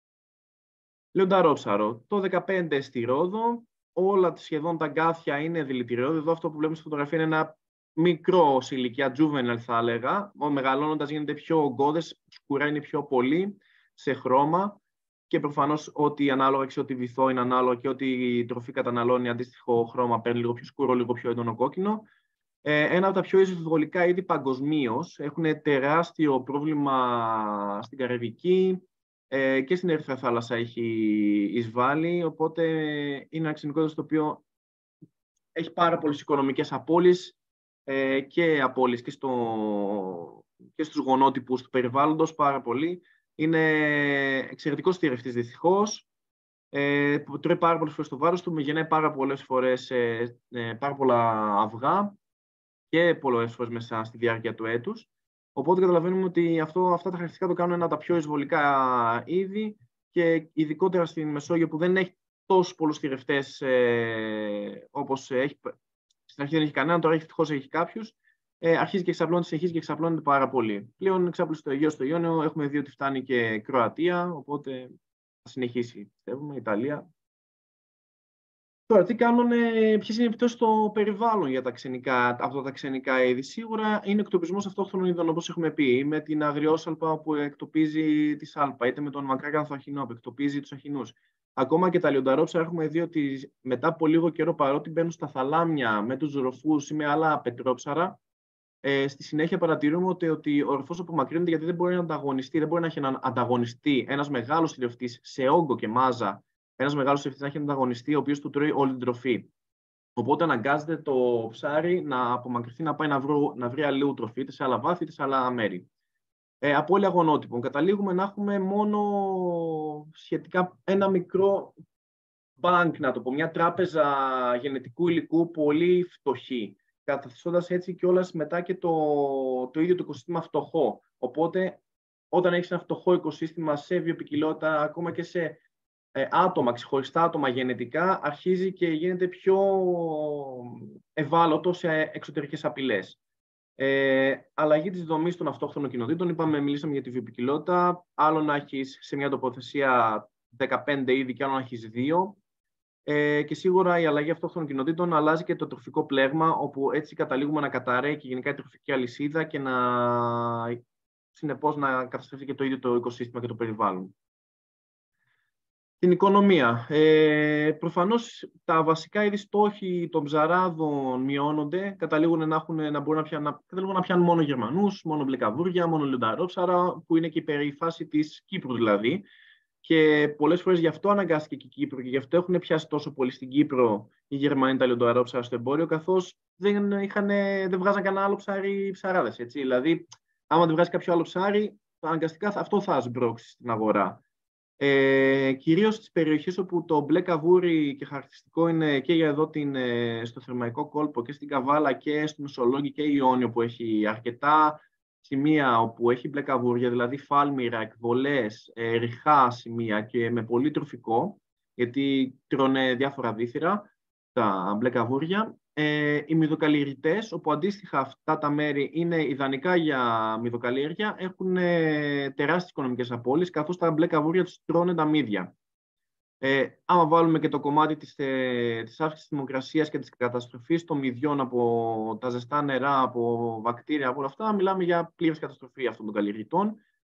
Λιονταρόψαρο. Το δεκαπέντε στη Ρόδο. Όλα σχεδόν τα αγκάθια είναι δηλητηριώδη. Εδώ αυτό που βλέπουμε στη φωτογραφία είναι ένα μικρό σε ηλικία, juvenile θα έλεγα. Μεγαλώνοντας γίνεται πιο ογκώδες, σκουραίνει πιο πολύ σε χρώμα και προφανώς ό,τι ανάλογα και ό,τι βυθό είναι ανάλογα και ό,τι η τροφή καταναλώνει αντίστοιχο χρώμα παίρνει λίγο πιο σκούρο, λίγο πιο έντονο κόκκινο. Ε, ένα από τα πιο εισβολικά είδη παγκοσμίως. Έχουν τεράστιο πρόβλημα στην Καραϊβική ε, και στην Ερυθρά Θάλασσα έχει εισβάλει, οπότε είναι ένα ξενικό είδος το οποίο έχει πάρα πολλές οικονομικές απώλειες ε, και απώλειες και, στο, και στους γονότυπους του περιβάλλοντος πάρα πολύ. Είναι εξαιρετικός θηρευτής δυστυχώς. Ε, τρώει πάρα πολλές φορές το βάρος του, γεννάει πάρα πολλές φορές ε, ε, πάρα πολλά αυγά και πολλές φορές μέσα στη διάρκεια του έτους. Οπότε καταλαβαίνουμε ότι αυτό, αυτά τα χαρακτηριστικά το κάνουν ένα από τα πιο εισβολικά είδη και ειδικότερα στην Μεσόγειο που δεν έχει τόσους πολλούς θηρευτές ε, όπως έχει. Στην αρχή δεν έχει κανέναν, τώρα ευτυχώς έχει κάποιους. Ε, αρχίζει και εξαπλώνεται, συνεχίζει και εξαπλώνεται πάρα πολύ. Πλέον εξάπλωσε το Αιγαίο στο Ιόνιο, έχουμε δει ότι φτάνει και Κροατία, οπότε θα συνεχίσει, πιστεύουμε, Ιταλία. Τώρα, τι κάνουν, ποιες είναι οι επιπτώσεις στο περιβάλλον για τα ξενικά, αυτά τα ξενικά είδη. Σίγουρα είναι εκτοπισμός αυτόχθονων ειδών, όπως έχουμε πει, με την αγριόσαλπα που εκτοπίζει τη σάλπα, είτε με τον μακράκανθο αχινό που εκτοπίζει τους αχινούς. Ακόμα και τα λιονταρόψαρα έχουμε δει ότι μετά από λίγο καιρό, παρότι μπαίνουν στα θαλάμια με τους ζωροφούς ή με άλλα πετρόψαρα, ε, στη συνέχεια παρατηρούμε ότι, ότι ο ροφός απομακρύνεται γιατί δεν μπορεί να ανταγωνιστεί, δεν μπορεί να έχει έναν ανταγωνιστή, ένας μεγάλος τηλεοπτής σε όγκο και μάζα. Ένας μεγάλος ευθύς να έχει ανταγωνιστή, ο οποίος του τρώει όλη την τροφή. Οπότε αναγκάζεται το ψάρι να απομακρυνθεί, να πάει να, βρω, να βρει αλλού τροφή, είτε σε άλλα βάθη, είτε σε άλλα μέρη. Ε, απώλεια γονότυπων. Καταλήγουμε να έχουμε μόνο σχετικά ένα μικρό bank, να το πω, μια τράπεζα γενετικού υλικού πολύ φτωχή, καθιστώντας έτσι κιόλας μετά και το, το ίδιο το οικοσύστημα φτωχό. Οπότε, όταν έχεις ένα φτωχό οικοσύστημα σε βιοποικιλότητα, ακόμα και σε Ε, άτομα, ξεχωριστά άτομα γενετικά, αρχίζει και γίνεται πιο ευάλωτο σε εξωτερικές απειλές. Ε, αλλαγή της δομής των αυτόχθονων κοινοτήτων. Είπαμε, μιλήσαμε για τη βιοποικιλότητα. Άλλο να έχεις σε μια τοποθεσία δεκαπέντε είδη και άλλο να έχεις δύο. Ε, και σίγουρα η αλλαγή αυτόχθονων κοινοτήτων αλλάζει και το τροφικό πλέγμα, όπου έτσι καταλήγουμε να καταραίει και γενικά η τροφική αλυσίδα και να, συνεπώς, να καταστρέφει και το ίδιο το οικοσύστημα και το περιβάλλον. Την οικονομία. Ε, προφανώς τα βασικά είδη στόχοι των ψαράδων μειώνονται, καταλήγουν να, έχουν, να μπορούν να πιάνουν, καταλήγουν να πιάνουν μόνο Γερμανούς, μόνο μπλεκαβούρια, μόνο λιονταρόψαρα, που είναι και η περίφαση της Κύπρου δηλαδή. Και πολλές φορές γι' αυτό αναγκάστηκε και η Κύπρο και γι' αυτό έχουν πιάσει τόσο πολύ στην Κύπρο οι Γερμανοί τα λιονταρόψαρα στο εμπόριο, καθώς δεν, είχαν, δεν βγάζαν κανένα άλλο ψάρι ψαράδες. Έτσι. Δηλαδή, άμα δεν βγάζει κάποιο άλλο ψάρι, αναγκαστικά αυτό θα σμπρώξει στην αγορά. Ε, κυρίως στις περιοχές όπου το μπλε καβούρι και χαρακτηριστικό είναι και για εδώ την, στο Θερμαϊκό κόλπο και στην Καβάλα και στο Μεσολόγγι και Ιόνιο, που έχει αρκετά σημεία όπου έχει μπλε καβούρια, δηλαδή φάλμυρα, εκβολές, ε, ριχά σημεία και με πολύ τροφικό, γιατί τρώνε διάφορα βύθυρα τα μπλε καβούρια. Ε, οι μυδοκαλλιεργητές, όπου αντίστοιχα αυτά τα μέρη είναι ιδανικά για μυδοκαλλιέργεια, έχουν ε, τεράστιες οικονομικές απώλειες, καθώς τα μπλε καβούρια τους τρώνε τα μύδια. Ε, άμα βάλουμε και το κομμάτι της, ε, της αύξησης της θερμοκρασίας και της καταστροφής των μυδιών από τα ζεστά νερά, από βακτήρια, από όλα αυτά, μιλάμε για πλήρης καταστροφή αυτών των καλλιεργητών.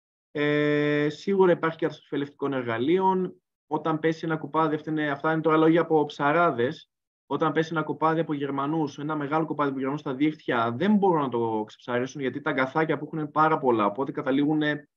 Ε, σίγουρα υπάρχει και καταστροφή ελευτικών εργαλείων. Όταν πέσει ένα κουπάδι, αυτά είναι, αυτά είναι τώρα λόγια από ψαράδες. Όταν πέσει ένα κοπάδι από Γερμανούς, ένα μεγάλο κοπάδι από Γερμανούς στα δίχτυα, δεν μπορούν να το ξεψαρίσουν γιατί τα αγκαθάκια που έχουν είναι πάρα πολλά. Οπότε καταλήγουν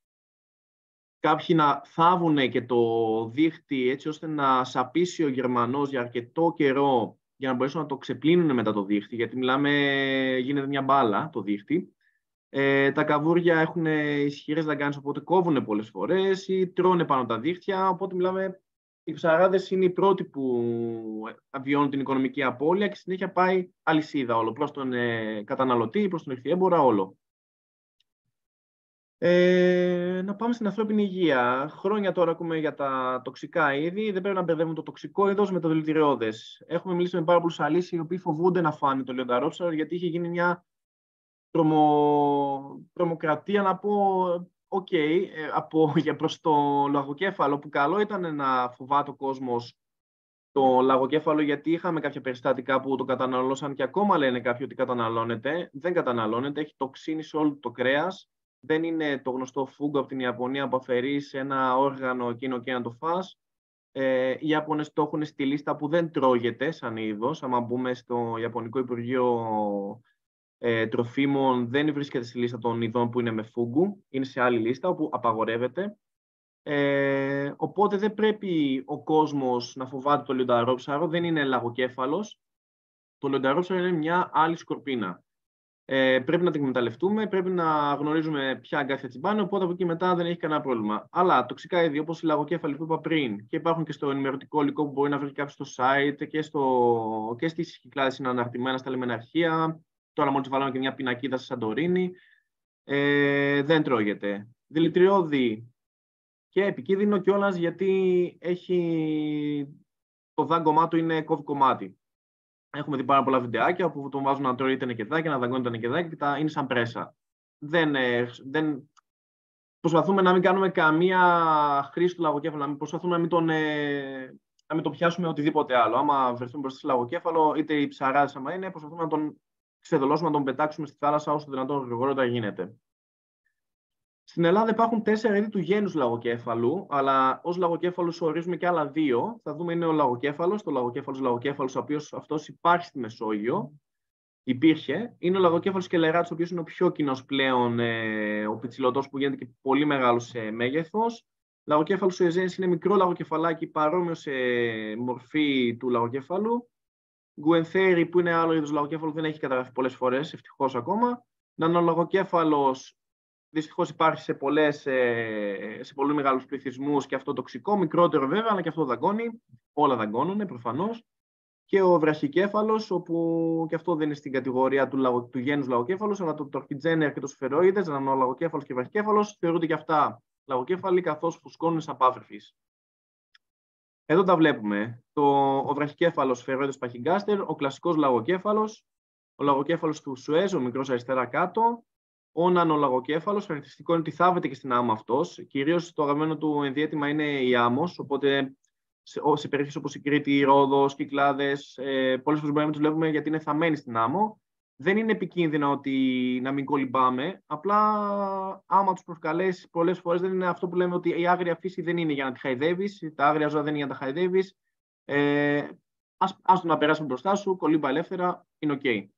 κάποιοι να θάβουν και το δίχτυ έτσι ώστε να σαπίσει ο Γερμανός για αρκετό καιρό για να μπορέσουν να το ξεπλύνουν μετά το δίχτυ. Γιατί μιλάμε, γίνεται μια μπάλα το δίχτυ. Ε, τα καβούρια έχουν ισχυρές δαγκάνες, οπότε κόβουν πολλές φορές ή τρώνε πάνω τα δίχτυα. Οπότε μιλάμε. Οι ψαράδες είναι οι πρώτοι που βιώνουν την οικονομική απώλεια και συνέχεια πάει αλυσίδα όλο, προς τον ε, καταναλωτή, προς τον εχθιέμπορα, όλο. Ε, να πάμε στην ανθρώπινη υγεία. Χρόνια τώρα ακούμε για τα τοξικά είδη. Δεν πρέπει να μπερδεύουμε το τοξικό είδος με το δηλητηριώδες. Έχουμε μιλήσει με πάρα πολλούς αλείς οι οποίοι φοβούνται να φάνε το λιονταρόψαρο, γιατί είχε γίνει μια τρομο... τρομοκρατία, να πω. Οκ, okay, από, για προς το λαγοκέφαλο, που καλό ήταν να φοβάται ο κόσμος το λαγοκέφαλο, γιατί είχαμε κάποια περιστατικά που το καταναλώσαν και ακόμα λένε κάποιοι ότι καταναλώνεται. Δεν καταναλώνεται, έχει τοξίνη σε όλο το κρέας. Δεν είναι το γνωστό φούγκο από την Ιαπωνία που αφαιρείς ένα όργανο εκείνο και να το φας. Ε, οι Ιάπωνες το έχουν στη λίστα που δεν τρώγεται σαν είδος. Άμα μπούμε στο Ιαπωνικό Υπουργείο Ε, τροφίμων, δεν βρίσκεται στη λίστα των ειδών που είναι με φούγκου, είναι σε άλλη λίστα όπου απαγορεύεται. Ε, οπότε δεν πρέπει ο κόσμος να φοβάται το λιονταρόψαρο, δεν είναι λαγοκέφαλος. Το λιονταρόψαρο είναι μια άλλη σκορπίνα. Ε, πρέπει να την εκμεταλλευτούμε, πρέπει να γνωρίζουμε ποια αγκάθια τσιμπάνε, οπότε από εκεί μετά δεν έχει κανένα πρόβλημα. Αλλά τοξικά είδη όπως οι λαγοκέφαλοι που είπα πριν και υπάρχουν και στο ενημερωτικό υλικό που μπορεί να βρει κάποιο στο site και, στο, και στις κυκλάδες είναι αναρτημένα στα λιμεναρχεία. Τώρα μόλις βάλαμε και μια πινακίδα στη Σαντορίνη. Ε, δεν τρώγεται. Δηλητηριώδη και επικίνδυνο κιόλας, γιατί έχει το δάγκωμά του είναι κόβει κομμάτι. Έχουμε δει πάρα πολλά βιντεάκια όπου τον βάζουν να τρώει τα νεκεδάκια, να δαγκώνει τα νεκεδάκια και τα είναι σαν πρέσα. Δεν, δεν... Προσπαθούμε να μην κάνουμε καμία χρήση του λαγοκέφαλου, να μην προσπαθούμε να μην τον, ε... να μην το πιάσουμε οτιδήποτε άλλο. Άμα βρεθούμε μπροστά στο λαγοκέφαλο, είτε οι ψαράδες άμα είναι, προσπαθούμε να τον ξεδολώσουμε, να τον πετάξουμε στη θάλασσα όσο δυνατόν γρηγορότερα γίνεται. Στην Ελλάδα υπάρχουν τέσσερα είδη του γένους λαγοκέφαλου, αλλά ως λαγοκέφαλους ορίζουμε και άλλα δύο. Θα δούμε είναι ο λαγοκέφαλος, το λαγοκέφαλος λαγοκέφαλος, ο οποίος αυτός υπάρχει στη Μεσόγειο. Υπήρχε. Είναι ο λαγοκέφαλος κελεράτης, ο οποίος είναι ο πιο κοινός πλέον, ε, ο πιτσιλωτός που γίνεται και πολύ μεγάλο σε μέγεθος. Λαγοκέφαλος ο Εζένης είναι μικρό λαγοκεφαλάκι, παρόμοιο σε μορφή του λαγοκέφαλου. Γκουενθέρι, που είναι άλλο είδος λαγοκέφαλου, δεν έχει καταγραφεί πολλές φορές, ευτυχώς ακόμα. Νανολαγοκέφαλος, δυστυχώς υπάρχει σε, πολλές, σε πολύ μεγάλους πληθυσμούς και αυτό τοξικό, μικρότερο βέβαια, αλλά και αυτό δαγκώνει. Όλα δαγκώνουν προφανώς. Και ο βραχικέφαλος, όπου και αυτό δεν είναι στην κατηγορία του, λαγο, του γένους λαγοκέφαλος, αλλά το τορκιτζένερ και το σφαιρόιδες, νανολαγοκέφαλος και βραχικέφαλος, θεωρούνται και αυτά λαγοκέφαλοι, καθώς φουσκώνουν σαν πάφρυφης. Εδώ τα βλέπουμε. Το, ο βραχικέφαλος σφαιρόιδες παχυγκάστερ, ο κλασικός λαγοκέφαλος, ο λαγοκέφαλος του Σουέζ, ο μικρός αριστερά κάτω, ο νανολαγοκέφαλος, χαρακτηριστικό είναι ότι θάβεται και στην άμμο αυτός. Κυρίως το αγαπημένο του ενδιαίτημα είναι η άμμος, οπότε σε, σε περιοχές όπως η Κρήτη, η Ρόδος, Κυκλάδες, ε, πολλές φορές μπορούμε να τους βλέπουμε γιατί είναι θαμμένοι στην άμμο. Δεν είναι επικίνδυνο ότι να μην κολυμπάμε, απλά άμα τους προκαλέσει πολλές φορές δεν είναι αυτό που λέμε ότι η άγρια φύση δεν είναι για να τη χαϊδεύεις, τα άγρια ζώα δεν είναι για να τα χαϊδεύεις. Ε, ας, ας το να περάσουμε μπροστά σου, κολύμπα ελεύθερα, είναι οκ. Okay.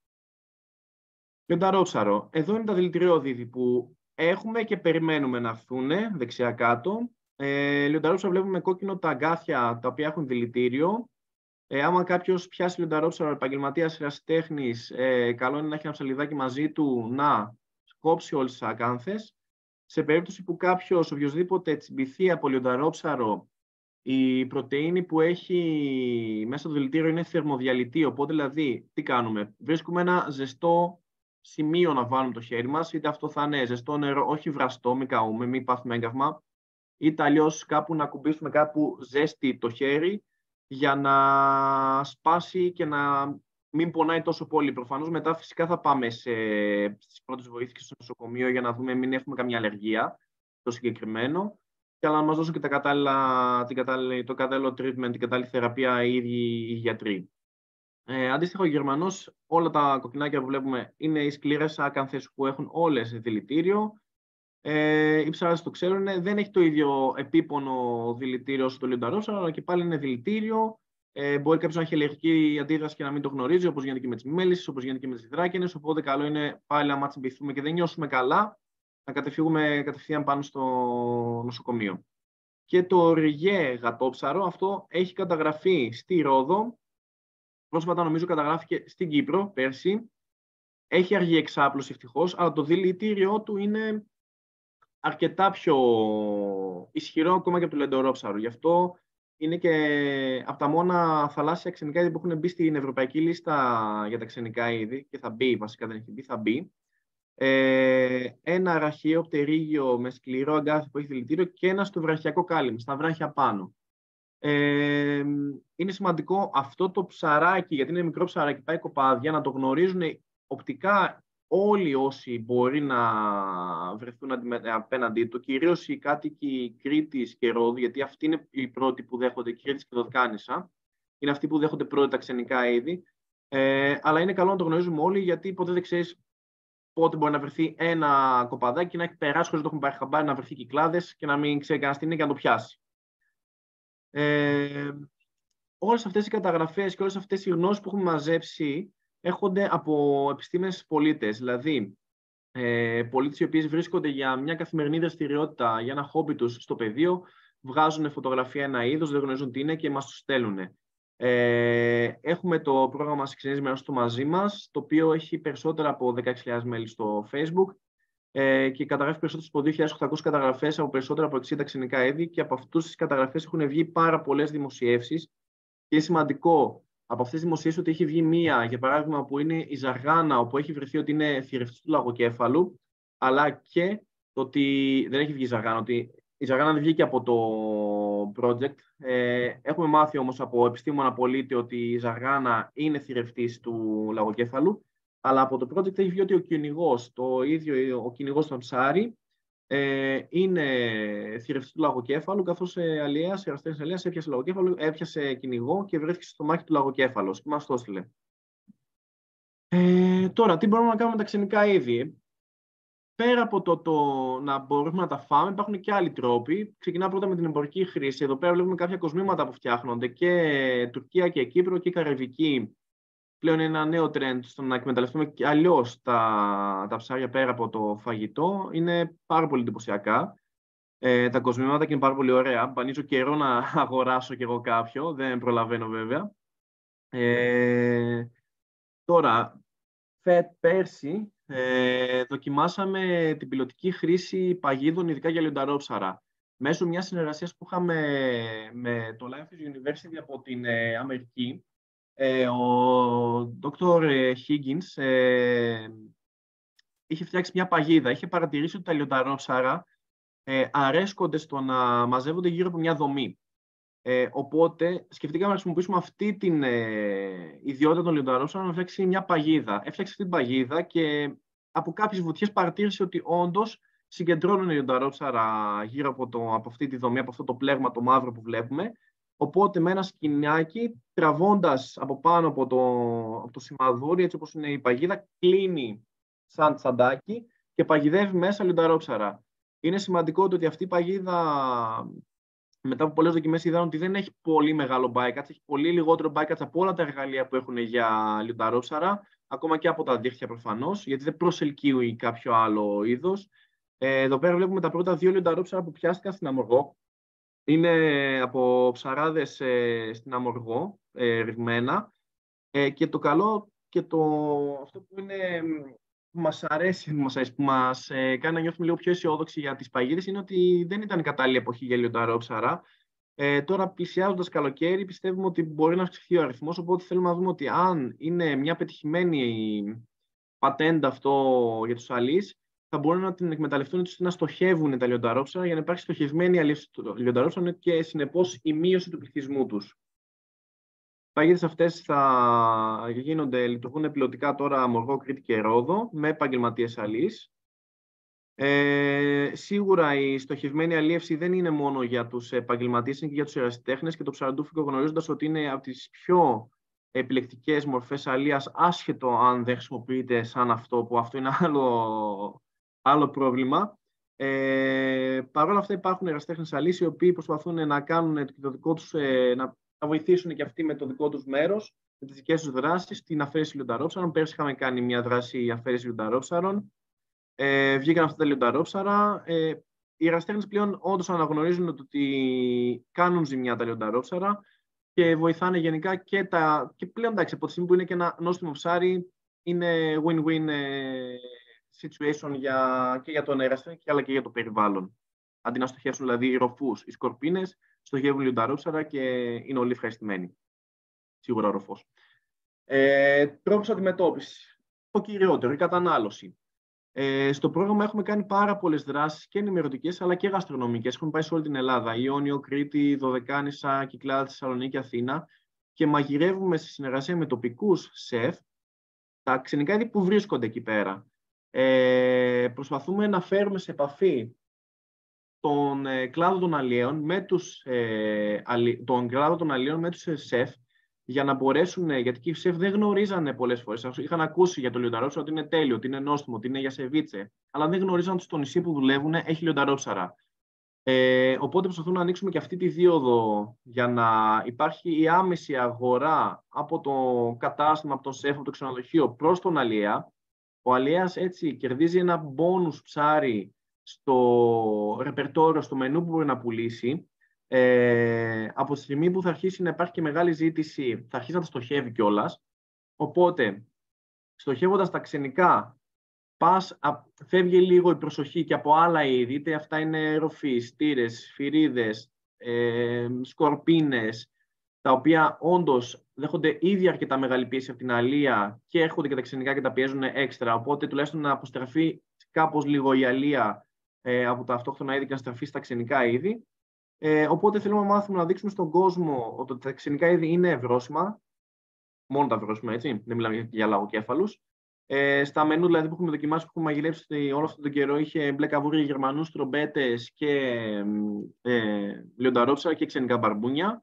Λιονταρόψαρο. Εδώ είναι τα δηλητηριώδη είδη που έχουμε και περιμένουμε να έρθουν δεξιά κάτω. Ε, λιονταρόψαρο βλέπουμε κόκκινο τα αγκάθια τα οποία έχουν δηλητήριο. Ε, άμα κάποιος πιάσει λιονταρόψαρο, επαγγελματίας ερασιτέχνης, ε, καλό είναι να έχει ένα ψαλιδάκι μαζί του να κόψει όλες τις ακάνθες. Σε περίπτωση που κάποιος οποιοσδήποτε τσιμπηθεί από λιονταρόψαρο, η πρωτεΐνη που έχει μέσα στο δηλητήριο είναι θερμοδιαλυτή. Οπότε, δηλαδή, τι κάνουμε? Βρίσκουμε ένα ζεστό σημείο να βάλουμε το χέρι μας, είτε αυτό θα είναι ζεστό νερό, όχι βραστό, μην καούμε, μην πάθουμε έγκαυμα, είτε αλλιώς κάπου να κουμπίσουμε κάπου ζέστη το χέρι για να σπάσει και να μην πονάει τόσο πολύ. Προφανώς μετά φυσικά θα πάμε σε, στις πρώτες βοήθειες και στο νοσοκομείο για να δούμε μην έχουμε καμία αλλεργία, το συγκεκριμένο, και αλλά να μας δώσουν και τα κατάλληλα, την κατάλληλη, το κατάλληλο treatment, την κατάλληλη θεραπεία οι ίδιοι οι γιατροί. Ε, αντίστοιχα, ο Γερμανός, όλα τα κοκκινάκια που βλέπουμε είναι οι σκληρές άκανθες που έχουν όλες δηλητήριο. Ε, οι ψάρες το ξέρουν, δεν έχει το ίδιο επίπονο δηλητήριο όσο το λιονταρόψαρο, αλλά και πάλι είναι δηλητήριο. Ε, μπορεί κάποιος να έχει αλλεργική αντίδραση και να μην το γνωρίζει, όπως γίνεται και με τις μέλισσες, όπως γίνεται και με τις υδράκαινες. Οπότε, καλό είναι πάλι, άμα τσιμπηθούμε και δεν νιώσουμε καλά, να κατεφύγουμε κατευθείαν πάνω στο νοσοκομείο. Και το ριγέ γατόψαρο, αυτό έχει καταγραφεί στη Ρόδο. Πρόσφατα νομίζω καταγράφηκε στην Κύπρο πέρσι. Έχει αργή εξάπλωση ευτυχώς, αλλά το δηλητήριό του είναι αρκετά πιο ισχυρό ακόμα και από το λιονταρόψαρο. Γι' αυτό είναι και από τα μόνα θαλάσσια ξενικά είδη που έχουν μπει στην Ευρωπαϊκή Λίστα για τα ξενικά είδη, και θα μπει, βασικά δεν έχει μπει, θα μπει. Ε, ένα αραχαίο πτερίγιο με σκληρό αγκάθι που έχει δηλητήριο και ένα στο βραχιακό κάλυμ, στα βράχια πάνω. Ε, είναι σημαντικό αυτό το ψαράκι, γιατί είναι μικρό ψαράκι, πάει κοπάδια, να το γνωρίζουν οπτικά όλοι όσοι μπορεί να βρεθούν απέναντί του, κυρίως οι κάτοικοι Κρήτης και Ρόδου, γιατί αυτοί είναι οι πρώτοι που δέχονται, Κρήτης και Δωδεκάνησα, είναι αυτοί που δέχονται πρώτα τα ξενικά είδη. Ε, αλλά είναι καλό να το γνωρίζουμε όλοι, γιατί ποτέ δεν ξέρεις πότε μπορεί να βρεθεί ένα κοπαδάκι και να έχει περάσει χωρίς να το έχουμε πάρει χαμπάρι, να βρεθεί Κυκλάδες και να μην ξέρει κανένας τι είναι και να το πιάσει. Ε, όλες αυτές οι καταγραφές και όλες αυτές οι γνώσεις που έχουμε μαζέψει έρχονται από επιστήμες πολίτες, δηλαδή ε, πολίτες οι οποίοι βρίσκονται για μια καθημερινή δραστηριότητα, για ένα χόμπι τους στο πεδίο, βγάζουν φωτογραφία ένα είδος, δεν γνωρίζουν τι είναι και μας το στέλνουν. Ε, έχουμε το πρόγραμμα Ξενίες Μέρος του μαζί μας, το οποίο έχει περισσότερα από δεκαέξι χιλιάδες μέλη στο Facebook ε, και καταγράφει περισσότερες από δύο χιλιάδες οκτακόσιες καταγραφές από περισσότερα από εξήντα ξενικά είδη, και από αυτούς τις καταγραφές έχουν βγει πάρα πολλές δημοσιεύσεις. Και είναι σημαντικό από αυτές τις δημοσιεύσεις ότι έχει βγει μία, για παράδειγμα, που είναι η ζαργάνα, όπου έχει βρεθεί ότι είναι θηρευτής του λαγοκέφαλου, αλλά και το ότι δεν έχει βγει η ζαργάνα, ότι η ζαργάνα δεν βγήκε από το project. Ε, έχουμε μάθει όμως από επιστήμονα πολίτη ότι η ζαργάνα είναι θηρευτής του λαγοκέφαλου, αλλά από το project έχει βγει ότι ο κυνηγός, το ίδιο ο κυνηγός των ψάρι, Ε, είναι θηρευτή του λαγοκέφαλου, καθώς ε, αλλιέας, εραστέχνης αλλιέας έπιασε λαγοκέφαλο, έπιασε κυνηγό και βρέθηκε στο μάχη του λαγοκέφαλος και μας το έστειλε. Ε, τώρα, τι μπορούμε να κάνουμε με τα ξενικά είδη? Πέρα από το, το να μπορούμε να τα φάμε, υπάρχουν και άλλοι τρόποι. Ξεκινά πρώτα με την εμπορική χρήση. Εδώ πέρα βλέπουμε κάποια κοσμήματα που φτιάχνονται και Τουρκία και Κύπρο και η Καραϊβική. Πλέον είναι ένα νέο trend στο να εκμεταλλευτούμε και αλλιώς τα, τα ψάρια πέρα από το φαγητό. Είναι πάρα πολύ εντυπωσιακά ε, τα κοσμήματα και είναι πάρα πολύ ωραία. Μπανίζω καιρό να αγοράσω κι εγώ κάποιο, δεν προλαβαίνω βέβαια. Ε, τώρα, φετ, πέρσι, ε, δοκιμάσαμε την πιλωτική χρήση παγίδων, ειδικά για λιονταρόψαρα. Μέσω μιας συνεργασίας που είχαμε με το Life's University από την ε, Αμερική, ε, ο ντόκτορ Higgins ε, είχε φτιάξει μια παγίδα. Είχε παρατηρήσει ότι τα λιονταρόψαρα ε, αρέσκονται στο να μαζεύονται γύρω από μια δομή. Ε, οπότε σκεφτήκαμε να χρησιμοποιήσουμε αυτή την ε, ιδιότητα των λιονταρόψαρων να φτιάξει μια παγίδα. Έφτιαξε αυτή την παγίδα και από κάποιες βουτιές παρατήρησε ότι όντως συγκεντρώνουν οι λιονταρόψαρα γύρω από, το, από αυτή τη δομή, από αυτό το πλέγμα το μαύρο που βλέπουμε. Οπότε με ένα σκοινάκι, τραβώντας από πάνω από το, από το σημαδούρι, έτσι όπως είναι η παγίδα, κλείνει σαν τσαντάκι και παγιδεύει μέσα λιονταρόψαρα. Είναι σημαντικό ότι αυτή η παγίδα, μετά από πολλές δοκιμές, είδαν ότι δεν έχει πολύ μεγάλο bycatch, έχει πολύ λιγότερο bycatch από όλα τα εργαλεία που έχουν για λιονταρόψαρα, ακόμα και από τα δίχτυα προφανώς, γιατί δεν προσελκύει κάποιο άλλο είδος. Ε, εδώ πέρα βλέπουμε τα πρώτα δύο λιονταρόψαρα που πιάστηκαν στην Αμοργό. Είναι από ψαράδες ε, στην Αμοργό, ε, ρηγμένα. Ε, και το καλό και το, αυτό που, είναι, που μας αρέσει, που μας, αρέσει, που μας ε, κάνει να νιώθουμε λίγο πιο αισιόδοξοι για τις παγίδες, είναι ότι δεν ήταν η κατάλληλη εποχή για λιονταρόψαρα. Ε, τώρα, πλησιάζοντας καλοκαίρι, πιστεύουμε ότι μπορεί να αυξηθεί ο αριθμός, οπότε θέλουμε να δούμε ότι αν είναι μια πετυχημένη πατέντα αυτό για τους αλείς, θα μπορούν να την εκμεταλλευτούν ώστε να στοχεύουν τα λιονταρόψαρα για να υπάρξει στοχευμένη αλήψη των λιονταρόψαρων και συνεπώς η μείωση του πληθυσμού τους. Οι παγίδες αυτές θα γίνονται, λειτουργούν πιλωτικά τώρα Αμοργό, Κρήτη και Ρόδο με επαγγελματίες αλείς. Ε, σίγουρα η στοχευμένη αλίευση δεν είναι μόνο για τους επαγγελματίες, είναι και για τους ερασιτέχνες και το ψαραντούφικο, γνωρίζοντας ότι είναι από τις πιο επιλεκτικές μορφές αλίας, άσχετο αν δεν χρησιμοποιείται σαν αυτό, που αυτό είναι άλλο, άλλο πρόβλημα. Ε, Παρ' όλα αυτά υπάρχουν ερασιτέχνες αλείς οι οποίοι προσπαθούν να κάνουν το δικό τους, ε, να, να βοηθήσουν και αυτοί με το δικό τους μέρος, με τις δικές τους δράσεις, την αφαίρεση λιονταρόψαρων. Πέρσι είχαμε κάνει μια δράση αφαίρεση λιονταρόψαρων. Ε, βγήκαν αυτά τα λιονταρόψαρα. Ε, οι ερασιτέχνες πλέον όντως αναγνωρίζουν ότι κάνουν ζημιά τα λιονταρόψαρα και βοηθάνε γενικά και, τα, και πλέον εντάξει, από τη στιγμή που είναι και ένα νόστιμο ψάρι, είναι win-win situation για, και για τον ερασιτέχνη αλλά και για το περιβάλλον. Αντί να στοχεύσουν δηλαδή οι ροφούς, οι σκορπίνες, στοχεύουν λιονταρόψαρα και είναι όλοι ευχαριστημένοι. Σίγουρα ο ροφός. Ε, τρόπος αντιμετώπισης. Το κυριότερο, η κατανάλωση. Ε, στο πρόγραμμα έχουμε κάνει πάρα πολλές δράσεις και ενημερωτικές αλλά και γαστρονομικές. Έχουμε πάει σε όλη την Ελλάδα, Ιόνιο, Κρήτη, Δωδεκάνησα, Κυκλάδα, Θεσσαλονίκη, Αθήνα και μαγειρεύουμε σε συνεργασία με τοπικούς σεφ τα ξενικά είδη που βρίσκονται εκεί πέρα. Ε, προσπαθούμε να φέρουμε σε επαφή τον ε, κλάδο των αλλιέων με τους, ε, αλι, τον κλάδο των αλλιέων με τους ε, σεφ, για να μπορέσουν, γιατί και οι σεφ δεν γνωρίζανε πολλές φορές. Είχαν ακούσει για το λιονταρόψαρο ότι είναι τέλειο, ότι είναι νόστιμο, ότι είναι για σεβίτσε, αλλά δεν γνωρίζαν ότι στο νησί που δουλεύουν έχει λιονταρόψαρα. Ε, οπότε προσπαθούμε να ανοίξουμε και αυτή τη δίωδο για να υπάρχει η άμεση αγορά από το κατάστημα, από τον σεφ, από το ξενοδοχείο προς τον αλλιέα. Ο αλλιέας έτσι κερδίζει ένα μπόνους ψάρι στο ρεπερτόριο, στο μενού που μπορεί να πουλήσει. Ε, από τη στιγμή που θα αρχίσει να υπάρχει και μεγάλη ζήτηση, θα αρχίσει να τα στοχεύει κιόλας. Οπότε, στοχεύοντας τα ξενικά, πας, α, φεύγει λίγο η προσοχή και από άλλα είδη, είτε αυτά είναι ροφή, στήρες, φυρίδες, ε, σκορπίνες, τα οποία όντως δέχονται ήδη αρκετά μεγάλη πίεση από την αλία και έρχονται και τα ξενικά και τα πιέζουν έξτρα. Οπότε, τουλάχιστον να αποστραφεί κάπως λίγο η αλία ε, από τα αυτόχθονα είδη και να στραφεί στα ξενικά είδη. Ε, οπότε θέλουμε να μάθουμε να δείξουμε στον κόσμο ότι τα ξενικά είδη είναι ευρώσιμα, μόνο τα ευρώσιμα, έτσι, δεν μιλάμε για λαγοκέφαλους, Ε, στα μενού δηλαδή που έχουμε δοκιμάσει, που έχουμε μαγειρέψει όλο αυτόν τον καιρό, είχε μπλε καβούρια, Γερμανούς τρομπέτες και ε, λιονταρόψαρα και ξενικά μπαρμπούνια.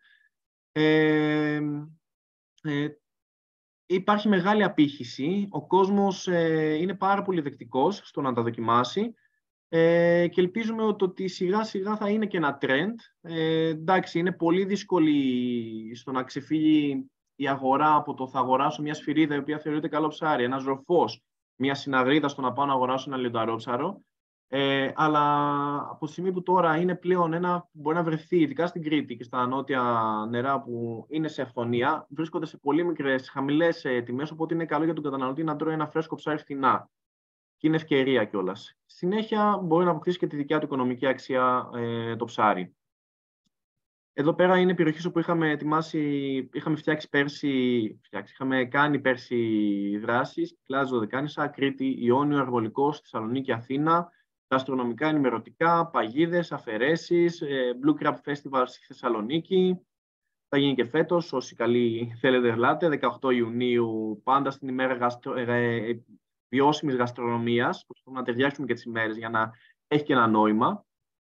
Ε, ε, υπάρχει μεγάλη απήχηση. Ο κόσμος ε, είναι πάρα πολύ δεκτικός στο να τα δοκιμάσει. Ε, και ελπίζουμε ότι σιγά σιγά θα είναι και ένα trend. Ε, εντάξει, είναι πολύ δύσκολη στο να ξεφύγει η αγορά από το θα αγοράσω μια σφυρίδα η οποία θεωρείται καλό ψάρι, ένας ροφός, μια συναγρίδα στο να πάω να αγοράσω ένα λιονταρόψαρο. Ε, αλλά από τη στιγμή που τώρα είναι πλέον ένα που μπορεί να βρεθεί, ειδικά στην Κρήτη και στα νότια νερά που είναι σε αυθονία, βρίσκονται σε πολύ μικρές, χαμηλές ε, τιμές, οπότε είναι καλό για τον καταναλωτή να τρώει ένα φρέσκο ψάρι φθηνά. Και είναι ευκαιρία κιόλας. Συνέχεια μπορεί να αποκτήσει και τη δικιά του οικονομική αξία ε, το ψάρι. Εδώ πέρα είναι περιοχές όπου είχαμε ετοιμάσει, είχαμε φτιάξει πέρσι, φτιάξει, είχαμε κάνει πέρσι δράσεις, Κυκλάδες Δωδεκάνησα, Κρήτη, Ιόνιο, Αργολικός, Θεσσαλονίκη, Αθήνα, γαστρονομικά, ενημερωτικά, παγίδες, αφαιρέσεις, ε, Blue Crab Festival στη Θεσσαλονίκη. Θα γίνει και φέτος, όσοι καλοί θέλετε ελάτε, δεκαοκτώ Ιουνίου, πάντα στην ημέρα γαστρο, ε, βιώσιμης γαστρονομίας, που να ταιριάξουμε και τις ημέρες για να έχει και ένα νόημα.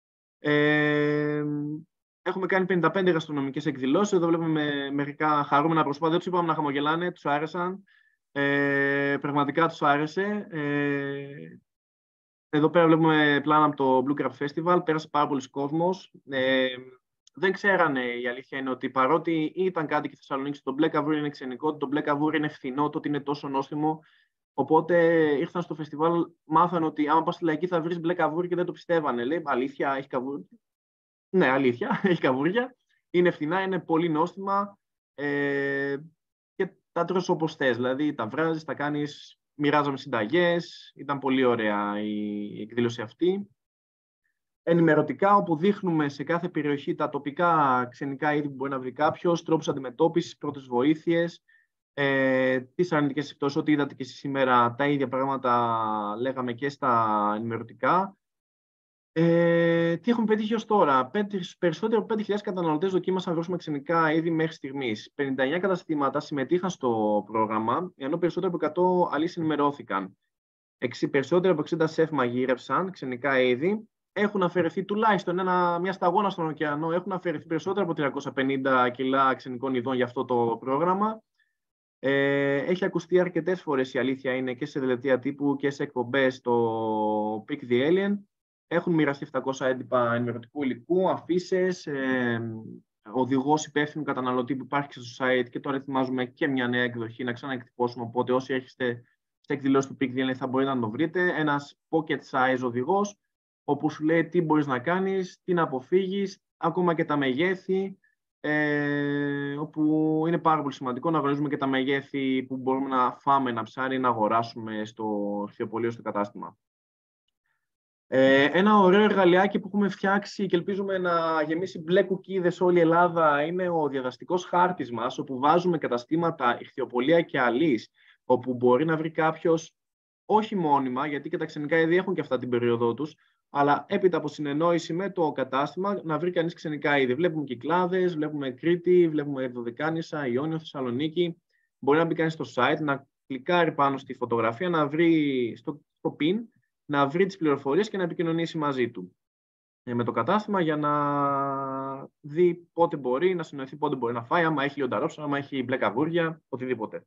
Ε, έχουμε κάνει πενήντα πέντε γαστρονομικές εκδηλώσεις. Εδώ βλέπουμε μερικά χαρούμενα πρόσωπα. Δεν τους είπαμε να χαμογελάνε, τους άρεσαν. Ε, πραγματικά τους άρεσε. Ε, εδώ πέρα βλέπουμε πλάνα από το Blue Crab Festival. Πέρασε πάρα πολλοί κόσμος. Ε, δεν ξέρανε, η αλήθεια είναι, ότι παρότι ήταν κάτι και στη Θεσσαλονίκη, το μπλε καβούρι είναι ξενικό, το μπλε καβούρι είναι φθηνό, το ότι είναι τόσο νόστιμο. Οπότε ήρθαν στο φεστιβάλ, μάθανε ότι άμα πας στη Λαϊκή θα βρεις μπλε καβούρι και δεν το πιστεύανε. Λέει, αλήθεια, έχει καβούρι. Ναι, αλήθεια, έχει καβούρια. Είναι φθηνά, είναι πολύ νόστιμα ε, και τα τρως όπως θες. Δηλαδή τα βράζεις, τα κάνεις, μοιράζαμε συνταγές. Ήταν πολύ ωραία η εκδήλωση αυτή. Ενημερωτικά, όπου δείχνουμε σε κάθε περιοχή τα τοπικά ξενικά είδη που μπορεί να βρει κάποιος, τρόπους αντιμετώπισης, πρώτες βοήθειες. Ε, τις αρνητικές επιπτώσεις, ό,τι είδατε και εσείς σήμερα, τα ίδια πράγματα λέγαμε και στα ενημερωτικά. Ε, τι έχουμε πετύχει ως τώρα? Περισσότερο από πέντε χιλιάδες καταναλωτές δοκίμασαν βρώσιμα ξενικά είδη μέχρι στιγμής. πενήντα εννέα καταστήματα συμμετείχαν στο πρόγραμμα, ενώ περισσότερο από εκατό αλείς ενημερώθηκαν. Περισσότερο από εξήντα σεφ μαγείρευσαν ξενικά είδη. Έχουν αφαιρεθεί τουλάχιστον ένα, μια σταγόνα στον ωκεανό. Έχουν αφαιρεθεί περισσότερο από τριακόσια πενήντα κιλά ξενικών ειδών για αυτό το πρόγραμμα. Ε, έχει ακουστεί αρκετές φορές, η αλήθεια είναι, και σε δελτία τύπου και σε εκπομπές στο Pick the Alien. Έχουν μοιραστεί επτακόσια έντυπα ενημερωτικού υλικού, αφίσες, ε, οδηγός υπεύθυνου καταναλωτή που υπάρχει και στο site, και τώρα ετοιμάζουμε και μια νέα εκδοχή να ξαναεκτυπώσουμε. Οπότε όσοι έχετε σε εκδηλώσεις του Pick the Alien θα μπορείτε να το βρείτε. Ένας pocket size οδηγός, όπου σου λέει τι μπορείς να κάνεις, τι να αποφύγεις, ακόμα και τα μεγέθη. Ε, όπου είναι πάρα πολύ σημαντικό να γνωρίζουμε και τα μεγέθη που μπορούμε να φάμε ένα ψάρι ή να αγοράσουμε στο ηχθειοπωλείο, στο κατάστημα. Ε, ένα ωραίο εργαλειάκι που έχουμε φτιάξει και ελπίζουμε να γεμίσει μπλε κουκίδες όλη η Ελλάδα είναι ο διαδραστικός χάρτης μας, όπου βάζουμε καταστήματα, ηχθειοπωλεία και αλείς, όπου μπορεί να βρει κάποιος όχι μόνιμα, γιατί και τα ξενικά είδη έχουν και αυτά την περίοδό τους, αλλά έπειτα από συνεννόηση με το κατάστημα να βρει κανείς ξενικά είδη. Βλέπουμε Κυκλάδες, βλέπουμε Κρήτη, βλέπουμε Δωδεκάνησα, Ιόνιο, Θεσσαλονίκη. Μπορεί να μπει κανείς στο site, να κλικάρει πάνω στη φωτογραφία, να βρει στο, στο pin, να βρει τις πληροφορίες και να επικοινωνήσει μαζί του ε, με το κατάστημα για να δει πότε μπορεί, να συνοηθεί πότε μπορεί να φάει, άμα έχει λιονταρόψαρα, άμα έχει μπλε καβούρια, οτιδήποτε.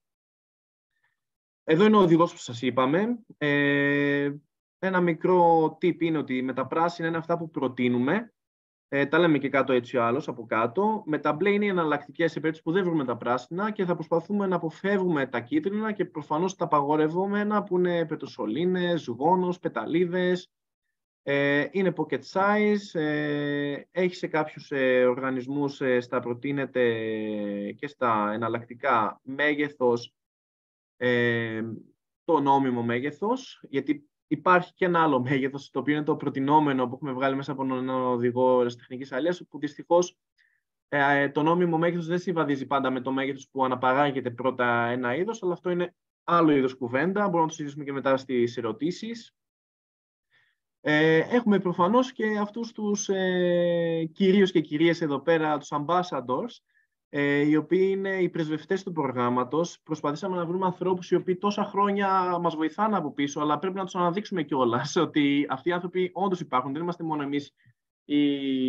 Εδώ είναι ο οδηγός που σας είπαμε. Ε, Ένα μικρό tip είναι ότι με τα πράσινα είναι αυτά που προτείνουμε. Ε, τα λέμε και κάτω έτσι ή άλλως από κάτω. Με τα μπλε είναι οι εναλλακτικές σε περίπτωση που δεν βρούμε τα πράσινα και θα προσπαθούμε να αποφεύγουμε τα κίτρινα και προφανώς τα απαγορευόμενα που είναι πετροσολίνες, ζουγόνος, πεταλίδες. Ε, είναι pocket size. Ε, έχει σε κάποιους ε, οργανισμούς ε, στα προτείνεται και στα εναλλακτικά μέγεθος, ε, το νόμιμο μέγεθος, γιατί υπάρχει και ένα άλλο μέγεθος, το οποίο είναι το προτινόμενο που έχουμε βγάλει μέσα από έναν οδηγό αεροσιτεχνικής αλίας, που δυστυχώς ε, το νόμιμο μέγεθος δεν συμβαδίζει πάντα με το μέγεθος που αναπαράγεται πρώτα ένα είδος, αλλά αυτό είναι άλλο είδος κουβέντα. Μπορούμε να το συζητήσουμε και μετά στις ερωτήσεις. Ε, έχουμε προφανώς και αυτούς τους ε, κυρίους και κυρίες εδώ πέρα, τους ambassadors, ε, οι οποίοι είναι οι πρεσβευτές του προγράμματος. Προσπαθήσαμε να βρούμε ανθρώπους οι οποίοι τόσα χρόνια μας βοηθάνε από πίσω, αλλά πρέπει να τους αναδείξουμε κιόλας ότι αυτοί οι άνθρωποι όντως υπάρχουν. Δεν είμαστε μόνο εμείς οι,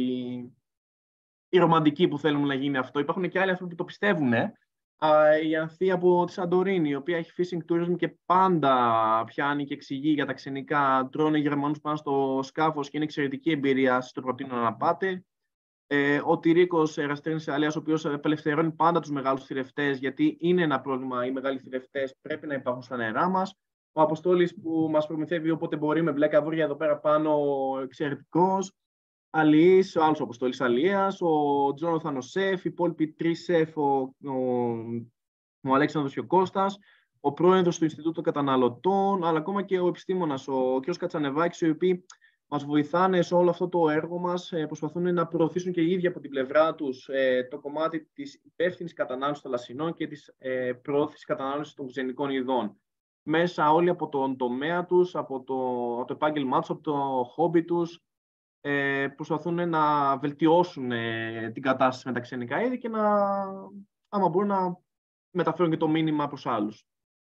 οι ρομαντικοί που θέλουμε να γίνει αυτό. Υπάρχουν και άλλοι άνθρωποι που το πιστεύουν. Η Ανθή από τη Σαντορίνη, η οποία έχει fishing tourism και πάντα πιάνει και εξηγεί για τα ξενικά. Τρώνε Γερμανούς πάνω στο σκάφος και είναι εξαιρετική εμπειρία. Σας το προτείνω να πάτε. Ε, ο Τυρίκος Εραστέρης Αλίας, ο οποίος απελευθερώνει πάντα τους μεγάλους θηρευτές, γιατί είναι ένα πρόβλημα. Οι μεγάλοι θηρευτές πρέπει να υπάρχουν στα νερά μας. Ο Αποστόλης που μας προμηθεύει όποτε μπορεί με μπλε καβούρια εδώ πέρα πάνω, εξαιρετικός. Αλιής, ο άλλος Αποστόλης Αλίας, ο Τζόναθαν ο Σεφ, οι υπόλοιποι τρεις Σεφ, ο, ο, ο Αλέξανδρος και ο Κώστας, ο πρόεδρος του Ινστιτούτου Καταναλωτών, αλλά ακόμα και ο επιστήμονας, ο κ. Κατσανεβάκης, οι οποίοι μας βοηθάνε σε όλο αυτό το έργο μας, προσπαθούν να προωθήσουν και οι ίδιοι από την πλευρά τους το κομμάτι της υπεύθυνης κατανάλωσης θαλασσινών και της προώθησης κατανάλωσης των ξενικών ειδών. Μέσα όλοι από τον τομέα τους, από το, από το επάγγελμά τους, από το χόμπι τους, Ε, προσπαθούν να βελτιώσουν ε, την κατάσταση με τα ξενικά είδη και να, άμα μπορούν να μεταφέρουν και το μήνυμα προς άλλους.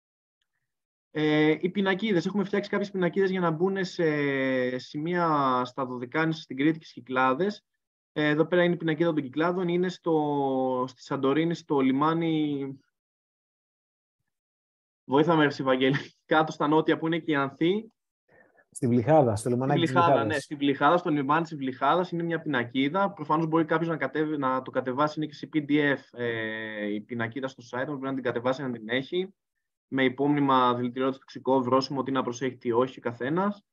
Ε, οι πινακίδες. Έχουμε φτιάξει κάποιες πινακίδες για να μπουν σε σημεία στα Δωδεκάνησα, στην Κρήτη και στις Κυκλάδες. Ε, εδώ πέρα είναι η πινακίδα των Κυκλάδων. Είναι στο, στη Σαντορίνη, στο λιμάνι... Βοήθαμε, ρε Βαγγέλη, κάτω στα νότια που είναι και η Ανθή. Στη Βλυχάδα, στο λιμανάκι της Βλυχάδας. Ναι, στη Βλυχάδα, στο λιμάνι της Βλυχάδας είναι μια πινακίδα. Προφανώς μπορεί κάποιος να, κατέβει, να το κατεβάσει, είναι και σε πι ντι εφ ε, η πινακίδα στο site, μπορεί να την κατεβάσει να την έχει, με υπόμνημα δηλητηριότητα, τοξικό, βρόσιμο, τι να προσέχει, τι όχι, καθένας.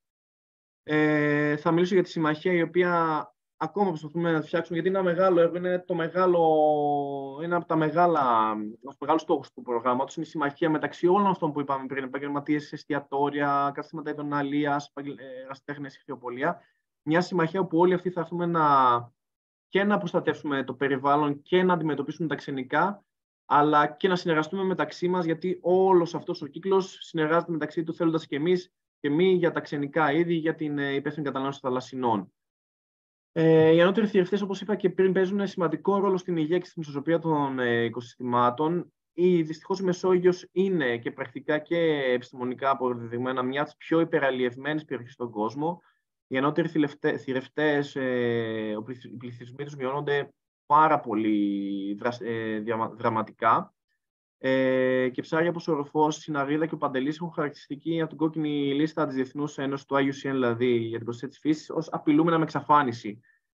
Ε, θα μιλήσω για τη συμμαχία, η οποία ακόμα προσπαθούμε να φτιάξουμε, γιατί είναι ένα μεγάλο έργο, είναι το μεγάλο, ένα από τα μεγάλα, τους μεγάλους στόχους του προγράμματος, είναι η συμμαχία μεταξύ όλων αυτών που είπαμε πριν, επαγγελματίες, εστιατόρια, καταστήματα ειδών αλίας, ερασιτέχνες, ηχθειοπολία. Μια συμμαχία όπου όλοι αυτοί θα έρθουμε να, και να προστατεύσουμε το περιβάλλον και να αντιμετωπίσουμε τα ξενικά, αλλά και να συνεργαστούμε μεταξύ μας, γιατί όλος αυτός ο κύκλος συνεργάζεται μεταξύ του, θέλοντας και εμείς και εμείς για τα ξενικά είδη, για την υπεύθυνη κατανάλωση θαλασσινών. Ε, οι ανώτεροι θηρευτές, όπως είπα και πριν, παίζουν σημαντικό ρόλο στην υγεία και στην ισορροπία των ε, οικοσυστημάτων. Η, δυστυχώς η Μεσόγειος είναι και πρακτικά και επιστημονικά αποδεδειγμένα μια από τις πιο υπεραλλιευμένες περιοχές στον κόσμο. Οι ανώτεροι θηρευτές, ε, οι πληθυσμοί τους μειώνονται πάρα πολύ δρα, ε, δραματικά. Ε, και ψάρια όπως ο Ροφός, η Συναρίδα και ο Παντελής έχουν χαρακτηριστική από την κόκκινη λίστα της Διεθνούς Ένωσης, του άι γιου σι εν δηλαδή, για την προστασία της φύσης, ως απειλούμενα με εξαφάνιση.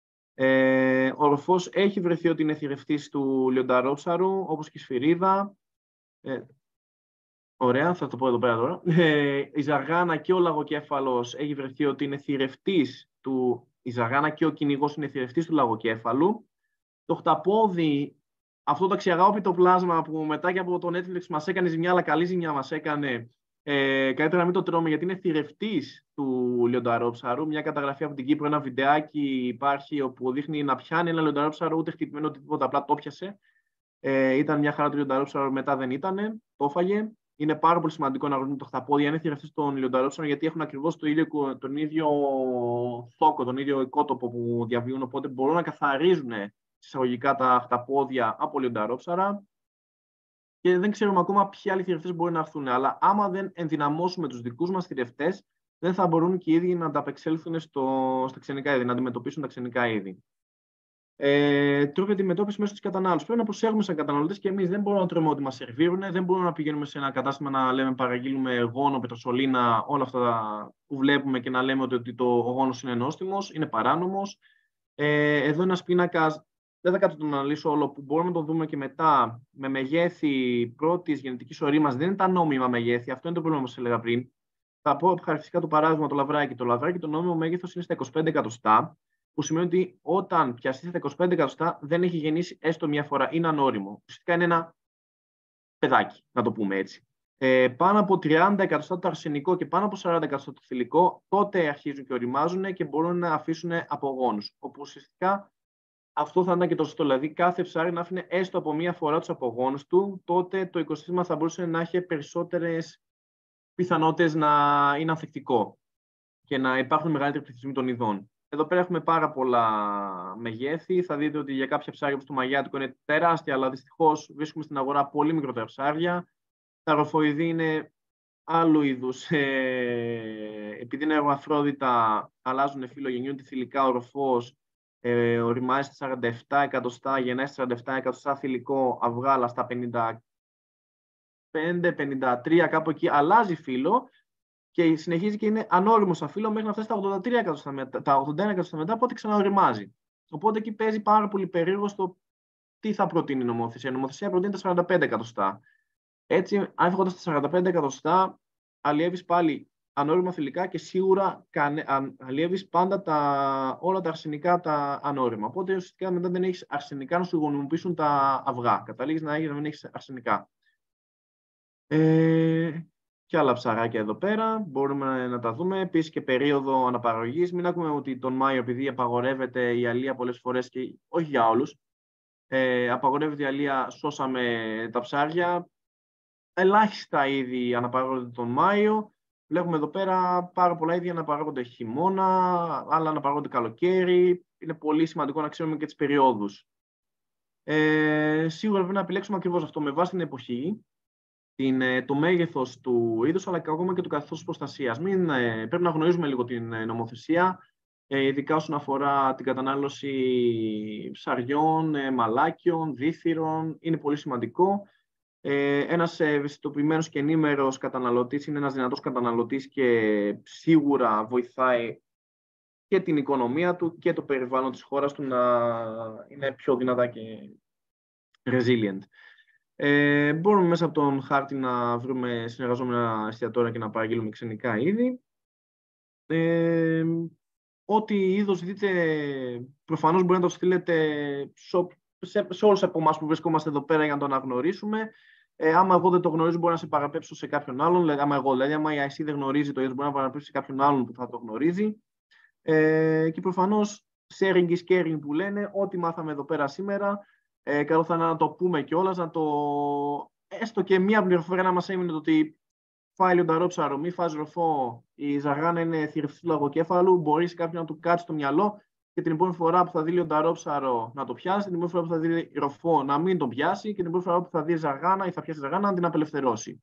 Ε, ο Ροφός έχει βρεθεί ότι είναι θηρευτής του λιονταρόψαρου, όπως και η Σφυρίδα. Ε, ωραία, θα το πω εδώ πέρα τώρα. Ε, η Ζαργάνα και ο Λαγοκέφαλος έχει βρεθεί ότι είναι θηρευτής του... Η Ζαργάνα και ο κυνηγός είναι θηρευτής του Λαγοκέφαλου. Το χταπόδι, αυτό το αξιαγάπητο πλάσμα που μετά και από το Netflix μας έκανε ζημιά, αλλά καλή ζημιά μας έκανε, ε, καλύτερα να μην το τρώμε, γιατί είναι θηρευτής του λιονταρόψαρου. Μια καταγραφή από την Κύπρο, ένα βιντεάκι υπάρχει όπου δείχνει να πιάνει ένα λιονταρόψαρο, ούτε χτυπημένο ούτε τίποτα, απλά το πιασε. Ε, ήταν μια χαρά του λιονταρόψαρου, μετά δεν ήταν, το έφαγε. Είναι πάρα πολύ σημαντικό να γνωρίζουμε το χταπόδι, αν είναι θηρευτής των λιονταρόψαρων, γιατί έχουν ακριβώς το ίδιο, τον ίδιο θόκο, τον ίδιο οικότοπο που διαβιούν, οπότε μπορούν να καθαρίζουν εισαγωγικά τα χταπόδια από λιονταρόψαρα. Και δεν ξέρουμε ακόμα ποιοι άλλοι θηρευτές μπορεί να έρθουν. Αλλά άμα δεν ενδυναμώσουμε τους δικούς μας θηρευτές, δεν θα μπορούν και οι ίδιοι να ανταπεξέλθουν στο, στα ξενικά είδη, να αντιμετωπίσουν τα ξενικά είδη. Ε, τρόποι αντιμετώπιση μέσω της κατανάλωσης. Πρέπει να προσέχουμε σαν καταναλωτές και εμείς. Δεν μπορούμε να τρώμε ό,τι μας σερβίρουν, δεν μπορούμε να πηγαίνουμε σε ένα κατάστημα να λέμε παραγγείλουμε γόνο, πετροσολίνα, όλα αυτά που βλέπουμε και να λέμε ότι το, ο γόνος είναι νόστιμος, είναι παράνομος. Ε, εδώ ένας πίνακας. Δεν θα κάτσω να τον αναλύσω όλο, που μπορούμε να το δούμε και μετά με μεγέθη πρώτης γενετικής ορίμας. Δεν είναι τα νόμιμα μεγέθη, αυτό είναι το πρόβλημα που σας έλεγα πριν. Θα πω χαρακτηριστικά το παράδειγμα, το λαβράκι. Το λαβράκι, το νόμιμο μέγεθος είναι στα είκοσι πέντε εκατοστά, που σημαίνει ότι όταν πιαστεί στα είκοσι πέντε εκατοστά δεν έχει γεννήσει έστω μία φορά. Είναι ανώριμο. Ουσιαστικά είναι ένα παιδάκι, να το πούμε έτσι. Ε, πάνω από τριάντα εκατοστά το αρσενικό και πάνω από σαράντα εκατοστά το θηλυκό, τότε αρχίζουν και οριμάζουν και μπορούν να αφήσουν απογόνους. Όπου ουσιαστικά αυτό θα ήταν και το σωστό. Δηλαδή, κάθε ψάρι να άφηνε έστω από μία φορά τους απογόνους του, τότε το οικοσύστημα θα μπορούσε να έχει περισσότερες πιθανότητες να είναι ανθεκτικό και να υπάρχουν μεγαλύτεροι πληθυσμοί των ειδών. Εδώ πέρα έχουμε πάρα πολλά μεγέθη. Θα δείτε ότι για κάποια ψάρια όπως το μαγιάτικο είναι τεράστια, αλλά δυστυχώς βρίσκουμε στην αγορά πολύ μικρότερα ψάρια. Τα ροφοειδή είναι άλλου είδους. Ε, επειδή είναι αργοαφρόδιτα, αλλάζουν φύλλο, γεννιούνται θηλυκά ο ροφός, ε, οριμάζει στα σαράντα επτά εκατοστά, γεννάει στα σαράντα επτά εκατοστά θηλυκό αυγά, αλλά στα πενήντα πέντε πενήντα τρία κάπου εκεί αλλάζει φύλλο και συνεχίζει και είναι ανώριμο σαν φύλλο μέχρι να φτάσει στα ογδόντα τρία εκατοστά μετά, τα ογδόντα ένα εκατοστά μετά, οπότε ξαναοριμάζει. Οπότε εκεί παίζει πάρα πολύ περίεργο στο τι θα προτείνει η νομοθεσία. Η νομοθεσία προτείνει τα σαράντα πέντε εκατοστά. Έτσι, αν φύγοντας στα σαράντα πέντε εκατοστά, αλλιεύεις πάλι ανώριμα θηλυκά και σίγουρα αλλιεύεις πάντα τα, όλα τα αρσενικά τα ανώριμα. Οπότε ουσιαστικά μετά δεν έχεις αρσενικά να σου γονιμοποιήσουν τα αυγά. Καταλήγεις να, έχεις, να μην έχεις αρσενικά. Ε, και άλλα ψαράκια εδώ πέρα, μπορούμε να τα δούμε. Επίσης και περίοδο αναπαραγωγής. Μην ακούμε ότι τον Μάιο, επειδή απαγορεύεται η αλία πολλές φορές και όχι για όλους, ε, απαγορεύεται η αλία, σώσαμε τα ψάρια. Ελάχιστα είδη αναπαράγονται τον Μάιο. Βλέπουμε εδώ πέρα πάρα πολλά είδη αναπαράγονται χειμώνα, άλλα αναπαράγονται καλοκαίρι. Είναι πολύ σημαντικό να ξέρουμε και τις περιόδους. Ε, σίγουρα πρέπει να επιλέξουμε ακριβώς αυτό με βάση την εποχή, την, το μέγεθος του είδους, αλλά και ακόμα και το καθεστώς προστασίας. Μην, ε, πρέπει να γνωρίζουμε λίγο την νομοθεσία, ε, ειδικά όσον αφορά την κατανάλωση ψαριών, ε, μαλάκιων, δίθυρων. Είναι πολύ σημαντικό. Ε, ένας ευαισθητοποιημένος και ενήμερος καταναλωτής είναι ένας δυνατός καταναλωτής και σίγουρα βοηθάει και την οικονομία του και το περιβάλλον της χώρας του να είναι πιο δυνατά και resilient. Ε, μπορούμε μέσα από τον χάρτη να βρούμε συνεργαζόμενα εστιατόρια και να παραγγείλουμε ξενικά είδη. Ε, ό,τι είδος δείτε, προφανώς μπορεί να το στείλετε σε, σε όλους από εμάς που βρισκόμαστε εδώ πέρα για να το αναγνωρίσουμε. Ε, άμα εγώ δεν το γνωρίζω, μπορώ να σε παραπέψω σε κάποιον άλλον. Δηλαδή, άμα εγώ, δηλαδή, άμα η άι σι δεν γνωρίζει το είδος, μπορεί να παραπέψει σε κάποιον άλλον που θα το γνωρίζει. Ε, και προφανώς, sharing is caring που λένε, ό,τι μάθαμε εδώ πέρα σήμερα, ε, καλό θα είναι να το πούμε κιόλας, να το. Έστω και μία πληροφορία να μας έμεινε το ότι φάει λιονταρόψαρο, μη φας ροφό, η ζαγάνα είναι θηρευτή λογοκέφαλου, μπορεί κάποιον να του κάτσει στο μυαλό. Και την επόμενη φορά που θα δει λιονταρόψαρο να το πιάσει, την επόμενη φορά που θα δει ροφό να μην τον πιάσει και την επόμενη φορά που θα δει ζαγάνα ή θα πιάσει ζαγάνα να την απελευθερώσει.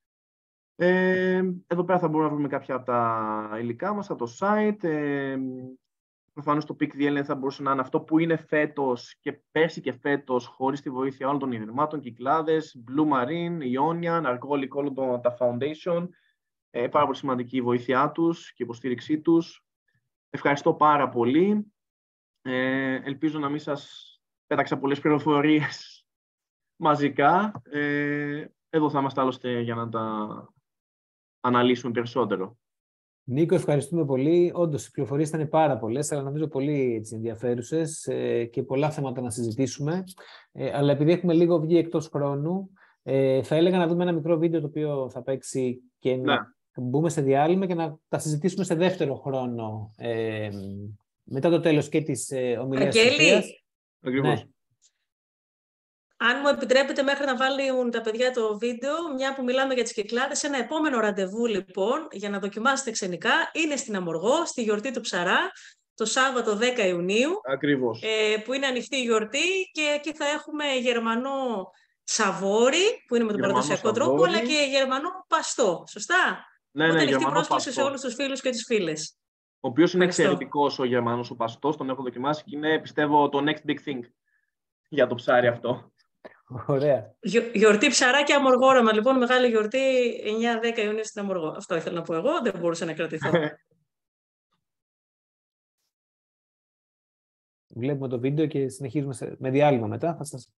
Ε, εδώ πέρα θα μπορούμε να βρούμε κάποια από τα υλικά μας, από το site. Ε, προφανώς το πικ ντι ελ θα μπορούσε να είναι αυτό που είναι φέτος και πέρσι και φέτος, χωρίς τη βοήθεια όλων των ιδρυμάτων, Κυκλάδες, Blue Marine, Ionian, Argolic, όλων τα foundation. Ε, πάρα πολύ σημαντική η βοήθειά τους και η υποστήριξή τους. Ευχαριστώ πάρα πολύ. Ε, ελπίζω να μην σας πέταξα πολλές πληροφορίες μαζικά. Ε, εδώ θα είμαστε άλλωστε για να τα αναλύσουμε περισσότερο. Νίκο, ευχαριστούμε πολύ. Όντως, οι πληροφορίες ήταν πάρα πολλές, αλλά νομίζω πολύ έτσι, ενδιαφέρουσες ε, και πολλά θέματα να συζητήσουμε. Ε, αλλά επειδή έχουμε λίγο βγει εκτός χρόνου, ε, θα έλεγα να δούμε ένα μικρό βίντεο το οποίο θα παίξει και ναι. να μπούμε σε διάλειμμα και να τα συζητήσουμε σε δεύτερο χρόνο. Ε, μετά το τέλος και της ε, ομιλίας της Σοφίας. Ακριβώς. Ναι. Αν μου επιτρέπετε μέχρι να βάλουν τα παιδιά το βίντεο, μια που μιλάμε για τις Κυκλάδες, ένα επόμενο ραντεβού λοιπόν για να δοκιμάσετε ξενικά είναι στην Αμοργό, στη γιορτή του Ψαρά, το Σάββατο δέκα Ιουνίου. Ακριβώς. Ε, που είναι ανοιχτή η γιορτή και εκεί θα έχουμε Γερμανό σαβόρι, που είναι με τον παραδοσιακό τρόπο, αλλά και Γερμανό παστό. Σωστά? Ναι, ναι, ανοιχτή πρόσκληση σε όλους τους φίλους και τις φίλες. Ο οποίος είναι εξαιρετικός ο Γερμανός ο παστός, τον έχω δοκιμάσει και είναι, πιστεύω, το next big thing για το ψάρι αυτό. Ωραία. Γιο, γιορτή Ψαρά και Αμοργόραμα, λοιπόν, μεγάλη γιορτή εννιά δέκα Ιουνίου στην Αμοργό. Αυτό ήθελα να πω εγώ, δεν μπορούσα να κρατηθώ. Βλέπουμε το βίντεο και συνεχίζουμε με διάλειμμα μετά. Θα σας...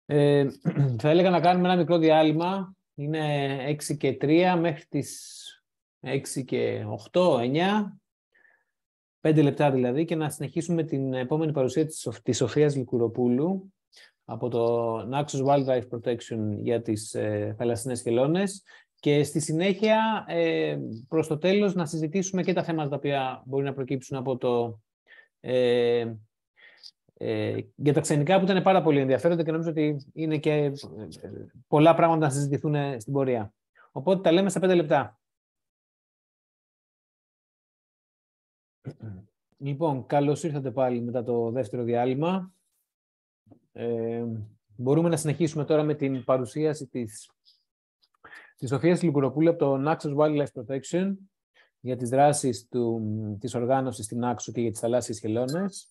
Ε, θα έλεγα να κάνουμε ένα μικρό διάλειμμα. Είναι έξι και τρία μέχρι τις έξι και οκτώ, εννιά. Πέντε λεπτά δηλαδή, και να συνεχίσουμε την επόμενη παρουσία της, της Σοφίας Λικουροπούλου από το Naxos Wildlife Protection για τις ε, θαλασσινές χελώνες, και στη συνέχεια ε, προς το τέλος να συζητήσουμε και τα θέματα τα οποία μπορεί να προκύψουν από το, ε, ε, για τα ξενικά, που ήταν πάρα πολύ ενδιαφέροντα και νομίζω ότι είναι και ε, πολλά πράγματα να συζητηθούν στην πορεία. Οπότε τα λέμε στα πέντε λεπτά. Λοιπόν, καλώς ήρθατε πάλι μετά το δεύτερο διάλειμμα. Ε, μπορούμε να συνεχίσουμε τώρα με την παρουσίαση της, της Σοφίας Λικουροπούλου από το Naxos Wildlife Protection για τις δράσεις του, της οργάνωσης στην Νάξο και για τις θαλάσσιες χελώνες.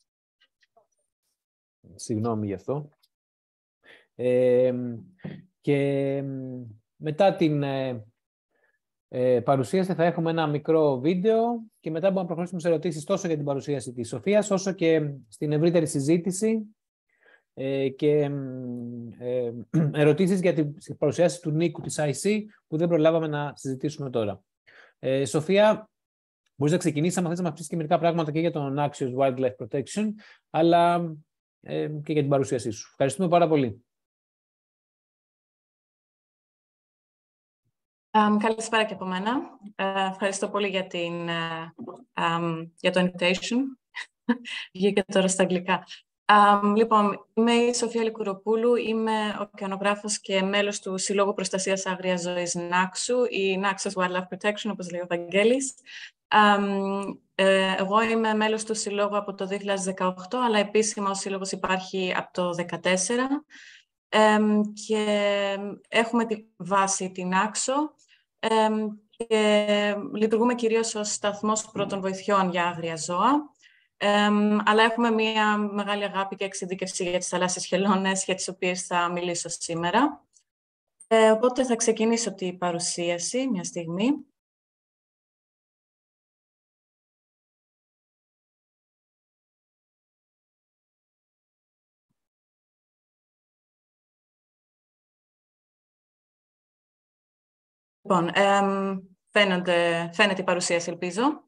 Συγγνώμη γι' αυτό. Ε, και μετά την ε, ε, παρουσίαση θα έχουμε ένα μικρό βίντεο και μετά μπορούμε να προχωρήσουμε σε ερωτήσεις τόσο για την παρουσίαση της Σοφίας όσο και στην ευρύτερη συζήτηση ε, και ε, ερωτήσεις για την παρουσίαση του Νίκου της άι σι που δεν προλάβαμε να συζητήσουμε τώρα. Ε, Σοφία, μπορείς να ξεκινήσεις, αν θες να μας πεις και μερικά πράγματα και για τον Naxos Wildlife Protection, αλλά ε, και για την παρουσίασή σου. Ευχαριστούμε πάρα πολύ. Um, καλησπέρα και από μένα. Uh, ευχαριστώ πολύ για, την, uh, um, για το invitation. Βγήκε τώρα στα αγγλικά. Um, λοιπόν, είμαι η Σοφία Λικουροπούλου, είμαι ωκεανογράφος και μέλος του Συλλόγου Προστασίας Άγριας Ζωής Νάξου, η Naxos Wildlife Protection, όπως λέει ο Βαγγέλης. Um, ε, εγώ είμαι μέλος του Συλλόγου από το δύο χιλιάδες δεκαοκτώ, αλλά επίσημα ο Σύλλογος υπάρχει από το δύο χιλιάδες δεκατέσσερα. Um, και έχουμε τη βάση την Νάξο um, και λειτουργούμε κυρίως ως σταθμός πρώτων βοηθειών για άγρια ζώα. Um, αλλά έχουμε μια μεγάλη αγάπη και εξειδίκευση για τις θαλάσσιες χελώνες, για τις οποίες θα μιλήσω σήμερα. Ε, οπότε θα ξεκινήσω την παρουσίαση μια στιγμή. Λοιπόν, ε, φαίνονται, φαίνεται η παρουσίαση, ελπίζω.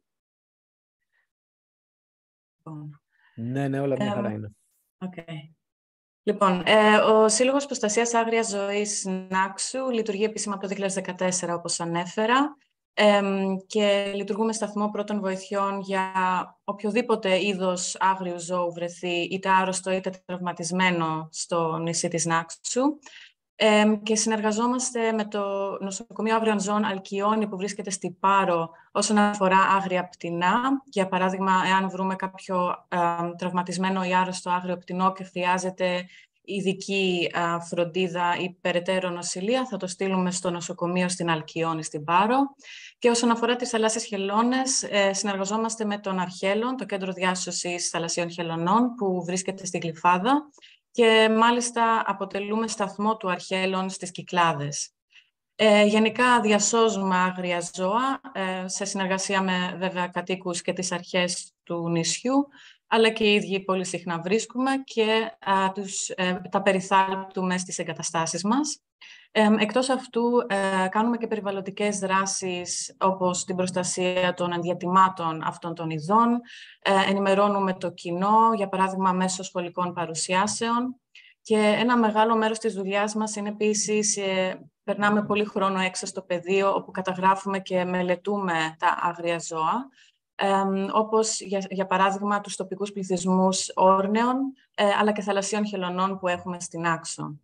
Ναι, ναι, όλα μια χαρά είναι. Okay. Λοιπόν, ε, ο Σύλλογος Προστασίας Άγριας Ζωής Νάξου λειτουργεί επίσημα από το δύο χιλιάδες δεκατέσσερα, όπως ανέφερα, ε, και λειτουργούμε σταθμό πρώτων βοηθειών για οποιοδήποτε είδος άγριου ζώου βρεθεί, είτε άρρωστο είτε τραυματισμένο στο νησί της Νάξου. Ε, και συνεργαζόμαστε με το Νοσοκομείο Άγριων Ζώων Αλκιόνη που βρίσκεται στη Πάρο όσον αφορά άγρια πτηνά. Για παράδειγμα, εάν βρούμε κάποιο ε, τραυματισμένο ή άρρωστο άγριο πτηνό και χρειάζεται ειδική ε, φροντίδα ή περαιτέρω νοσηλεία, θα το στείλουμε στο νοσοκομείο στην Αλκιόνη στην Πάρο. Και όσον αφορά τις θαλάσσιες χελώνες, ε, συνεργαζόμαστε με τον Αρχέλων, το Κέντρο Διάσωσης Θαλασσίων Χελωνών, που βρίσκεται στη Γλυφάδα. Και μάλιστα αποτελούμε σταθμό του Αρχέλων στις Κυκλάδες. Ε, γενικά διασώζουμε άγρια ζώα, ε, σε συνεργασία με βέβαια κατοίκους και τις αρχές του νησιού, αλλά και οι ίδιοι πολύ συχνά βρίσκουμε και α, τους, ε, τα περιθάλπτουμε στις εγκαταστάσεις μας. Ε, εκτός αυτού, ε, κάνουμε και περιβαλλοντικές δράσεις, όπως την προστασία των ενδιατημάτων αυτών των ειδών. Ε, ενημερώνουμε το κοινό, για παράδειγμα, μέσω σχολικών παρουσιάσεων. Και ένα μεγάλο μέρος της δουλειάς μας είναι επίσης, ε, περνάμε πολύ χρόνο έξω στο πεδίο, όπου καταγράφουμε και μελετούμε τα άγρια ζώα, ε, όπως, για, για παράδειγμα, τους τοπικούς πληθυσμούς όρνεων, ε, αλλά και θαλασσίων χελωνών που έχουμε στην Νάξο.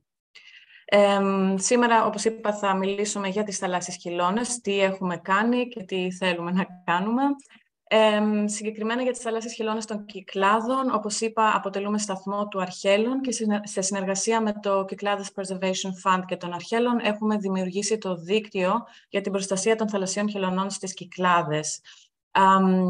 Ε, σήμερα, όπως είπα, θα μιλήσουμε για τις θαλάσσιες χελώνες, τι έχουμε κάνει και τι θέλουμε να κάνουμε. Ε, συγκεκριμένα για τις θαλάσσιες χελώνες των Κυκλάδων, όπως είπα, αποτελούμε σταθμό του Αρχέλων και σε συνεργασία με το Κυκλάδες Preservation Fund και των Αρχέλων έχουμε δημιουργήσει το δίκτυο για την προστασία των θαλασσίων χελωνών στις Κυκλάδες. Ε,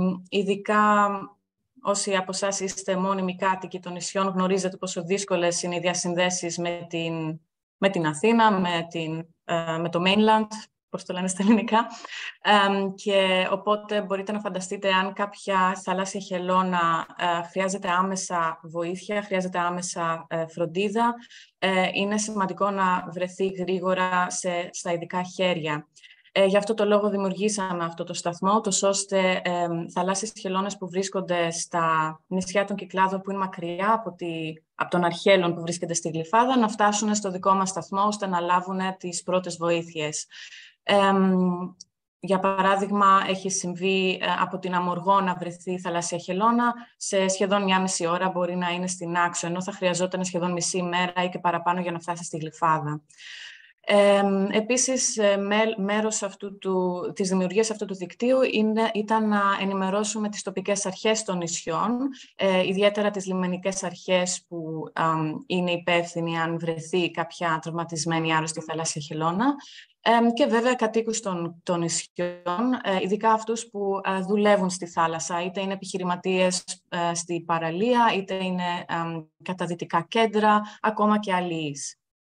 ειδικά όσοι από εσάς είστε μόνιμοι κάτοικοι των νησιών, γνωρίζετε πόσο δύσκολες είναι οι διασυνδέσεις με την, με την Αθήνα, με, την, με το mainland, πώς το λένε στα ελληνικά. Ε, και οπότε μπορείτε να φανταστείτε αν κάποια θαλάσσια χελώνα ε, χρειάζεται άμεσα βοήθεια, χρειάζεται άμεσα ε, φροντίδα, ε, είναι σημαντικό να βρεθεί γρήγορα σε, στα ειδικά χέρια. Ε, γι' αυτό το λόγο δημιουργήσαμε αυτό το σταθμό, τόσο ώστε ε, θαλάσσιες χελώνες που βρίσκονται στα νησιά των Κυκλάδων, που είναι μακριά από, τη, από τον Αρχέλων που βρίσκεται στη Γλυφάδα, να φτάσουν στο δικό μας σταθμό, ώστε να λάβουν τις πρώτες βοήθειες. Ε, για παράδειγμα, έχει συμβεί ε, από την Αμοργό να βρεθεί θαλάσσια χελώνα, σε σχεδόν μια μισή ώρα μπορεί να είναι στην Άξο, ενώ θα χρειαζόταν σχεδόν μισή μέρα ή και παραπάνω για να φτάσει στη Γλυφάδα. Ε, επίσης, μέ, μέρος αυτού του, της δημιουργίας αυτού του δικτύου είναι, ήταν να ενημερώσουμε τις τοπικές αρχές των νησιών, ε, ιδιαίτερα τις λιμενικές αρχές που ε, είναι υπεύθυνοι αν βρεθεί κάποια τραυματισμένη άρρωστη θαλάσσια χελώνα, ε, και βέβαια κατοίκους των, των νησιών, ε, ειδικά αυτούς που ε, δουλεύουν στη θάλασσα, είτε είναι επιχειρηματίες ε, στη παραλία, είτε είναι ε, καταδυτικά κέντρα, ακόμα και αλληλείς.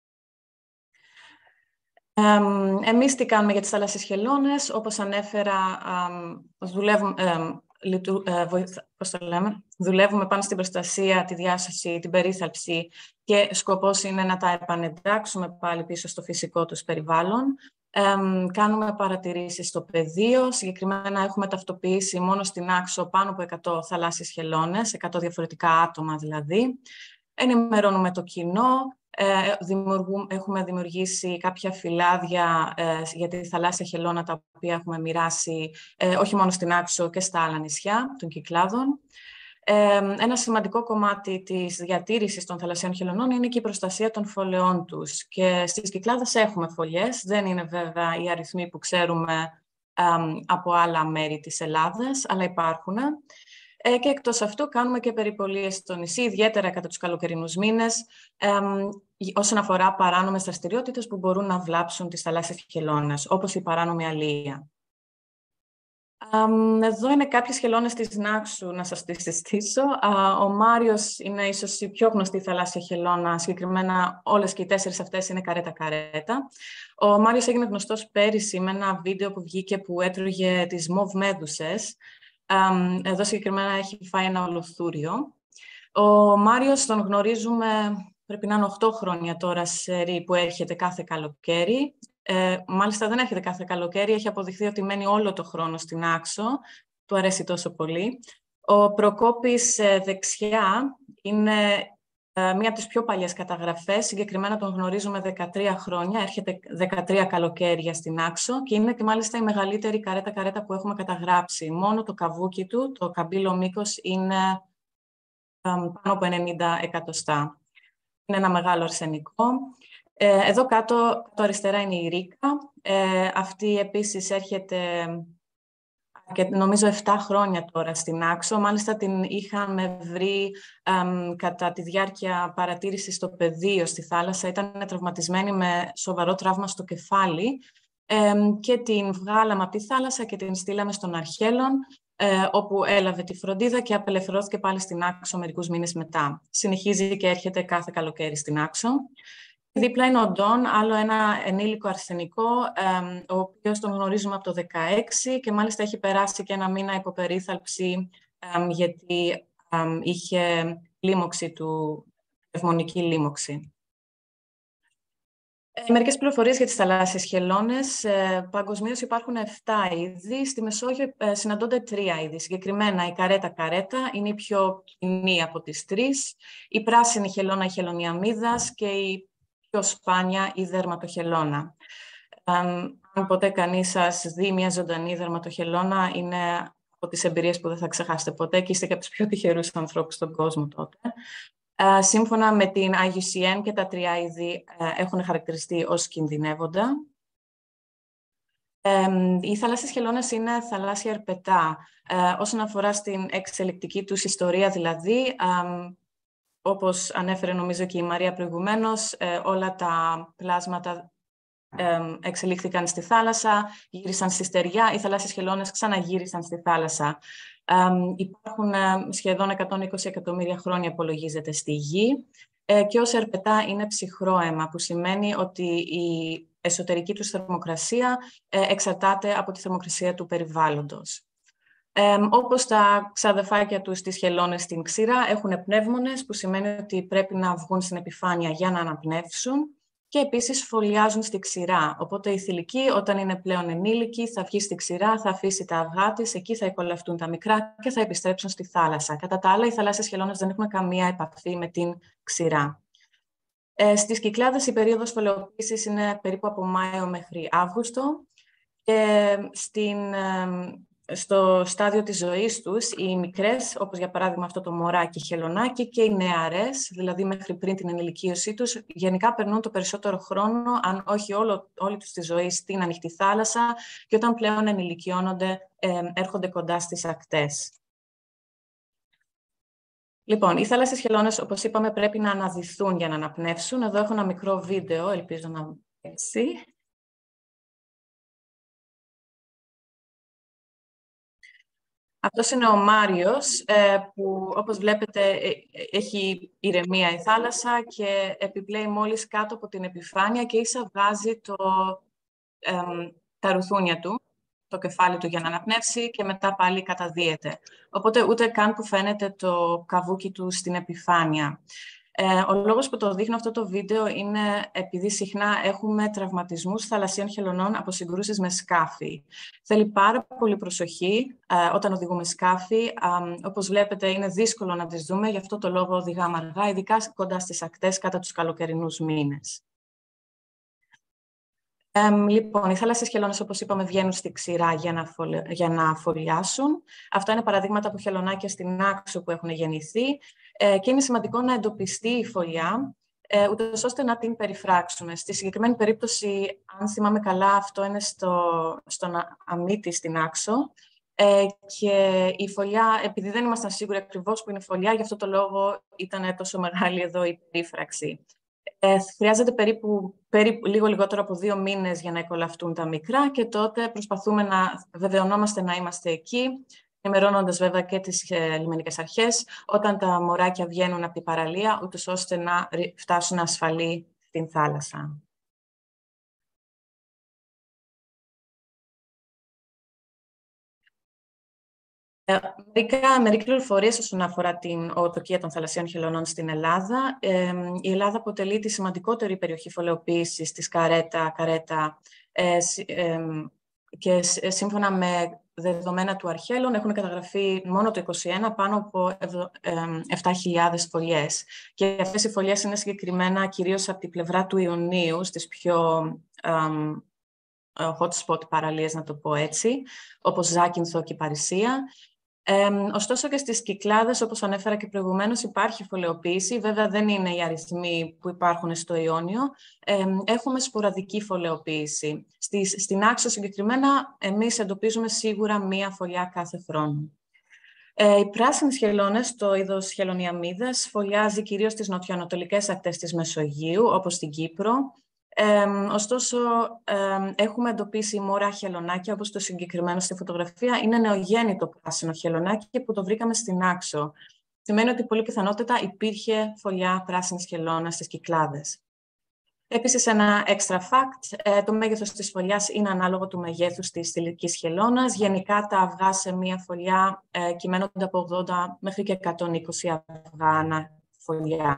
Ε, εμείς τι κάνουμε για τις θαλάσσιες χελώνες, όπως ανέφερα, ε, δουλεύουμε, ε, λειτου, ε, βοηθα, πώς το λέμε, δουλεύουμε πάνω στην προστασία, τη διάσωση, την περίθαλψη και σκοπός είναι να τα επανεντάξουμε πάλι πίσω στο φυσικό τους περιβάλλον. Ε, κάνουμε παρατηρήσεις στο πεδίο, συγκεκριμένα έχουμε ταυτοποιήσει μόνο στην Άξο πάνω από εκατό θαλάσσιες χελώνες, εκατό διαφορετικά άτομα δηλαδή. Ενημερώνουμε το κοινό. Ε, έχουμε δημιουργήσει κάποια φυλάδια ε, για τη θαλάσσια χελώνα, τα οποία έχουμε μοιράσει ε, όχι μόνο στην Άξο και στα άλλα νησιά των Κυκλάδων. Ε, ένα σημαντικό κομμάτι της διατήρησης των θαλασσιών χελωνών είναι και η προστασία των φωλεών τους. Και στις Κυκλάδες έχουμε φωλιές, δεν είναι βέβαια οι αριθμοί που ξέρουμε ε, από άλλα μέρη της Ελλάδας, αλλά υπάρχουν. Ε, και εκτός αυτού κάνουμε και περιπολίες στο νησί, ιδιαίτερα κατά τους καλοκαιρινούς μήνες, ε, όσον αφορά παράνομες δραστηριότητες που μπορούν να βλάψουν τις θαλάσσιες χελώνες, όπως η παράνομη αλία. Ε, εδώ είναι κάποιες χελώνες της Νάξου, να σας τις συστήσω. Ε, ο Μάριος είναι ίσως η πιο γνωστή θαλάσσια χελώνα, συγκεκριμένα όλες και οι τέσσερις αυτές είναι καρέτα-καρέτα. Ο Μάριος έγινε γνωστός πέρυσι με ένα βίντεο που βγήκε που έτρωγε τις μοβ μέδουσες. Εδώ συγκεκριμένα έχει φάει ένα ολοθούριο. Ο Μάριος τον γνωρίζουμε, πρέπει να είναι οκτώ χρόνια τώρα σερί που έρχεται κάθε καλοκαίρι. Ε, μάλιστα δεν έρχεται κάθε καλοκαίρι, έχει αποδειχθεί ότι μένει όλο το χρόνο στην Άξο. Του αρέσει τόσο πολύ. Ο Προκόπης ε, δεξιά είναι ε, μία από τις πιο παλιές καταγραφές. Συγκεκριμένα τον γνωρίζουμε δεκατρία χρόνια, έρχεται δεκατρία καλοκαίρια στην Άξο και είναι και μάλιστα η μεγαλύτερη καρέτα-καρέτα που έχουμε καταγράψει. Μόνο το καβούκι του, το καμπύλο μήκος, είναι ε, πάνω από ενενήντα εκατοστά. Είναι ένα μεγάλο αρσενικό. Ε, εδώ κάτω, το αριστερά είναι η Ρίκα. Ε, αυτή επίσης έρχεται και νομίζω επτά χρόνια τώρα στην Άξο. Μάλιστα την είχαμε βρει εμ, κατά τη διάρκεια παρατήρησης στο πεδίο στη θάλασσα. Ήταν τραυματισμένη με σοβαρό τραύμα στο κεφάλι εμ, και την βγάλαμε από τη θάλασσα και την στείλαμε στον Αρχέλων, ε, όπου έλαβε τη φροντίδα και απελευθερώθηκε πάλι στην Άξο μερικούς μήνες μετά. Συνεχίζει και έρχεται κάθε καλοκαίρι στην Άξο. Δίπλα είναι ο Ντόν, άλλο ένα ενήλικο αρσενικό, ε, ο οποίος τον γνωρίζουμε από το δεκαέξι και μάλιστα έχει περάσει και ένα μήνα υποπερίθαλψη ε, γιατί ε, είχε λίμωξη του, πνευμονική λίμωξη. Ε, μερικές πληροφορίες για τις θαλάσσιες χελώνες. Ε, παγκοσμίως υπάρχουν επτά είδη. Στη Μεσόγειο ε, συναντώνται τρία είδη. Συγκεκριμένα η καρέτα-καρέτα είναι η πιο κοινή από τις τρεις. Η πράσινη χελώνα, η χελωνιαμίδας και η πιο σπάνια η δερματοχελώνα. Ε, αν ποτέ κανείς σας δει μια ζωντανή δερματοχελώνα, είναι από τις εμπειρίες που δεν θα ξεχάσετε ποτέ και είστε και από τους πιο τυχερούς ανθρώπους στον κόσμο τότε. Uh, σύμφωνα με την άι γιου σι εν και τα τρία είδη uh, έχουν χαρακτηριστεί ως κινδυνεύοντα. Um, οι θαλάσσιες χελώνες είναι θαλάσσια ερπετά. Uh, όσον αφορά στην εξελικτική τους ιστορία δηλαδή, um, όπως ανέφερε νομίζω και η Μαρία προηγουμένως, uh, όλα τα πλάσματα um, εξελίχθηκαν στη θάλασσα, γύρισαν στη στεριά, οι θαλάσσιες χελώνες ξαναγύρισαν στη θάλασσα. Um, υπάρχουν uh, σχεδόν εκατόν είκοσι εκατομμύρια χρόνια υπολογίζεται στη Γη uh, και ως ερπετά είναι ψυχρό αίμα, που σημαίνει ότι η εσωτερική τους θερμοκρασία εξαρτάται από τη θερμοκρασία του περιβάλλοντος. Ε, όπως τα ξαδεφάκια τους στις χελώνες στην ξηρά έχουν πνεύμονες, που σημαίνει ότι πρέπει να βγουν στην επιφάνεια για να αναπνεύσουν, και επίσης φωλιάζουν στη ξηρά. Οπότε η θηλυκή, όταν είναι πλέον ενήλικη, θα βγει στη ξηρά, θα αφήσει τα αυγά της, εκεί θα εκολαυτούν τα μικρά και θα επιστρέψουν στη θάλασσα. Κατά τα άλλα, οι θαλάσσιες χελώνες δεν έχουν καμία επαφή με την ξηρά. Ε, στις Κυκλάδες η περίοδος φωλιοποίησης είναι περίπου από Μάιο μέχρι Αύγουστο. Και στην, στο στάδιο της ζωής τους, οι μικρές, όπως για παράδειγμα αυτό το μωράκι χελωνάκι, και οι νεαρές, δηλαδή μέχρι πριν την ενηλικίωσή τους, γενικά περνούν το περισσότερο χρόνο, αν όχι όλο, όλη τους τη ζωή, στην ανοιχτή θάλασσα, και όταν πλέον ενηλικιώνονται, ε, έρχονται κοντά στις ακτές. Λοιπόν, οι θάλασσες χελώνες, όπως είπαμε, πρέπει να αναδυθούν για να αναπνεύσουν. Εδώ έχω ένα μικρό βίντεο, ελπίζω να μου έτσι. Αυτός είναι ο Μάριος, που όπως βλέπετε έχει ηρεμία η θάλασσα και επιπλέει μόλις κάτω από την επιφάνεια και ίσα βγάζει το, ε, τα ρουθούνια του, το κεφάλι του για να αναπνεύσει και μετά πάλι καταδύεται. Οπότε ούτε καν που φαίνεται το καβούκι του στην επιφάνεια. Ε, ο λόγος που το δείχνω αυτό το βίντεο είναι επειδή συχνά έχουμε τραυματισμούς θαλασσίων χελωνών από συγκρούσεις με σκάφη. Θέλει πάρα πολύ προσοχή ε, όταν οδηγούμε σκάφη. Ε, όπως βλέπετε είναι δύσκολο να τις δούμε, γι' αυτό το λόγο οδηγάμε αργά, ειδικά κοντά στις ακτές κατά τους καλοκαιρινούς μήνες. Ε, λοιπόν, οι θάλασσες χελώνες, όπως είπαμε, βγαίνουν στη ξηρά για να, φωλε... για να φωλιάσουν. Αυτά είναι παραδείγματα από χελωνάκια στην Άξο που έχουν γεννηθεί ε, και είναι σημαντικό να εντοπιστεί η φωλιά, ε, ούτως ώστε να την περιφράξουμε. Στη συγκεκριμένη περίπτωση, αν θυμάμαι καλά, αυτό είναι στο, στον Αμίτη στην Άξο. Ε, και η φωλιά, επειδή δεν ήμασταν σίγουροι ακριβώς που είναι η φωλιά, γι' αυτό το λόγο ήταν τόσο μεγάλη εδώ η περίφραξη. Ε, χρειάζεται περίπου, περίπου λίγο λιγότερο από δύο μήνες για να εκολαυτούν τα μικρά και τότε προσπαθούμε να βεβαιωνόμαστε να είμαστε εκεί, ενημερώνοντας βέβαια και τις ε, λιμενικές αρχές, όταν τα μωράκια βγαίνουν από την παραλία, ούτως ώστε να φτάσουν ασφαλή στην θάλασσα. Ε, μερικά, μερικές πληροφορίες όσον αφορά την οτοκία των θαλασσίων χελωνών στην Ελλάδα. Ε, η Ελλάδα αποτελεί τη σημαντικότερη περιοχή φωλιοποίησης της Καρέτα, Καρέτα ε, ε, και σύμφωνα με δεδομένα του Αρχαίλλων έχουν καταγραφεί μόνο το είκοσι ένα πάνω από επτά χιλιάδες φωλιές. Και αυτές οι φωλιές είναι συγκεκριμένα κυρίως από την πλευρά του Ιωνίου, στις πιο um, hot spot παραλίες, να το πω έτσι, όπως Ζάκυνθο και Παρισία. Ε, ωστόσο και στις Κυκλάδες, όπως ανέφερα και προηγουμένως, υπάρχει φωλεοποίηση. Βέβαια δεν είναι οι αριθμοί που υπάρχουν στο Ιόνιο. Ε, έχουμε σποραδική φωλεοποίηση. Στις, στην Άξο συγκεκριμένα, εμείς εντοπίζουμε σίγουρα μία φωλιά κάθε χρόνο. Ε, οι πράσινες χελώνες, το είδος χελωνιαμίδας, φωλιάζει κυρίως στις νοτιοανατολικές ακτές της Μεσογείου, όπως στην Κύπρο. Ε, ωστόσο, ε, έχουμε εντοπίσει μωρά χελωνάκια, όπως το συγκεκριμένο στη φωτογραφία. Είναι νεογέννητο πράσινο χελωνάκι που το βρήκαμε στην Άξο. Σημαίνει ότι πολύ πιθανότατα υπήρχε φωλιά πράσινης χελώνας στις Κυκλάδες. Επίσης, ένα extra fact, ε, το μέγεθος της φωλιάς είναι ανάλογο του μεγέθους της θηλυκής χελώνας. Γενικά, τα αυγά σε μία φωλιά ε, κυμαίνονται από ογδόντα μέχρι και εκατόν είκοσι αυγά ανά φωλιά.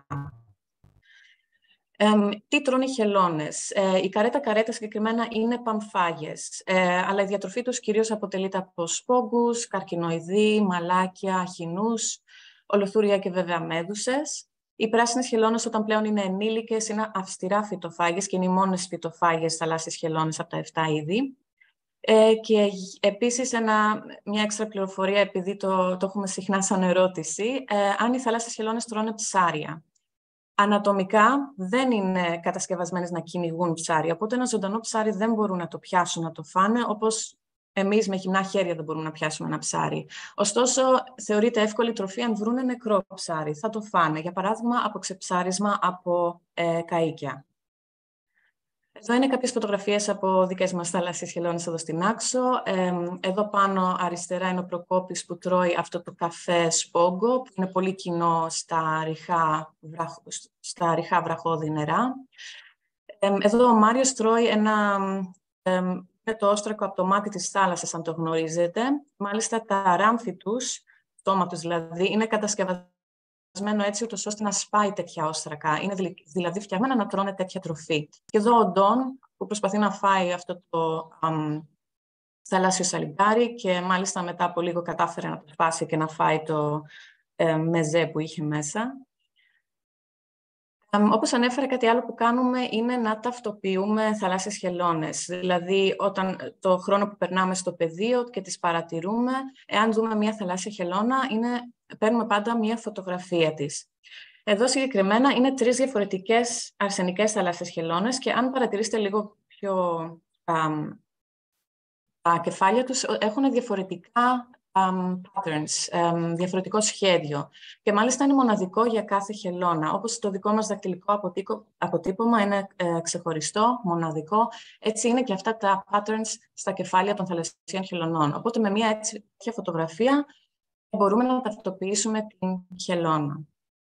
Ε, τι τρώνε οι χελώνες. Ε, η καρέτα καρέτα συγκεκριμένα είναι παμφάγες, ε, αλλά η διατροφή τους κυρίως αποτελείται από σπόγκους, καρκινοειδή, μαλάκια, χινούς, ολοθούρια και βέβαια μέδουσες. Οι πράσινες χελώνες όταν πλέον είναι ενήλικες είναι αυστηρά φυτοφάγες και είναι οι μόνες φυτοφάγες θαλάσσιες χελώνες από τα επτά είδη. Ε, και επίσης ένα, μια έξτρα πληροφορία, επειδή το, το έχουμε συχνά σαν ερώτηση, ε, αν οι θαλάσσιες χελώνες τρώνε ψάρια. Ανατομικά δεν είναι κατασκευασμένες να κυνηγούν ψάρι, οπότε ένα ζωντανό ψάρι δεν μπορούν να το πιάσουν να το φάνε, όπως εμείς με γυμνά χέρια δεν μπορούμε να πιάσουμε ένα ψάρι. Ωστόσο, θεωρείται εύκολη τροφή αν βρούνε νεκρό ψάρι. Θα το φάνε, για παράδειγμα, από ξεψάρισμα από ε, καΐκια. Εδώ είναι κάποιες φωτογραφίες από δικές μας θαλάσσιες χελώνες εδώ στην Άξο. Ε, εδώ πάνω αριστερά είναι ο Προκόπης που τρώει αυτό το καφέ σπόγκο, που είναι πολύ κοινό στα ριχά, βραχ, στα ριχά βραχώδη νερά. Εδώ ο Μάριος τρώει ένα, με το όστρακο από το μάτι της θάλασσας, αν το γνωρίζετε. Μάλιστα τα ράμφη τους, το στόμα τους δηλαδή, είναι κατασκευασμένο έτσι ούτως ώστε να σπάει τέτοια όστρακα. Είναι δηλαδή φτιαγμένα να τρώνε τέτοια τροφή. Και εδώ ο Ντόν που προσπαθεί να φάει αυτό το αμ, θαλάσσιο σαλιγκάρι και μάλιστα μετά από λίγο κατάφερε να το σπάσει και να φάει το ε, μεζέ που είχε μέσα. Όπως ανέφερα, κάτι άλλο που κάνουμε είναι να ταυτοποιούμε θαλάσσιες χελώνες. Δηλαδή, όταν το χρόνο που περνάμε στο πεδίο και τις παρατηρούμε, εάν δούμε μια θαλάσσια χελώνα, είναι, παίρνουμε πάντα μια φωτογραφία της. Εδώ συγκεκριμένα είναι τρεις διαφορετικές αρσενικές θαλάσσιες χελώνες και αν παρατηρήσετε λίγο πιο α, τα κεφάλια τους, έχουν διαφορετικά Um, patterns, um, διαφορετικό σχέδιο. Και μάλιστα είναι μοναδικό για κάθε χελώνα. Όπως το δικό μας δακτυλικό αποτύπωμα είναι ε, ξεχωριστό, μοναδικό, έτσι είναι και αυτά τα patterns στα κεφάλια των θαλασσίων χελωνών. Οπότε με μια τέτοια φωτογραφία μπορούμε να ταυτοποιήσουμε την χελώνα.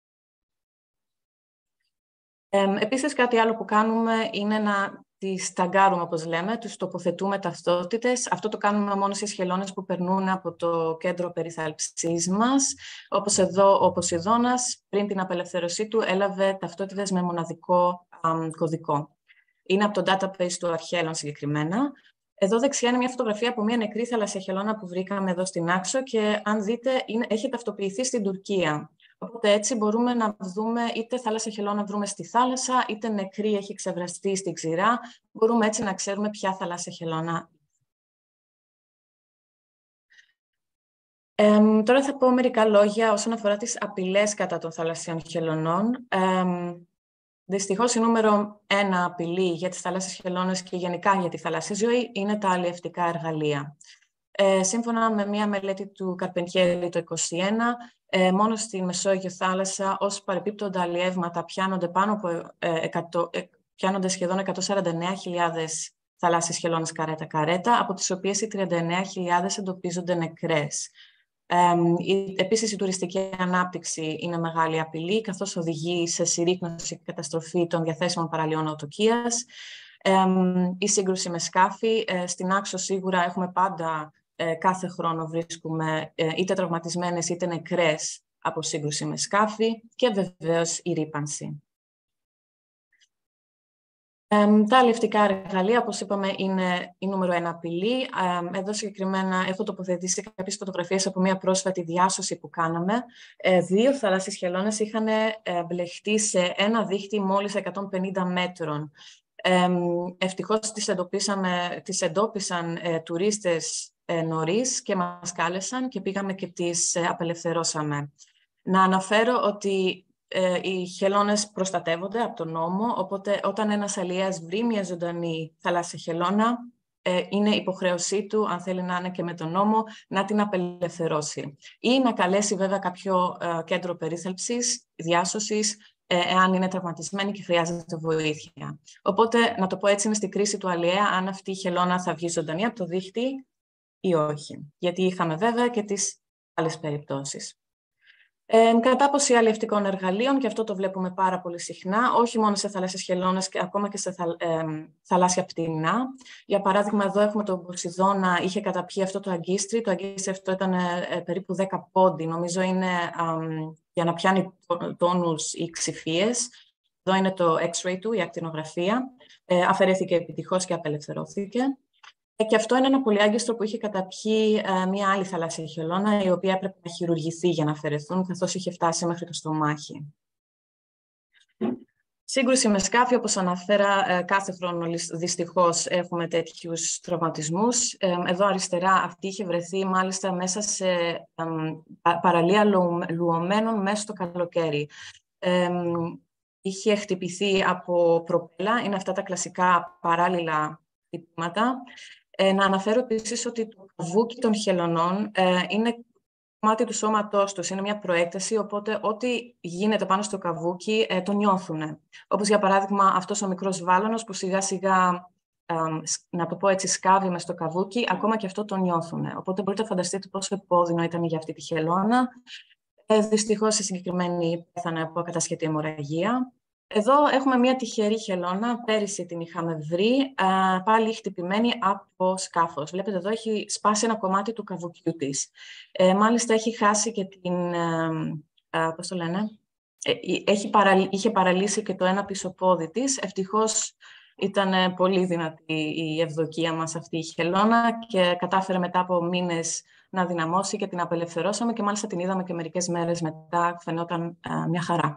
Ε, επίσης, κάτι άλλο που κάνουμε είναι να τις ταγκάρουμε, όπως λέμε, τους τοποθετούμε ταυτότητες. Αυτό το κάνουμε μόνο στις χελώνες που περνούν από το κέντρο περιθάλψης μας. Όπως εδώ ο Ποσειδώνας, πριν την απελευθέρωσή του, έλαβε ταυτότητες με μοναδικό α, κωδικό. Είναι από το database του Αρχαίλλων συγκεκριμένα. Εδώ δεξιά είναι μια φωτογραφία από μια νεκρή θαλασσία χελώνα που βρήκαμε εδώ στην Άξο και αν δείτε είναι, έχει ταυτοποιηθεί στην Τουρκία. Οπότε έτσι μπορούμε να δούμε είτε θάλασσια χελώνα βρούμε στη θάλασσα, είτε νεκρή έχει ξεβραστεί στην ξηρά. Μπορούμε έτσι να ξέρουμε ποια θαλάσσια χελώνα. Ε, τώρα θα πω μερικά λόγια όσον αφορά τις απειλές κατά των θαλασσιών χελωνών. Ε, δυστυχώς η νούμερο ένα απειλή για τις θαλάσσιες χελώνες και γενικά για τη θαλάσσια ζωή είναι τα αλλιευτικά εργαλεία. Ε, σύμφωνα με μια μελέτη του Καρπεντιέρη το είκοσι ένα, ε, μόνο στη Μεσόγειο θάλασσα ως παρεπίπτοντα αλλιεύματα πιάνονται, πάνω από, ε, εκατό, ε, πιάνονται σχεδόν εκατόν σαράντα εννέα χιλιάδες θαλάσσιες χελώνες καρέτα-καρέτα, από τις οποίες οι τριάντα εννέα χιλιάδες εντοπίζονται νεκρές. Ε, η, επίσης, η τουριστική ανάπτυξη είναι μεγάλη απειλή, καθώς οδηγεί σε συρρίκνωση και καταστροφή των διαθέσιμων παραλίων οτοκίας. Ε, η σύγκρουση με σκάφη. Ε, στην Άξο σίγουρα έχουμε πάντα, ε, κάθε χρόνο βρίσκουμε ε, είτε τραυματισμένες είτε νεκρές από σύγκρουση με σκάφη και βεβαίως η ρύπανση. Ε, τα αλλιευτικά εργαλεία, όπως είπαμε, είναι η νούμερο ένα απειλή. Ε, εδώ συγκεκριμένα έχω τοποθετήσει κάποιες φωτογραφίες από μια πρόσφατη διάσωση που κάναμε. Ε, δύο θαλάσσιες χελώνες είχαν ε, μπλεχτεί σε ένα δίχτυ μόλις εκατόν πενήντα μέτρων. Ε, ευτυχώς τις, εντοπίσαμε, τις εντόπισαν ε, τουρίστες ε, νωρίς και μας κάλεσαν και πήγαμε και τις ε, απελευθερώσαμε. Να αναφέρω ότι ε, οι χελώνες προστατεύονται από τον νόμο, οπότε όταν ένας αλλιέας βρει μια ζωντανή θαλάσσια χελώνα, ε, είναι υποχρέωσή του, αν θέλει να είναι και με τον νόμο, να την απελευθερώσει. Ή να καλέσει βέβαια κάποιο ε, κέντρο περίθαλψης, διάσωσης, εάν είναι τραυματισμένη και χρειάζεται βοήθεια. Οπότε, να το πω έτσι, είναι στη κρίση του αλλιέα αν αυτή η χελώνα θα βγει ζωντανή από το δίχτυ ή όχι. Γιατί είχαμε βέβαια και τις άλλες περιπτώσεις. Ε, κατάποση αλλιευτικών εργαλείων, και αυτό το βλέπουμε πάρα πολύ συχνά, όχι μόνο σε θαλάσσιες χελώνες, ακόμα και σε θαλ, ε, θαλάσσια πτηνά. Για παράδειγμα, εδώ έχουμε τον Ποσειδώνα, είχε καταπιεί αυτό το αγκίστρι. Το αγκίστρι αυτό ήταν ε, περίπου δέκα πόντι. Νομίζω είναι ε, για να πιάνει τόνους ή ξυφίες. Εδώ είναι το X-ray του, η ακτινογραφία. Ε, αφαιρέθηκε επιτυχώς και απελευθερώθηκε. Και αυτό είναι ένα πολυάγκιστρο που είχε καταπιεί ε, μια άλλη θαλάσσια χελώνα, η οποία έπρεπε να χειρουργηθεί για να αφαιρεθούν, καθώς είχε φτάσει μέχρι το στομάχι. Σύγκρουση με σκάφη, όπως αναφέρα, ε, κάθε χρόνο δυστυχώς έχουμε τέτοιους τραυματισμούς. Ε, εδώ αριστερά αυτή είχε βρεθεί μάλιστα μέσα σε ε, παραλία λουωμένων μέσα στο καλοκαίρι. Ε, είχε χτυπηθεί από προπέλα, είναι αυτά τα κλασικά παράλληλα χτυπήματα. Ε, να αναφέρω επίσης ότι το καβούκι των χελωνών ε, είναι κομμάτι του σώματός τους, είναι μια προέκταση, οπότε ό,τι γίνεται πάνω στο καβούκι ε, το νιώθουν. Όπως για παράδειγμα αυτός ο μικρός βάλλονος που σιγά σιγά, ε, να το πω έτσι, σκάβει μες στο καβούκι, ακόμα και αυτό το νιώθουν. Οπότε μπορείτε να φανταστείτε πόσο επώδυνο ήταν για αυτή τη χελώνα. Ε, δυστυχώς η συγκεκριμένη πέθανε από ακατασχετή αιμορραγία. Εδώ έχουμε μια τυχερή χελώνα, πέρυσι την είχαμε βρει, α, πάλι χτυπημένη από σκάφος. Βλέπετε εδώ έχει σπάσει ένα κομμάτι του καβουκιού της. Ε, μάλιστα έχει χάσει και την, α, πώς το λένε, ε, έχει παραλύ, είχε παραλύσει και το ένα πίσω πόδι της. Ευτυχώς ήταν πολύ δυνατή η ευδοκία μας αυτή η χελώνα και κατάφερε μετά από μήνες να δυναμώσει και την απελευθερώσαμε και μάλιστα την είδαμε και μερικές μέρες μετά, φαινόταν α, μια χαρά.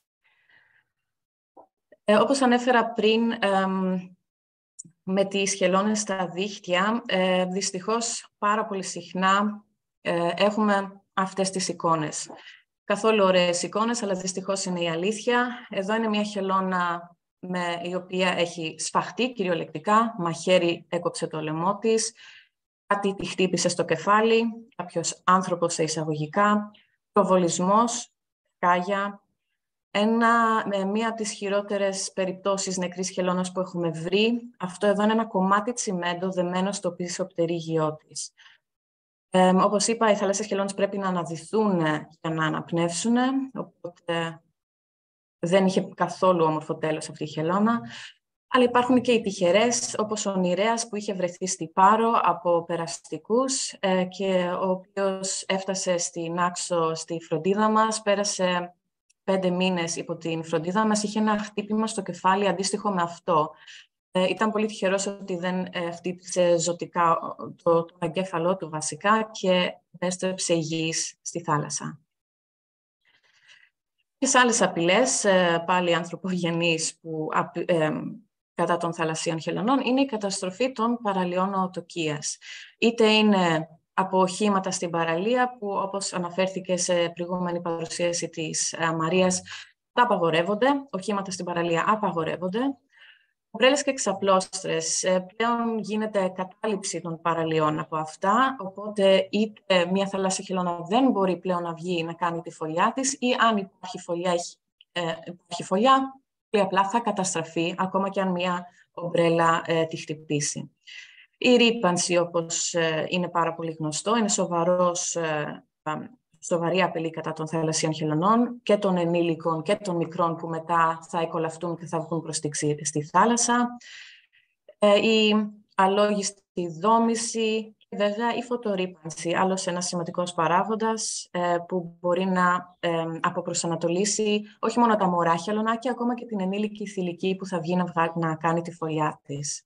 Ε, όπως ανέφερα πριν, ε, με τις χελώνες στα δίχτυα, ε, δυστυχώς πάρα πολύ συχνά ε, έχουμε αυτές τις εικόνες. Καθόλου ωραίες εικόνες, αλλά δυστυχώς είναι η αλήθεια. Εδώ είναι μια χελώνα με, η οποία έχει σφαχτεί κυριολεκτικά, μαχαίρι έκοψε το λαιμό της, κάτι τη χτύπησε στο κεφάλι, κάποιος άνθρωπος σε εισαγωγικά, προβολισμός, κάγια. Ένα, με μία από τις χειρότερες περιπτώσεις νεκρής χελώνας που έχουμε βρει. Αυτό εδώ είναι ένα κομμάτι τσιμέντο δεμένο στο πίσω πτερίγιό της. Ε, όπως είπα, οι θαλάσσιες χελώνες πρέπει να αναδυθούν για να αναπνεύσουν, οπότε δεν είχε καθόλου όμορφο τέλος αυτή η χελώνα. Αλλά υπάρχουν και οι τυχερές, όπως ο Νηρέας που είχε βρεθεί στη Πάρο από περαστικούς ε, και ο οποίος έφτασε στην Άξο στη φροντίδα μας, πέρασε πέντε μήνες υπό την φροντίδα μας, είχε ένα χτύπημα στο κεφάλι αντίστοιχο με αυτό. Ε, ήταν πολύ τυχερός ότι δεν ε, χτύπησε ζωτικά το, το εγκέφαλό του βασικά και έστρεψε υγιής στη θάλασσα. Και σε άλλες απειλές, ε, πάλι ανθρωπογενείς που, ε, κατά των θαλασσίων χελωνών, είναι η καταστροφή των παραλιών οτοκίας. Είτε είναι από οχήματα στην παραλία, που όπως αναφέρθηκε σε προηγούμενη παρουσίαση της α, Μαρίας, τα απαγορεύονται, οχήματα στην παραλία απαγορεύονται. Ομπρέλες και εξαπλώστρες, πλέον γίνεται κατάληψη των παραλιών από αυτά, οπότε είτε μια θαλάσσια χελώνα δεν μπορεί πλέον να βγει να κάνει τη φωλιά της, ή αν υπάρχει φωλιά, ε, υπάρχει φωλιά, πολύ απλά θα καταστραφεί, ακόμα και αν μια ομπρέλα ε, τη χτυπήσει. Η ρύπανση, όπως ε, είναι πάρα πολύ γνωστό, είναι σοβαρός, ε, σοβαρή απειλή κατά των θαλασσίων χελωνών και των ενήλικων και των μικρών που μετά θα εκολαυτούν και θα βγουν προς τη, στη θάλασσα. Ε, η αλόγιστη δόμηση και βέβαια η φωτορύπανση, άλλος ένας σημαντικός παράγοντας ε, που μπορεί να ε, αποπροσανατολίσει όχι μόνο τα μωρά χελωνάκια, ακόμα και την ενήλικη θηλυκή που θα βγει να, βγα... να κάνει τη φωλιά της.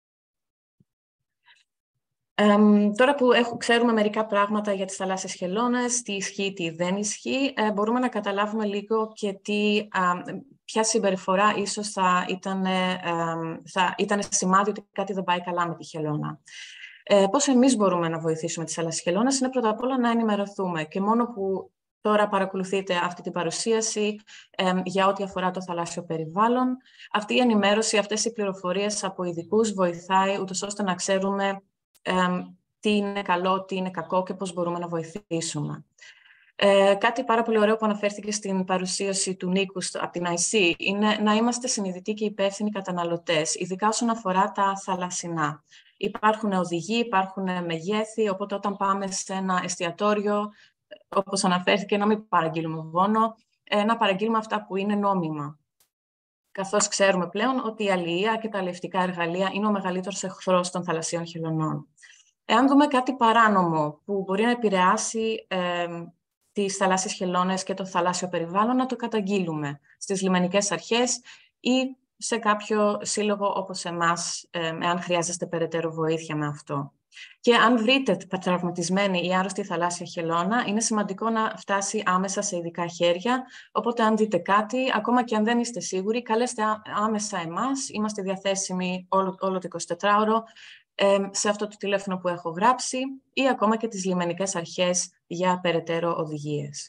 Ε, τώρα που έχω, ξέρουμε μερικά πράγματα για τις θαλάσσιες χελώνες, τι ισχύει, τι δεν ισχύει, ε, μπορούμε να καταλάβουμε λίγο και τι, α, ποια συμπεριφορά ίσως θα ήταν, ε, θα ήταν σημάδι ότι κάτι δεν πάει καλά με τη χελώνα. Ε, πώς εμείς μπορούμε να βοηθήσουμε τις θαλάσσιες χελώνες είναι πρώτα απ' όλα να ενημερωθούμε και μόνο που τώρα παρακολουθείτε αυτή την παρουσίαση ε, για ό,τι αφορά το θαλάσσιο περιβάλλον, αυτή η ενημέρωση, αυτές οι πληροφορίες από ειδικούς βοηθάει ούτως ώστε να ξέρουμε Ε, τι είναι καλό, τι είναι κακό και πώς μπορούμε να βοηθήσουμε. Ε, κάτι πάρα πολύ ωραίο που αναφέρθηκε στην παρουσίαση του Νίκου από την άι σι είναι να είμαστε συνειδητοί και υπεύθυνοι καταναλωτές, ειδικά όσον αφορά τα θαλασσινά. Υπάρχουν οδηγοί, υπάρχουν μεγέθη, οπότε όταν πάμε σε ένα εστιατόριο, όπως αναφέρθηκε, να μην παραγγείλουμε βόνο, ε, να παραγγείλουμε αυτά που είναι νόμιμα. Καθώς ξέρουμε πλέον ότι η αλληλεία και τα αλληλευτικά εργαλεία είναι ο μεγαλύτερος εχθρός των θαλασσίων χελωνών. Εάν δούμε κάτι παράνομο που μπορεί να επηρεάσει ε, τις θαλάσσιες χελώνες και το θαλάσσιο περιβάλλον, να το καταγγείλουμε στις λιμενικές αρχές ή σε κάποιο σύλλογο όπως εμάς, ε, εάν χρειάζεστε περαιτέρω βοήθεια με αυτό. Και αν βρείτε τραυματισμένη ή άρρωστη θαλάσσια χελώνα, είναι σημαντικό να φτάσει άμεσα σε ειδικά χέρια. Οπότε, αν δείτε κάτι, ακόμα και αν δεν είστε σίγουροι, καλέστε άμεσα εμάς. Είμαστε διαθέσιμοι όλο, όλο το εικοσιτετράωρο ε, σε αυτό το τηλέφωνο που έχω γράψει ή ακόμα και τις λιμενικές αρχές για περαιτέρω οδηγίες.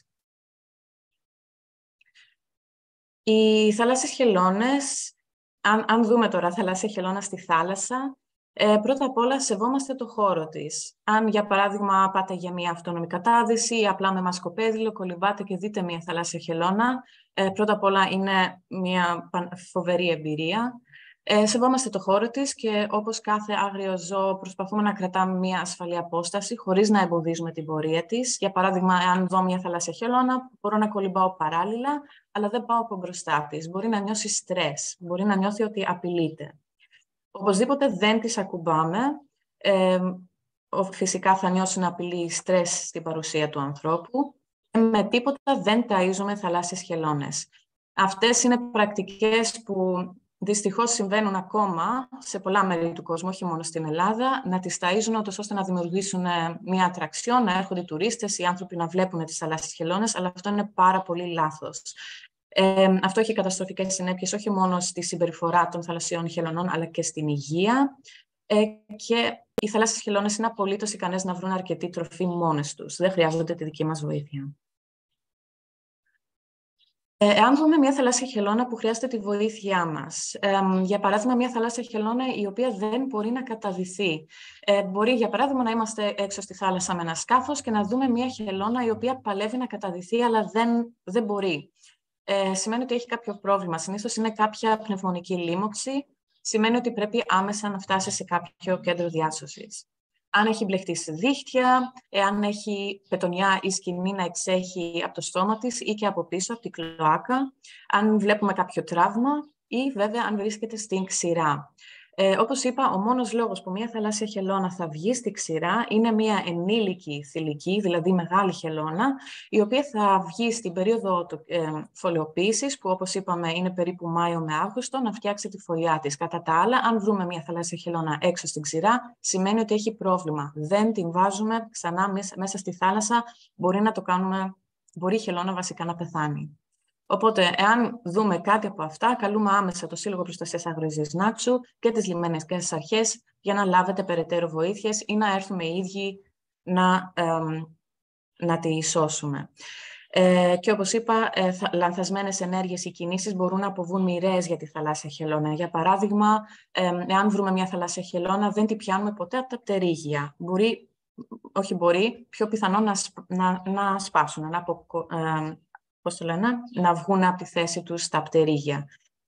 Οι θαλάσσιες χελώνες, αν, αν δούμε τώρα θαλάσσια χελώνα στη θάλασσα, Ε, πρώτα απ' όλα σεβόμαστε το χώρο της. Αν, για παράδειγμα, πάτε για μια αυτόνομη κατάδυση ή απλά με μασκοπέδιλο κολυμπάτε και δείτε μια θαλάσσια χελώνα, ε, πρώτα απ' όλα είναι μια φοβερή εμπειρία. Ε, σεβόμαστε το χώρο της και όπως κάθε άγριο ζώο προσπαθούμε να κρατάμε μια ασφαλή απόσταση χωρίς να εμποδίζουμε την πορεία της. Για παράδειγμα, αν δω μια θαλάσσια χελώνα, μπορώ να κολυμπάω παράλληλα, αλλά δεν πάω από μπροστά της. Μπορεί να νιώσει στρες, μπορεί να νιώθει ότι απειλείται. Οπωσδήποτε δεν τις ακουμπάμε. Ε, φυσικά θα νιώσουν απειλή στρες στην παρουσία του ανθρώπου. Ε, με τίποτα δεν ταΐζουμε θαλάσσιες χελώνες. Αυτές είναι πρακτικές που δυστυχώς συμβαίνουν ακόμα σε πολλά μέρη του κόσμου, όχι μόνο στην Ελλάδα, να τις ταΐζουν ώστε να δημιουργήσουν μια ατραξιόν, να έρχονται οι τουρίστες, οι άνθρωποι να βλέπουν τις θαλάσσιες χελώνες, αλλά αυτό είναι πάρα πολύ λάθος. Ε, αυτό έχει καταστροφικές συνέπειες όχι μόνο στη συμπεριφορά των θαλασσιών χελωνών, αλλά και στην υγεία. Ε, και οι θαλάσσιες χελώνες είναι απολύτως ικανές να βρουν αρκετή τροφή μόνες τους. Δεν χρειάζονται τη δική μας βοήθεια. Εάν δούμε μια θαλάσσια χελώνα που χρειάζεται τη βοήθειά μας, ε, για παράδειγμα μια θαλάσσια χελώνα η οποία δεν μπορεί να καταδυθεί. Ε, μπορεί για παράδειγμα να είμαστε έξω στη θάλασσα με ένα σκάφος και να δούμε μια χελώνα η οποία παλεύει να καταδυθεί αλλά δεν, δεν μπορεί. Ε, σημαίνει ότι έχει κάποιο πρόβλημα. Συνήθως είναι κάποια πνευμονική λίμωξη. Σημαίνει ότι πρέπει άμεσα να φτάσει σε κάποιο κέντρο διάσωσης. Αν έχει μπλεχτεί σε δίχτυα, εάν έχει πετονιά ή σκηνή να εξέχει από το στόμα της ή και από πίσω, από την κλοάκα, αν βλέπουμε κάποιο τραύμα ή βέβαια αν βρίσκεται στην ξηρά. Ε, όπως είπα, ο μόνος λόγος που μια θαλάσσια χελώνα θα βγει στη ξηρά είναι μια ενήλικη θηλυκή, δηλαδή μεγάλη χελώνα, η οποία θα βγει στην περίοδο ε, φωλιοποίησης, που όπως είπαμε είναι περίπου Μάιο με Αύγουστο, να φτιάξει τη φωλιά της. Κατά τα άλλα, αν βρούμε μια θαλάσσια χελώνα έξω στην ξηρά, σημαίνει ότι έχει πρόβλημα. Δεν την βάζουμε ξανά μέσα στη θάλασσα, μπορεί να το κάνουμε, μπορεί η χελώνα βασικά να πεθάνει. Οπότε, εάν δούμε κάτι από αυτά, καλούμε άμεσα το Σύλλογο Προστασίας Άγριας Ζωής Νάξου και τις λιμενικές αρχές για να λάβετε περαιτέρω βοήθειες ή να έρθουμε οι ίδιοι να, ε, να τη σώσουμε. Ε, και όπως είπα, ε, θα, λανθασμένες ενέργειες ή κινήσεις μπορούν να αποβούν μοιραίες για τη θαλάσσια χελώνα. Για παράδειγμα, ε, εάν βρούμε μια θαλάσσια χελώνα, δεν την πιάνουμε ποτέ από τα πτερίγια. Μπορεί, όχι μπορεί, πιο πιθανό να, να, να σπάσουν, να απο, ε, πώς το λένε, να βγουν από τη θέση τους στα πτερίγια.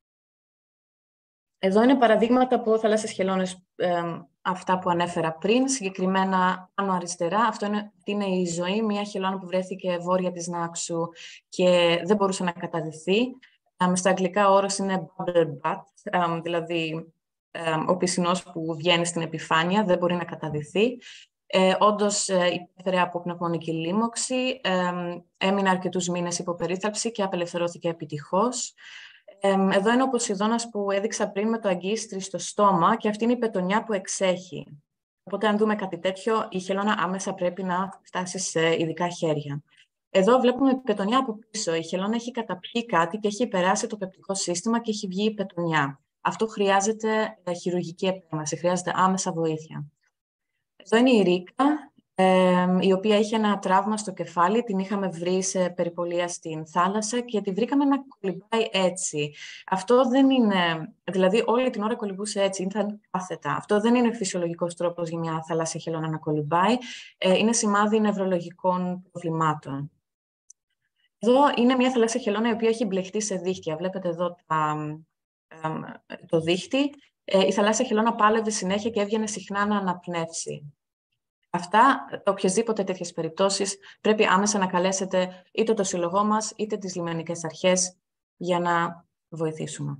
Εδώ είναι παραδείγματα από θαλάσσιες χελώνες, ε, αυτά που ανέφερα πριν, συγκεκριμένα πάνω αριστερά. Αυτό είναι, είναι η Ζωή, μια χελώνα που βρέθηκε βόρεια της Νάξου και δεν μπορούσε να καταδυθεί. Ε, στα αγγλικά ο όρος είναι bubble butt, ε, δηλαδή ε, ο πισινός που βγαίνει στην επιφάνεια, δεν μπορεί να καταδυθεί. Ε, όντως ε, υπέφερε από πνευμονική λίμωξη, ε, έμεινε αρκετούς μήνες υποπερίθαλψη και απελευθερώθηκε επιτυχώς. Ε, εδώ είναι ο Ποσειδώνας που έδειξα πριν με το αγκίστρι στο στόμα και αυτή είναι η πετονιά που εξέχει. Οπότε αν δούμε κάτι τέτοιο, η χελώνα άμεσα πρέπει να φτάσει σε ειδικά χέρια. Εδώ βλέπουμε πετονιά από πίσω. Η χελώνα έχει καταπιεί κάτι και έχει περάσει το πεπτικό σύστημα και έχει βγει η πετονιά. Αυτό χρειάζεται ε, χειρουργική επέμβαση, χρειάζεται άμεσα βοήθεια. Εδώ είναι η Ρίκα, ε, η οποία είχε ένα τραύμα στο κεφάλι. Την είχαμε βρει σε περιπολία στην θάλασσα και τη βρήκαμε να κολυμπάει έτσι. Αυτό δεν είναι, δηλαδή όλη την ώρα κολυμπούσε έτσι, ήταν κάθετα. Αυτό δεν είναι φυσιολογικός τρόπος για μια θαλάσσια χελώνα να κολυμπάει. Ε, είναι σημάδι νευρολογικών προβλημάτων. Εδώ είναι μια θαλάσσια χελώνα η οποία έχει μπλεχτεί σε δίχτυα. Βλέπετε εδώ τα, ε, το δίχτυ. Ε, η θαλάσσια χελώνα πάλευε συνέχεια και έβγαινε συχνά να αναπνεύσει. Αυτά, οποιασδήποτε τέτοιες περιπτώσεις, πρέπει άμεσα να καλέσετε είτε το σύλλογό μας, είτε τις λιμενικές αρχές για να βοηθήσουμε.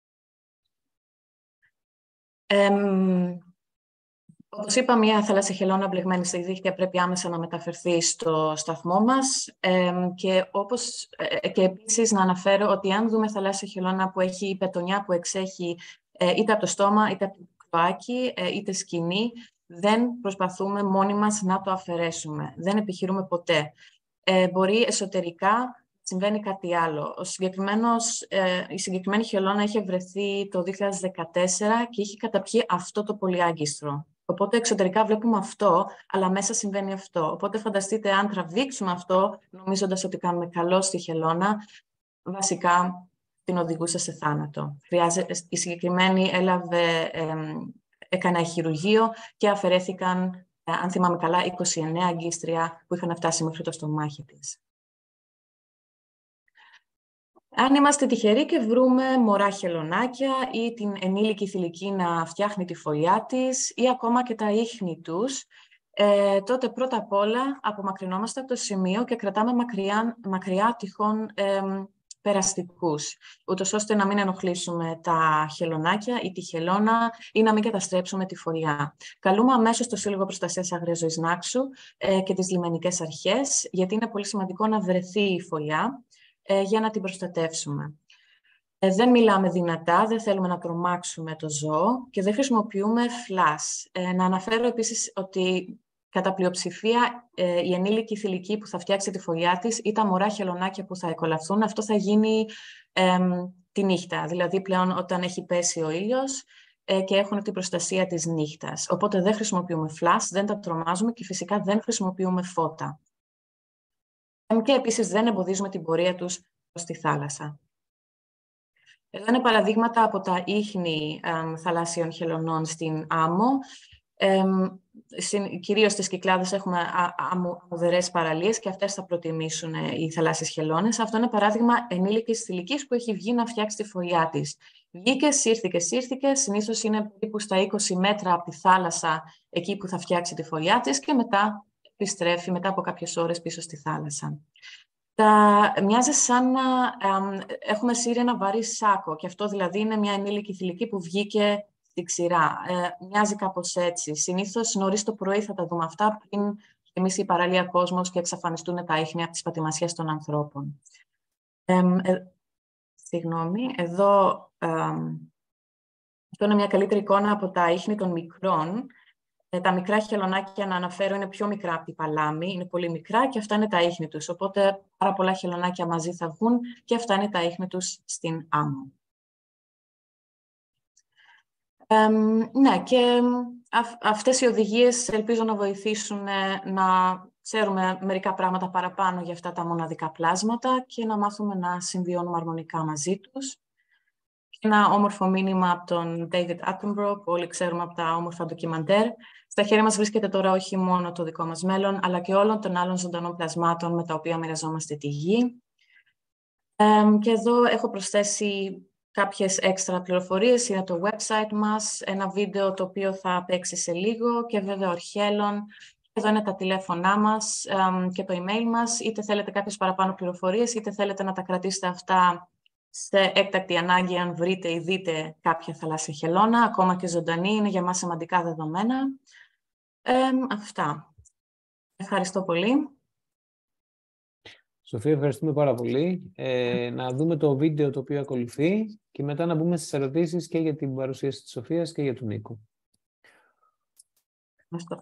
Ε, όπως είπα, μια θαλάσσια χελώνα μπλεγμένη στη δίχτυα πρέπει άμεσα να μεταφερθεί στο σταθμό μας ε, και, όπως, ε, και επίσης να αναφέρω ότι αν δούμε θαλάσσια χελώνα που έχει πετονιά που εξέχει ε, είτε από το στόμα, είτε από το κλοάκι, ε, είτε σκηνή, δεν προσπαθούμε μόνοι μας να το αφαιρέσουμε. Δεν επιχειρούμε ποτέ. Ε, μπορεί εσωτερικά συμβαίνει κάτι άλλο. Ο συγκεκριμένος, ε, η συγκεκριμένη χελώνα είχε βρεθεί το δύο χιλιάδες δεκατέσσερα και είχε καταπιεί αυτό το πολυάγκιστρο. Οπότε εξωτερικά βλέπουμε αυτό, αλλά μέσα συμβαίνει αυτό. Οπότε φανταστείτε αν τραβήξουμε αυτό, νομίζοντας ότι κάνουμε καλό στη χελώνα, βασικά την οδηγούσε σε θάνατο. Χρειάζεται, η συγκεκριμένη έλαβε... Ε, έκανε χειρουργείο και αφαιρέθηκαν, αν θυμάμαι καλά, είκοσι εννέα αγκίστρια που είχαν φτάσει μέχρι το στομάχι της. Αν είμαστε τυχεροί και βρούμε μωρά χελωνάκια ή την ενήλικη θηλυκή να φτιάχνει τη φωλιά της ή ακόμα και τα ίχνη τους, ε, τότε πρώτα απ' όλα απομακρυνόμαστε από το σημείο και κρατάμε μακριά, μακριά τυχόν ε, περαστικούς, ούτως ώστε να μην ενοχλήσουμε τα χελωνάκια ή τη χελώνα ή να μην καταστρέψουμε τη φωλιά. Καλούμε αμέσως το Σύλλογο Προστασίας Άγριας Ζωής Νάξου ε, και τις λιμενικές αρχές, γιατί είναι πολύ σημαντικό να βρεθεί η φωλιά ε, για να την προστατεύσουμε. Ε, δεν μιλάμε δυνατά, δεν θέλουμε να τρομάξουμε το ζώο και δεν χρησιμοποιούμε φλας. Ε, να αναφέρω επίσης ότι κατά πλειοψηφία ε, η ενήλικη θηλυκή που θα φτιάξει τη φωλιά της ή τα μωρά χελωνάκια που θα εκολαφθούν, αυτό θα γίνει ε, τη νύχτα, δηλαδή πλέον όταν έχει πέσει ο ήλιος ε, και έχουν την προστασία της νύχτας. Οπότε δεν χρησιμοποιούμε φλας, δεν τα τρομάζουμε και φυσικά δεν χρησιμοποιούμε φώτα. Ε, και επίσης δεν εμποδίζουμε την πορεία τους προς τη θάλασσα. Εδώ είναι παραδείγματα από τα ίχνη ε, θαλάσσιων χελωνών στην άμμο. Ε, κυρίως στις Κυκλάδες έχουμε αμμουδερές παραλίες και αυτές θα προτιμήσουν οι θαλάσσιες χελώνες. Αυτό είναι παράδειγμα ενήλικης θηλυκής που έχει βγει να φτιάξει τη φωλιά της. Βγήκε, σύρθηκε, σύρθηκε, συνήθως είναι περίπου στα είκοσι μέτρα από τη θάλασσα εκεί που θα φτιάξει τη φωλιά της και μετά επιστρέφει μετά από κάποιες ώρες πίσω στη θάλασσα. Τα, μοιάζει σαν να ε, έχουμε σύρει ένα βαρύ σάκο και αυτό δηλαδή είναι μια ενήλικη θηλυκή που βγήκε στη ξηρά. Ε, μοιάζει κάπως έτσι. Συνήθως νωρίς το πρωί θα τα δούμε αυτά πριν γεμίσει η παραλία κόσμος και εξαφανιστούν τα ίχνη από τις πατημασιές των ανθρώπων. Ε, ε, συγγνώμη, εδώ ε, αυτό είναι μια καλύτερη εικόνα από τα ίχνη των μικρών. Ε, τα μικρά χελωνάκια, να αναφέρω, είναι πιο μικρά από την παλάμη, είναι πολύ μικρά και αυτά είναι τα ίχνη τους. Οπότε πάρα πολλά χελωνάκια μαζί θα βγουν και αυτά είναι τα ίχνη τους στην άμμο. Ε, ναι, και αυ, αυτές οι οδηγίες ελπίζω να βοηθήσουν ε, να ξέρουμε μερικά πράγματα παραπάνω για αυτά τα μοναδικά πλάσματα και να μάθουμε να συμβιώνουμε αρμονικά μαζί τους. Και ένα όμορφο μήνυμα από τον David Attenborough, που όλοι ξέρουμε από τα όμορφα ντοκιμαντέρ. Στα χέρια μας βρίσκεται τώρα όχι μόνο το δικό μας μέλλον, αλλά και όλων των άλλων ζωντανών πλασμάτων με τα οποία μοιραζόμαστε τη γη. Ε, και εδώ έχω προσθέσει κάποιες έξτρα πληροφορίες για το website μας, ένα βίντεο το οποίο θα παίξει σε λίγο και βέβαια ορχέλων. Εδώ είναι τα τηλέφωνά μας ε, και το email μας. Είτε θέλετε κάποιες παραπάνω πληροφορίες, είτε θέλετε να τα κρατήσετε αυτά σε έκτακτη ανάγκη, αν βρείτε ή δείτε κάποια θαλάσσια χελώνα, ακόμα και ζωντανή, είναι για μας σημαντικά δεδομένα. Ε, αυτά. Ευχαριστώ πολύ. Σοφία, ευχαριστούμε πάρα πολύ. Ε, να δούμε το βίντεο το οποίο ακολουθεί και μετά να μπούμε στις ερωτήσεις και για την παρουσίαση της Σοφίας και για τον Νίκο. Ευχαριστώ.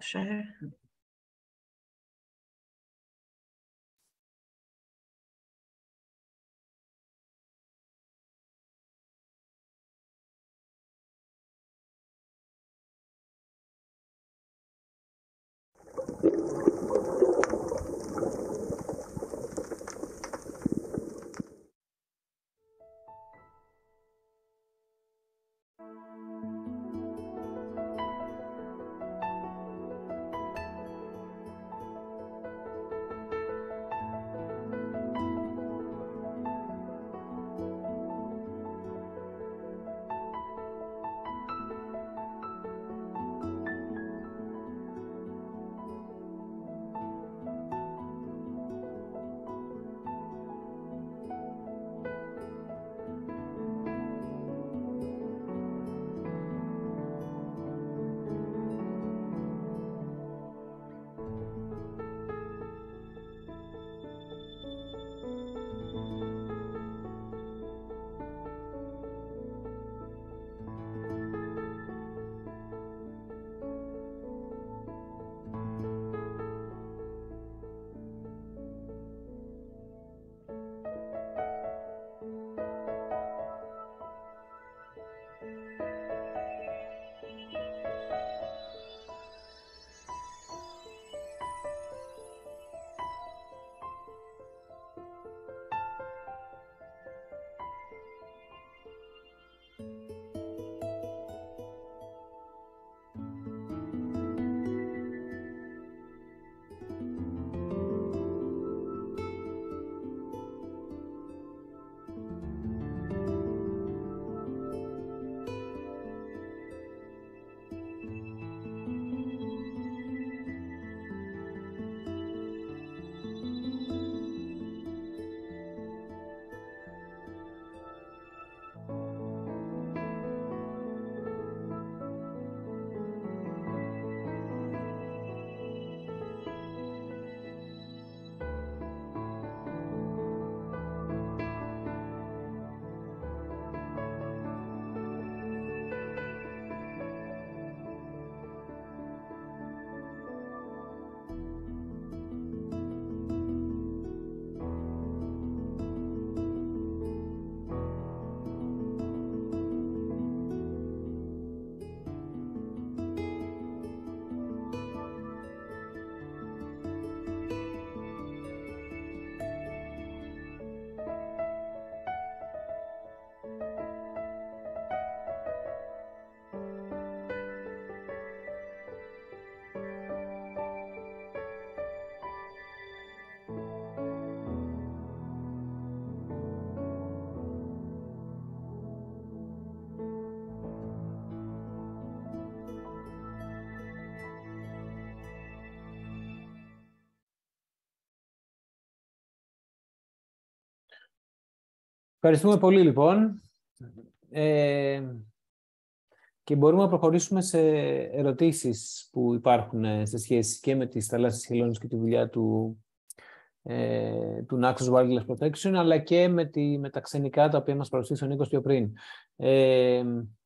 Ευχαριστούμε πολύ, λοιπόν. Ε, και μπορούμε να προχωρήσουμε σε ερωτήσεις που υπάρχουν σε σχέση και με τις θαλάσσιες χελώνες και τη δουλειά του, ε, του Naxos Wildlife Protection, αλλά και με, τη, με τα ξενικά τα οποία μας παρουσίασε ο Νίκος πιο πριν. Ε,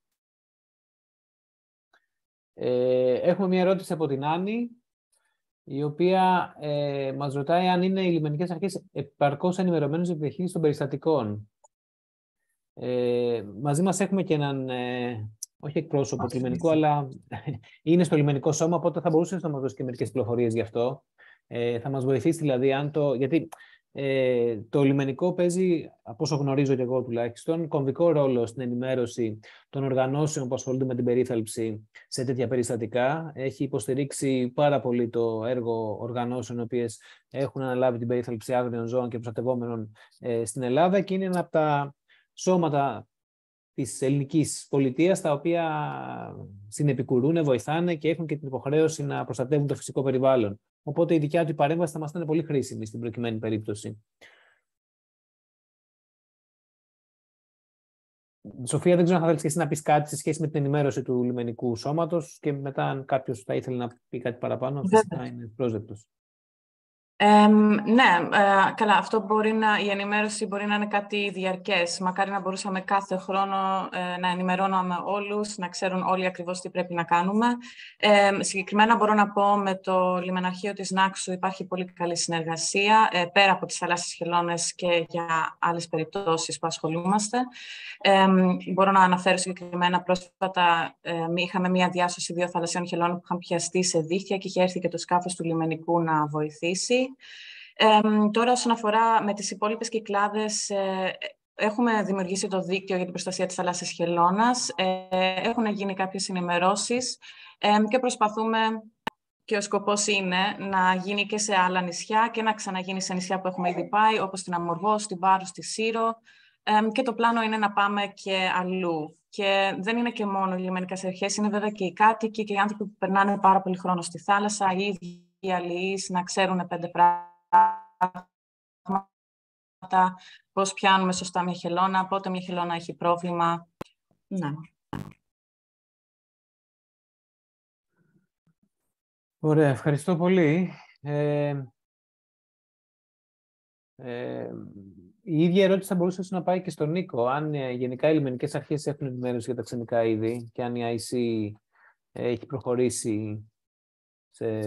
ε, έχουμε μια ερώτηση από την Άννη, η οποία ε, μας ρωτάει αν είναι οι λιμενικές αρχές επαρκώς ενημερωμένες για τη διαχείριση των περιστατικών. Ε, μαζί μας έχουμε και έναν, ε, όχι εκπρόσωπο του λιμενικού, αλλά είναι στο λιμενικό σώμα, οπότε θα μπορούσε να μας δώσει και μερικές πληροφορίες γι' αυτό. Ε, θα μας βοηθήσει δηλαδή, αν το, γιατί ε, το λιμενικό παίζει, από όσο γνωρίζω και εγώ τουλάχιστον, κομβικό ρόλο στην ενημέρωση των οργανώσεων που ασχολούνται με την περίθαλψη σε τέτοια περιστατικά. Έχει υποστηρίξει πάρα πολύ το έργο οργανώσεων οι οποίες έχουν αναλάβει την περίθαλψη άγριων ζώων και προστατευόμενων ε, στην Ελλάδα, και είναι ένα από τα σώματα της ελληνικής πολιτείας τα οποία συνεπικουρούν, βοηθάνε και έχουν και την υποχρέωση να προστατεύουν το φυσικό περιβάλλον. Οπότε η δικιά του παρέμβαση θα μας ήταν πολύ χρήσιμη στην προκειμένη περίπτωση. Σοφία, δεν ξέρω αν θα θέλεις και εσύ να πεις κάτι σε σχέση με την ενημέρωση του λιμενικού σώματος, και μετά αν κάποιος θα ήθελε να πει κάτι παραπάνω, φυσικά είναι πρόσδεκτος. Ε, ναι, ε, καλά, αυτό μπορεί να, η ενημέρωση μπορεί να είναι κάτι διαρκές. Μακάρι να μπορούσαμε κάθε χρόνο ε, να ενημερώνουμε όλους, να ξέρουν όλοι ακριβώς τι πρέπει να κάνουμε. Ε, συγκεκριμένα μπορώ να πω με το λιμεναρχείο της Νάξου υπάρχει πολύ καλή συνεργασία, ε, πέρα από τις θαλάσσιες χελώνες και για άλλες περιπτώσεις που ασχολούμαστε. Ε, μπορώ να αναφέρω συγκεκριμένα πρόσφατα, ε, είχαμε μία διάσωση δύο θαλασσιών χελώνων που είχαν πιαστεί σε δίχτυα και είχε έρθει και το σκάφος του λιμενικού να βοηθήσει. Ε, τώρα, όσον αφορά με τις υπόλοιπες κυκλάδες, ε, έχουμε δημιουργήσει το δίκτυο για την προστασία της θαλάσσιας χελώνας. Ε, έχουν γίνει κάποιες ενημερώσεις ε, και προσπαθούμε, και ο σκοπός είναι να γίνει και σε άλλα νησιά και να ξαναγίνει σε νησιά που έχουμε ήδη πάει, όπως στην Αμοργό, στην Πάρο, στη Σύρο. Ε, και το πλάνο είναι να πάμε και αλλού. Και δεν είναι και μόνο οι λιμενικές αρχές, είναι βέβαια και οι κάτοικοι και οι άνθρωποι που περνάνε πάρα πολύ χρόνο στη θάλασσα, οι ίδιοι οι αλληλείς να ξέρουν πέντε πράγματα, πώς πιάνουμε σωστά μια χελώνα, πότε μια χελώνα έχει πρόβλημα. Ναι. Ωραία, ευχαριστώ πολύ. Ε, ε, η ίδια ερώτηση θα μπορούσε να πάει και στον Νίκο. Αν ε, γενικά οι λιμενικές αρχές έχουν ενημέρωση για τα ξενικά είδη και αν η άι σι ε, έχει προχωρήσει σε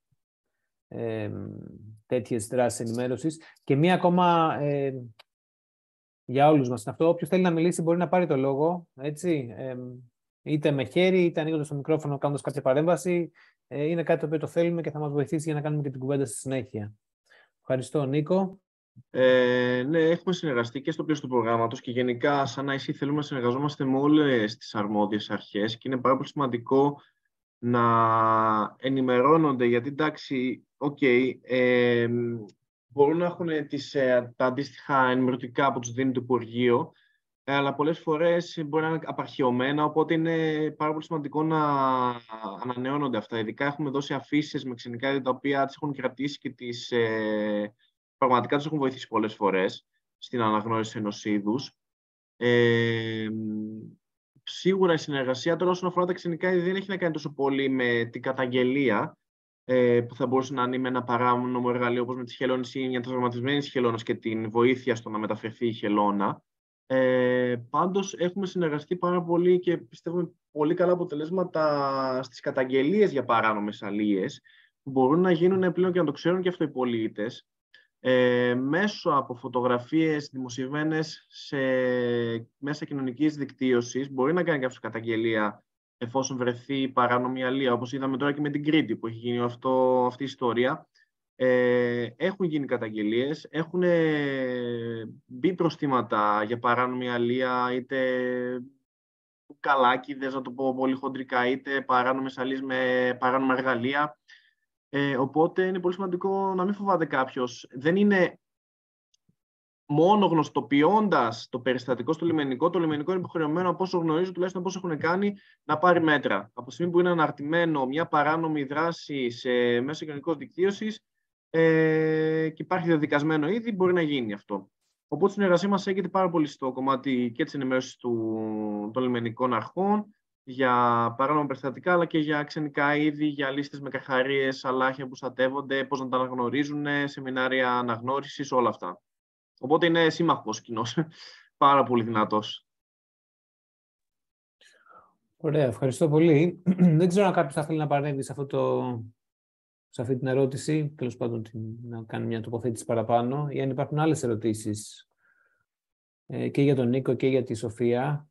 ε, τέτοιες δράσεις ενημέρωσης. Και μία ακόμα ε, για όλους μας αυτό. Όποιος θέλει να μιλήσει μπορεί να πάρει το λόγο, έτσι, ε, είτε με χέρι, είτε ανοίγοντας το μικρόφωνο, κάνοντας κάποια παρέμβαση. Ε, είναι κάτι το οποίο το θέλουμε και θα μας βοηθήσει για να κάνουμε και την κουβέντα στη συνέχεια. Ευχαριστώ, Νίκο. Ε, ναι, έχουμε συνεργαστεί και στο πλαίσιο του προγράμματος και γενικά σαν άι σι θέλουμε να συνεργαζόμαστε με όλες τις αρμόδιες αρχές και είναι πάρα πολύ σημαντικό να ενημερώνονται, γιατί εντάξει, okay, ε, μπορούν να έχουν τις, ε, τα αντίστοιχα ενημερωτικά που τους δίνει το Υπουργείο, ε, αλλά πολλές φορές μπορεί να είναι απαρχαιωμένα, οπότε είναι πάρα πολύ σημαντικό να ανανεώνονται αυτά. Ειδικά έχουμε δώσει αφήσεις με ξενικά είδη τα οποία τις έχουν κρατήσει και τις, ε, πραγματικά τους έχουν βοηθήσει πολλές φορές στην αναγνώριση ενός είδους. Ε, Σίγουρα η συνεργασία τώρα όσον αφορά τα ξενικά είδη δεν έχει να κάνει τόσο πολύ με την καταγγελία, ε, που θα μπορούσε να είναι με ένα παράνομο εργαλείο όπως με τις χελώνες ή μια τραυματισμένη χελώνας και την βοήθεια στο να μεταφερθεί η χελώνα. Ε, πάντως έχουμε συνεργαστεί πάρα πολύ και πιστεύουμε πολύ καλά αποτελέσματα στις καταγγελίες για παράνομες αλίες που μπορούν να γίνουν πλέον και να το ξέρουν και αυτό οι πολίτες. Ε, μέσω από φωτογραφίες δημοσιευμένες σε μέσα κοινωνικής δικτύωσης μπορεί να κάνει κάποιος καταγγελία εφόσον βρεθεί παράνομη αλία, όπως είδαμε τώρα και με την Κρήτη που έχει γίνει αυτό, αυτή η ιστορία. Ε, έχουν γίνει καταγγελίες, έχουν μπει προστήματα για παράνομη αλία, είτε καλάκιδες, να το πω πολύ χοντρικά, είτε παράνομες αλίες με παράνομα εργαλεία. Ε, οπότε είναι πολύ σημαντικό να μην φοβάται κάποιος. Δεν είναι μόνο γνωστοποιώντας το περιστατικό στο λιμενικό, το λιμενικό είναι υποχρεωμένο, από όσο γνωρίζω, τουλάχιστον από όσο έχουν κάνει, να πάρει μέτρα. Από τη στιγμή που είναι αναρτημένο μια παράνομη δράση σε μέσο κοινωνικής δικτύωσης ε, και υπάρχει δεδικασμένο ήδη, μπορεί να γίνει αυτό. Οπότε η συνεργασία μας έγινε πάρα πολύ στο κομμάτι και της ενημέρωσης του, των λιμενικών αρχών, για παράνομα περιστατικά, αλλά και για ξενικά είδη, για λίστες με καρχαρίες, αλάχια που προστατεύονται, πώς να τα αναγνωρίζουν, σεμινάρια αναγνώρισης, όλα αυτά. Οπότε είναι σύμμαχος κοινός, πάρα πολύ δυνατός. Ωραία, ευχαριστώ πολύ. Δεν ξέρω αν κάποιος θα θέλει να παρέμβει σε, αυτό το, σε αυτή την ερώτηση, τέλος πάντων να κάνει μια τοποθέτηση παραπάνω, ή αν υπάρχουν άλλες ερωτήσεις ε, και για τον Νίκο και για τη Σοφία.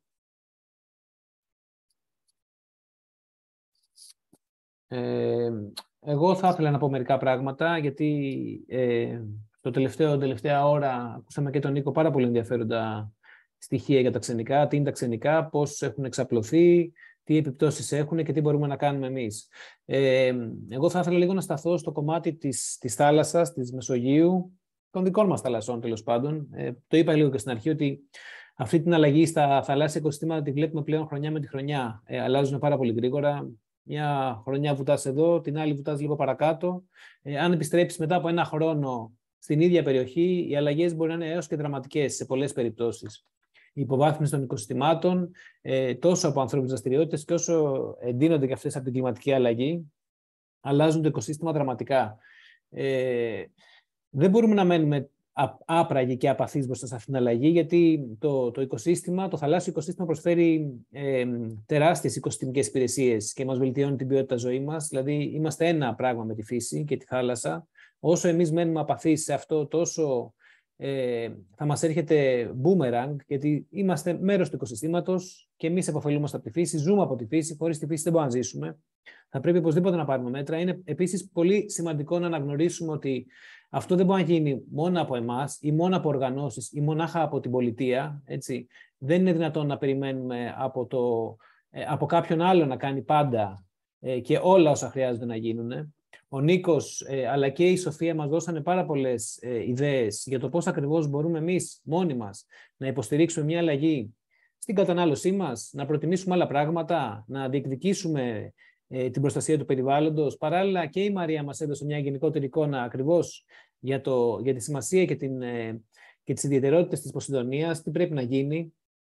Ε, εγώ θα ήθελα να πω μερικά πράγματα, γιατί ε, το τελευταίο, τελευταία ώρα ακούσαμε και τον Νίκο πάρα πολύ ενδιαφέροντα στοιχεία για τα ξενικά, τι είναι τα ξενικά, πώς έχουν εξαπλωθεί, τι επιπτώσεις έχουν και τι μπορούμε να κάνουμε εμείς. Ε, εγώ θα ήθελα λίγο να σταθώ στο κομμάτι της, της θάλασσας, της Μεσογείου, των δικών μας θαλασσών τέλος πάντων. Ε, το είπα λίγο και στην αρχή ότι αυτή την αλλαγή στα θαλάσσια οικοσυστήματα τη βλέπουμε πλέον χρονιά με τη χρονιά. Ε, αλλάζουν πάρα πολύ γρήγορα. Μια χρονιά βουτάς εδώ, την άλλη βουτάς λίγο παρακάτω. Ε, αν επιστρέψεις μετά από ένα χρόνο στην ίδια περιοχή, οι αλλαγές μπορεί να είναι έως και δραματικές σε πολλές περιπτώσεις. Η υποβάθμιση των οικοσυστημάτων, ε, τόσο από ανθρώπινες δραστηριότητες και όσο εντείνονται και αυτές από την κλιματική αλλαγή, αλλάζουν το οικοσύστημα δραματικά. Ε, δεν μπορούμε να μένουμε άπραγοι και απαθείς μπροστά σε αυτήν την αλλαγή, γιατί το, το οικοσύστημα, το θαλάσσιο οικοσύστημα προσφέρει ε, τεράστιες οικοσυστημικές υπηρεσίες και μας βελτιώνει την ποιότητα ζωής μας. Δηλαδή, είμαστε ένα πράγμα με τη φύση και τη θάλασσα. Όσο εμείς μένουμε απαθείς σε αυτό, τόσο ε, θα μας έρχεται boomerang, γιατί είμαστε μέρος του οικοσυστήματος και εμείς επωφελούμαστε από τη φύση, ζούμε από τη φύση, χωρίς τη φύση δεν μπορούμε να ζήσουμε. Θα πρέπει οπωσδήποτε να πάρουμε μέτρα. Είναι επίσης πολύ σημαντικό να αναγνωρίσουμε ότι αυτό δεν μπορεί να γίνει μόνο από εμάς ή μόνο από οργανώσεις ή μονάχα από την πολιτεία. Έτσι. Δεν είναι δυνατόν να περιμένουμε από, το, από κάποιον άλλο να κάνει πάντα και όλα όσα χρειάζονται να γίνουν. Ο Νίκος αλλά και η Σοφία μας δώσανε πάρα πολλές ιδέες για το πώς ακριβώς μπορούμε εμείς μόνοι μας να υποστηρίξουμε μια αλλαγή στην κατανάλωσή μας, να προτιμήσουμε άλλα πράγματα, να διεκδικήσουμε την προστασία του περιβάλλοντος. Παράλληλα και η Μαρία μας έδωσε μια γενικότερη εικόνα ακριβώς για, το, για τη σημασία και, την, και τις ιδιαιτερότητες της Ποσειδονίας, τι πρέπει να γίνει.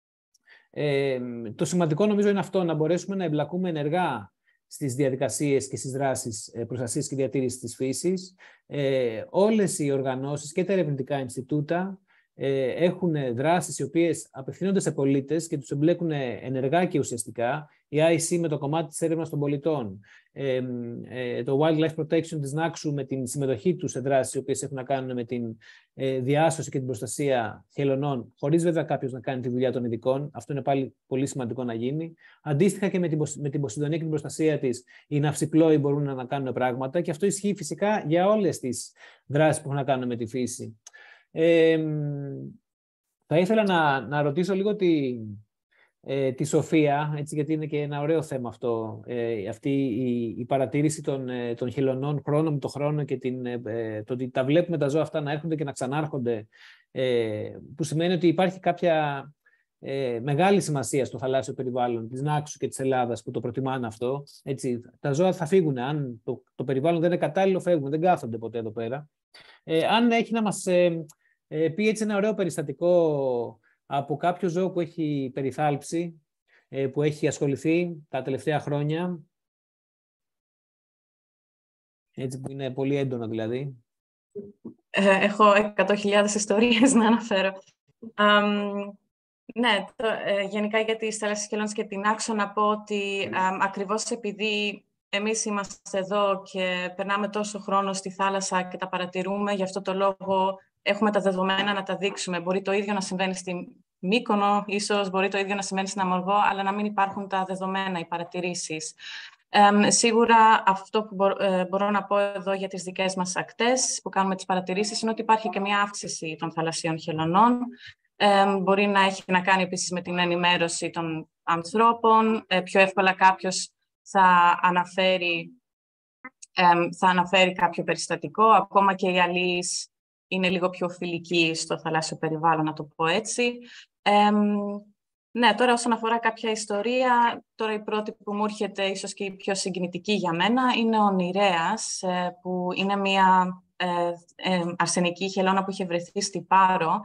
Ε, το σημαντικό νομίζω είναι αυτό, να μπορέσουμε να εμπλακούμε ενεργά στις διαδικασίες και στις δράσεις προστασίας και διατήρησης της φύσης. Ε, όλες οι οργανώσεις και τα ερευνητικά Ινστιτούτα ε, έχουν δράσεις οι οποίες απευθύνονται σε πολίτες και τους εμπλέκουν ενεργά και ουσιαστικά. Η άι σι με το κομμάτι της έρευνας των πολιτών, ε, ε, το Wildlife Protection της Νάξου με την συμμετοχή τους σε δράσεις οι οποίες έχουν να κάνουν με την ε, διάσωση και την προστασία χελωνών, χωρίς βέβαια κάποιος να κάνει τη δουλειά των ειδικών. Αυτό είναι πάλι πολύ σημαντικό να γίνει. Αντίστοιχα και με την, με την Ποσειδονία και την προστασία της, οι ναυσιπλόοι μπορούν να κάνουν πράγματα και αυτό ισχύει φυσικά για όλες τις δράσεις που έχουν να κάνουν με τη φύση. Ε, θα ήθελα να, να ρωτήσω λίγο τη, ε, τη Σοφία, έτσι, γιατί είναι και ένα ωραίο θέμα αυτό, ε, αυτή η, η παρατήρηση των, ε, των χελωνών χρόνο με το χρόνο και την, ε, το ότι τα βλέπουμε τα ζώα αυτά να έρχονται και να ξανάρχονται, ε, που σημαίνει ότι υπάρχει κάποια ε, μεγάλη σημασία στο θαλάσσιο περιβάλλον της Νάξου και της Ελλάδας που το προτιμάνε αυτό. Έτσι, τα ζώα θα φύγουν, αν το, το περιβάλλον δεν είναι κατάλληλο, φεύγουν, δεν κάθονται ποτέ εδώ πέρα. Ε, αν έχει να μας ε, ε, πει έτσι ένα ωραίο περιστατικό από κάποιο ζώο που έχει περιθάλψει, ε, που έχει ασχοληθεί τα τελευταία χρόνια, έτσι που είναι πολύ έντονο δηλαδή. Ε, έχω εκατό χιλιάδες ιστορίες να αναφέρω. Um, ναι, το, ε, γενικά για τις θαλάσσιες χελώνες και την Άξο να πω ότι ε, ακριβώς επειδή εμείς είμαστε εδώ και περνάμε τόσο χρόνο στη θάλασσα και τα παρατηρούμε, γι' αυτό το λόγο έχουμε τα δεδομένα να τα δείξουμε. Μπορεί το ίδιο να συμβαίνει στη Μύκονο, ίσως μπορεί το ίδιο να συμβαίνει στην Αμοργό, αλλά να μην υπάρχουν τα δεδομένα, οι παρατηρήσεις. Ε, σίγουρα αυτό που μπορώ, ε, μπορώ να πω εδώ για τις δικές μας ακτές που κάνουμε τις παρατηρήσεις είναι ότι υπάρχει και μια αύξηση των θαλασσίων χελωνών. Ε, μπορεί να έχει να κάνει επίσης με την ενημέρωση των ανθρώπων. Ε, πιο εύκολα κάποιος θα αναφέρει, ε, θα αναφέρει κάποιο περιστατικό. Ακόμα και οι αλείς είναι λίγο πιο φιλικοί στο θαλάσσιο περιβάλλον, να το πω έτσι. Ε, ναι, τώρα όσον αφορά κάποια ιστορία, τώρα η πρώτη που μου έρχεται, ίσως και η πιο συγκινητική για μένα, είναι ο Νηρέας, ε, που είναι μια ε, ε, αρσενική χελώνα που είχε βρεθεί στη Πάρο.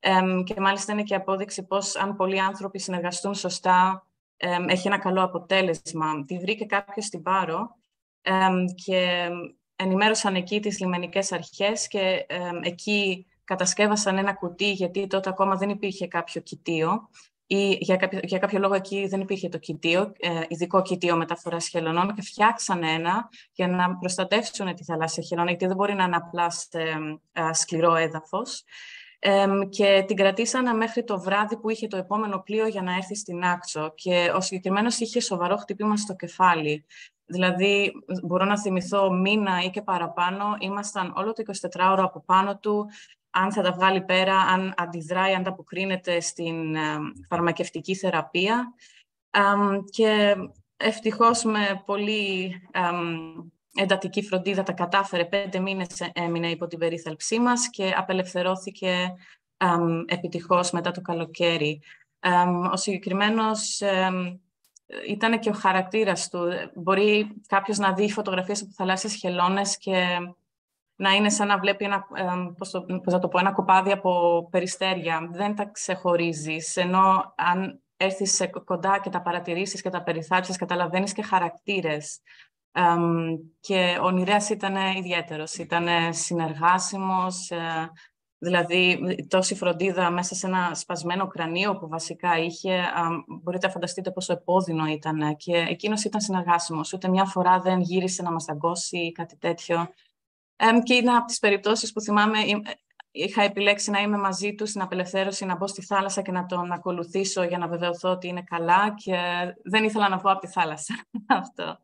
Ε, και μάλιστα είναι και απόδειξη πως αν πολλοί άνθρωποι συνεργαστούν σωστά, ε, έχει ένα καλό αποτέλεσμα. Τη βρήκε κάποιος στην Πάρο ε, και ενημέρωσαν εκεί τις λιμενικές αρχές και ε, εκεί κατασκεύασαν ένα κουτί, γιατί τότε ακόμα δεν υπήρχε κάποιο κοιτίο ή για κάποιο, για κάποιο λόγο εκεί δεν υπήρχε το κοιτίο, ε, ειδικό κοιτίο μεταφοράς χελωνών, και φτιάξαν ένα για να προστατεύσουν τη θαλάσσια χελώνα, γιατί δεν μπορεί να είναι απλά σε, ε, σκληρό έδαφος. Ε, και την κρατήσανε μέχρι το βράδυ που είχε το επόμενο πλοίο για να έρθει στην Νάξο. Και ο συγκεκριμένος είχε σοβαρό χτύπημα στο κεφάλι. Δηλαδή, μπορώ να θυμηθώ μήνα ή και παραπάνω, ήμασταν όλο το εικοσιτετράωρο από πάνω του, αν θα τα βγάλει πέρα, αν αντιδράει, αν ανταποκρίνεται στην ε, φαρμακευτική θεραπεία. Ε, και ευτυχώς με πολύ ε, εντατική φροντίδα τα κατάφερε. Πέντε μήνες έμεινε υπό την περίθαλψή μας και απελευθερώθηκε ε, επιτυχώς μετά το καλοκαίρι. Ε, ο συγκεκριμένος ε, ήταν και ο χαρακτήρας του. Μπορεί κάποιος να δει φωτογραφίες από θαλάσσιες χελώνες και να είναι σαν να βλέπει ένα, πώς το, πώς θα το πω, ένα κοπάδι από περιστέρια. Δεν τα ξεχωρίζεις, ενώ αν έρθεις κοντά και τα παρατηρήσεις και τα περιθάλψεις, καταλαβαίνεις και χαρακτήρες. Um, και ο Νηρέας ήταν ιδιαίτερος, ήταν συνεργάσιμος, ε, δηλαδή τόση φροντίδα μέσα σε ένα σπασμένο κρανίο που βασικά είχε, um, μπορείτε να φανταστείτε πόσο επώδυνο ήταν, και εκείνος ήταν συνεργάσιμος, ούτε μια φορά δεν γύρισε να μας δαγκώσει ή κάτι τέτοιο. Um, και είναι από τις περιπτώσεις που θυμάμαι, είχα επιλέξει να είμαι μαζί του στην απελευθέρωση, να μπω στη θάλασσα και να τον ακολουθήσω για να βεβαιωθώ ότι είναι καλά, και δεν ήθελα να βγω από τη θάλασσα. Αυτό.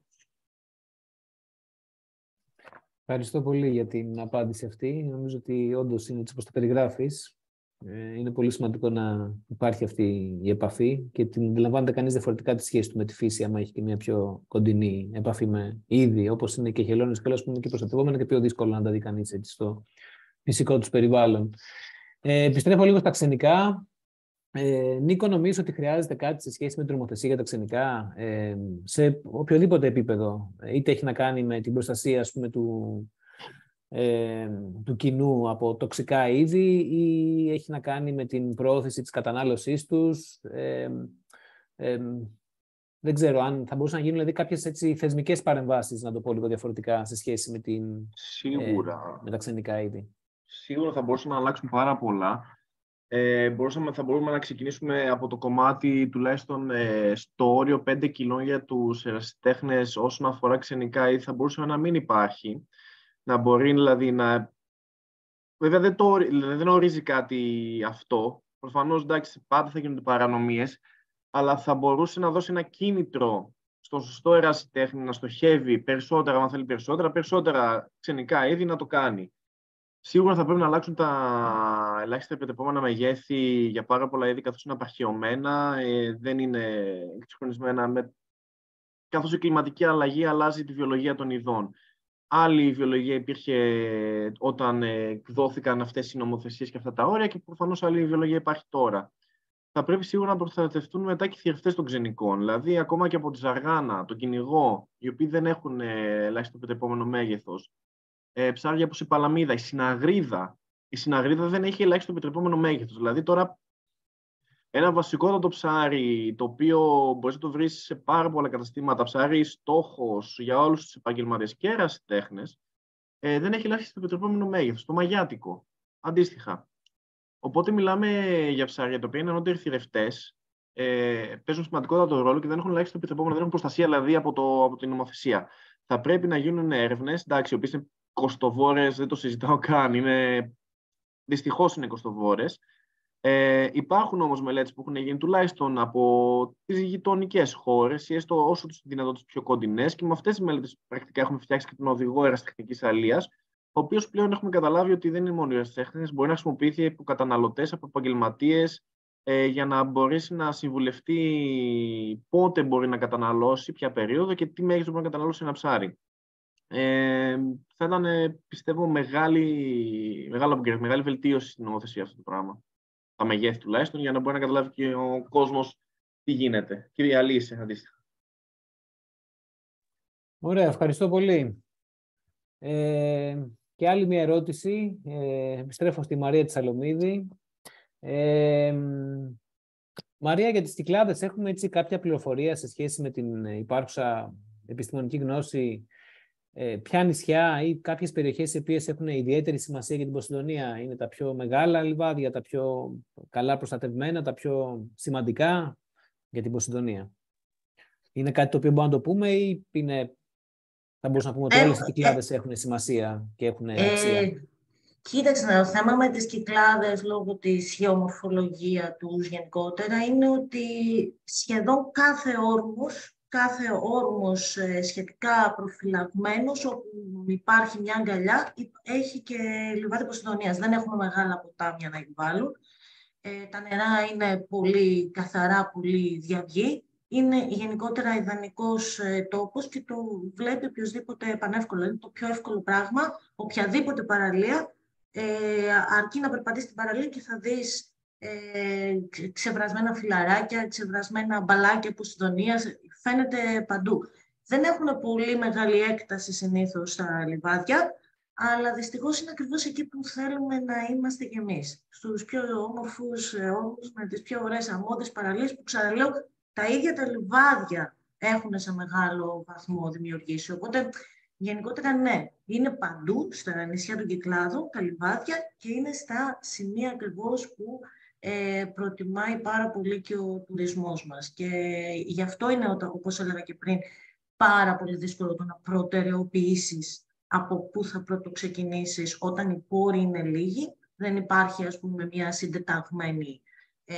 Ευχαριστώ πολύ για την απάντηση αυτή. Νομίζω ότι όντως είναι έτσι όπως το περιγράφεις. Είναι πολύ σημαντικό να υπάρχει αυτή η επαφή και την αντιλαμβάνεται κανείς διαφορετικά τη σχέση του με τη φύση, άμα έχει και μια πιο κοντινή επαφή με είδη, όπως είναι και οι χελώνες, και που είναι και προστατευόμενα και πιο δύσκολο να τα δει κανείς έτσι στο φυσικό τους περιβάλλον. Ε, επιστρέφω λίγο στα ξενικά. Ε, Νίκο, νομίζω ότι χρειάζεται κάτι σε σχέση με την νομοθεσία για τα ξενικά, ε, σε οποιοδήποτε επίπεδο, είτε έχει να κάνει με την προστασία, ας πούμε, του, ε, του κοινού από τοξικά είδη, ή έχει να κάνει με την προώθηση της κατανάλωσής τους. Ε, ε, δεν ξέρω αν θα μπορούσαν να γίνουν δηλαδή, κάποιες έτσι, θεσμικές παρεμβάσεις, να το πω λίγο διαφορετικά, σε σχέση με, την, Σίγουρα. ε, με τα ξενικά είδη. Σίγουρα θα μπορούσαν να αλλάξουν πάρα πολλά. Ε, μπορούσαμε, θα μπορούμε να ξεκινήσουμε από το κομμάτι τουλάχιστον ε, στο όριο πέντε κιλών για τους ερασιτέχνες όσον αφορά ξενικά είδη, θα μπορούσε να μην υπάρχει. Να μπορεί δηλαδή να... Βέβαια δεν, το, δηλαδή, δεν ορίζει κάτι αυτό. Προφανώς εντάξει, πάντα θα γίνονται παρανομίες, αλλά θα μπορούσε να δώσει ένα κίνητρο στον σωστό ερασιτέχνη να στοχεύει περισσότερα, αν θέλει περισσότερα, περισσότερα ξενικά είδη να το κάνει. Σίγουρα θα πρέπει να αλλάξουν τα ελάχιστα επιτρεπόμενα μεγέθη για πάρα πολλά είδη, καθώς είναι απαρχαιωμένα, ε, δεν είναι εξυγχρονισμένα, με... καθώς η κλιματική αλλαγή αλλάζει τη βιολογία των ειδών. Άλλη βιολογία υπήρχε όταν εκδόθηκαν αυτές οι νομοθεσίες και αυτά τα όρια, και προφανώς άλλη βιολογία υπάρχει τώρα. Θα πρέπει σίγουρα να προστατευτούν μετά και οι θηρευτές των ξενικών, δηλαδή ακόμα και από τη ζαργάνα, τον κυνηγό, οι οποίοι δεν έχουν ελάχιστο επιτρεπόμενο μέγεθος. Ε, ψάρια όπως η παλαμίδα, η συναγρίδα. Η συναγρίδα δεν έχει ελάχιστο επιτρεπόμενο μέγεθος. Δηλαδή τώρα ένα βασικότατο ψάρι, το οποίο μπορείς να το βρεις σε πάρα πολλά καταστήματα, ψάρι στόχος για όλους τους επαγγελματίες και ερασιτέχνες, ε, δεν έχει ελάχιστο επιτρεπόμενο μέγεθος. Το μαγιάτικο, αντίστοιχα. Οπότε μιλάμε για ψάρια τα οποία είναι ανώτεροι θηρευτές, ε, παίζουν σημαντικότατο ρόλο και δεν έχουν ελάχιστο επιτρεπόμενο, δεν έχουν προστασία δηλαδή από, το, από την νομοθεσία. Θα πρέπει να γίνουν έρευνες, εντάξει, οι οποίες είναι κοστοβόρες, δεν το συζητάω καν, είναι... δυστυχώς είναι κοστοβόρες. Ε, υπάρχουν όμως μελέτες που έχουν γίνει τουλάχιστον από τις γειτονικές χώρες ή έστω όσο τους δυνατότητες πιο κοντινές, και με αυτές τις μελέτες πρακτικά έχουμε φτιάξει και τον οδηγό ερασιτεχνικής αλίας, ο οποίος πλέον έχουμε καταλάβει ότι δεν είναι μόνο οι ερασιτέχνες, μπορεί να χρησιμοποιηθεί από καταναλωτές, από επαγγελματίες, ε, για να μπορέσει να συμβουλευτεί πότε μπορεί να καταναλώσει, ποια περίοδο και τι μέγεθος μπορεί να καταναλώσει ένα ψάρι. Ε, θα ήταν, πιστεύω, μεγάλη, μεγάλη, μεγάλη βελτίωση στην νομοθεσία αυτό το πράγμα. Τα μεγέθη τουλάχιστον, για να μπορεί να καταλάβει και ο κόσμος τι γίνεται. Και διαλύσει αντίστοιχα. Ωραία, ευχαριστώ πολύ. Ε, και άλλη μια ερώτηση. Ε, επιστρέφω στη Μαρία της Σαλομίδη. Ε, Μαρία, για τις Κυκλάδες έχουμε έτσι κάποια πληροφορία σε σχέση με την υπάρχουσα επιστημονική γνώση? Ε, ποια νησιά ή κάποιες περιοχές οι οποίες έχουν ιδιαίτερη σημασία για την Ποσειδονία? Είναι τα πιο μεγάλα λιβάδια, τα πιο καλά προστατευμένα, τα πιο σημαντικά για την Ποσειδονία? Είναι κάτι το οποίο μπορούμε να το πούμε ή είναι, θα μπορούσαμε να πούμε ότι ε, όλες οι Κυκλάδες ε, έχουν σημασία και έχουν αξία? Ε, κοίταξε, το θέμα με τις Κυκλάδες λόγω της γεωμορφολογία τους γενικότερα είναι ότι σχεδόν κάθε όρμος κάθε όρμος ε, σχετικά προφυλαγμένος, όπου υπάρχει μια αγκαλιά, έχει και λιβάδι Ποσειδονίας. Δεν έχουμε μεγάλα ποτάμια να εκβάλουν. Ε, τα νερά είναι πολύ καθαρά, πολύ διαβγή. Είναι γενικότερα ιδανικός ε, τόπος και το βλέπει οποιοδήποτε πανεύκολο. Είναι το πιο εύκολο πράγμα. Οποιαδήποτε παραλία, ε, αρκεί να περπατήσει την παραλία και θα δεις Ε, ξεβρασμένα φυλαράκια, ξεβρασμένα μπαλάκια Ποσειδονίας, φαίνεται παντού. Δεν έχουν πολύ μεγάλη έκταση συνήθως τα λιβάδια, αλλά δυστυχώς είναι ακριβώς εκεί που θέλουμε να είμαστε κι εμείς. Στους πιο όμορφους όρμους, με τις πιο ωραίες αμμώδεις παραλίες, που ξαναλέω, τα ίδια τα λιβάδια έχουν σε μεγάλο βαθμό δημιουργήσει. Οπότε, γενικότερα ναι, είναι παντού στα νησιά των Κυκλάδων τα λιβάδια και είναι στα σημεία ακριβώς που Ε, προτιμάει πάρα πολύ και ο τουρισμός μας. Και γι' αυτό είναι, όπως έλεγα και πριν, πάρα πολύ δύσκολο το να προτεραιοποιήσεις από πού θα πρωτοξεκινήσεις όταν οι πόροι είναι λίγοι. Δεν υπάρχει, ας πούμε, μια συντεταγμένη ε,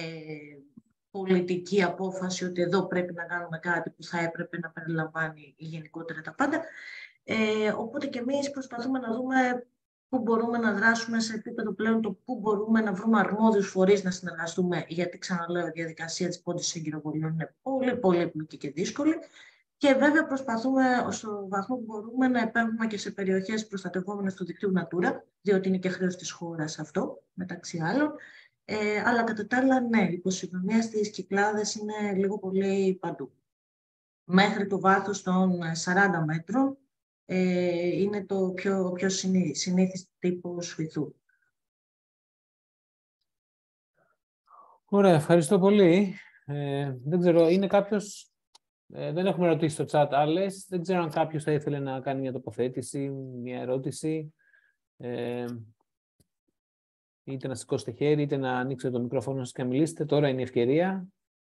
πολιτική απόφαση ότι εδώ πρέπει να κάνουμε κάτι που θα έπρεπε να περιλαμβάνει γενικότερα τα πάντα. Ε, οπότε και εμείς προσπαθούμε να δούμε πού μπορούμε να δράσουμε σε επίπεδο πλέον, το πού μπορούμε να βρούμε αρμόδιους φορείς να συνεργαστούμε, γιατί ξαναλέω η διαδικασία της πώλησης εγκυροβολιών είναι πολύ πολύπλοκη και δύσκολη. Και βέβαια προσπαθούμε στο βαθμό που μπορούμε να επέμβουμε και σε περιοχές προστατευόμενες του δικτύου Natura, διότι είναι και χρέος της χώρας αυτό, μεταξύ άλλων. Ε, αλλά κατά τα άλλα, ναι, η Ποσειδονία στις Κυκλάδες είναι λίγο πολύ παντού. Μέχρι το βάθος των σαράντα μέτρων, Ε, είναι το πιο, πιο συνή, συνήθις τύπος βυθού. Ωραία, ευχαριστώ πολύ. Ε, δεν ξέρω, είναι κάποιος, ε, δεν έχουμε ρωτήσει στο chat άλλες, δεν ξέρω αν κάποιος θα ήθελε να κάνει μια τοποθέτηση, μια ερώτηση, ε, είτε να σηκώσετε χέρι, είτε να ανοίξετε το μικρόφωνο σας και να μιλήσετε. Τώρα είναι η ευκαιρία.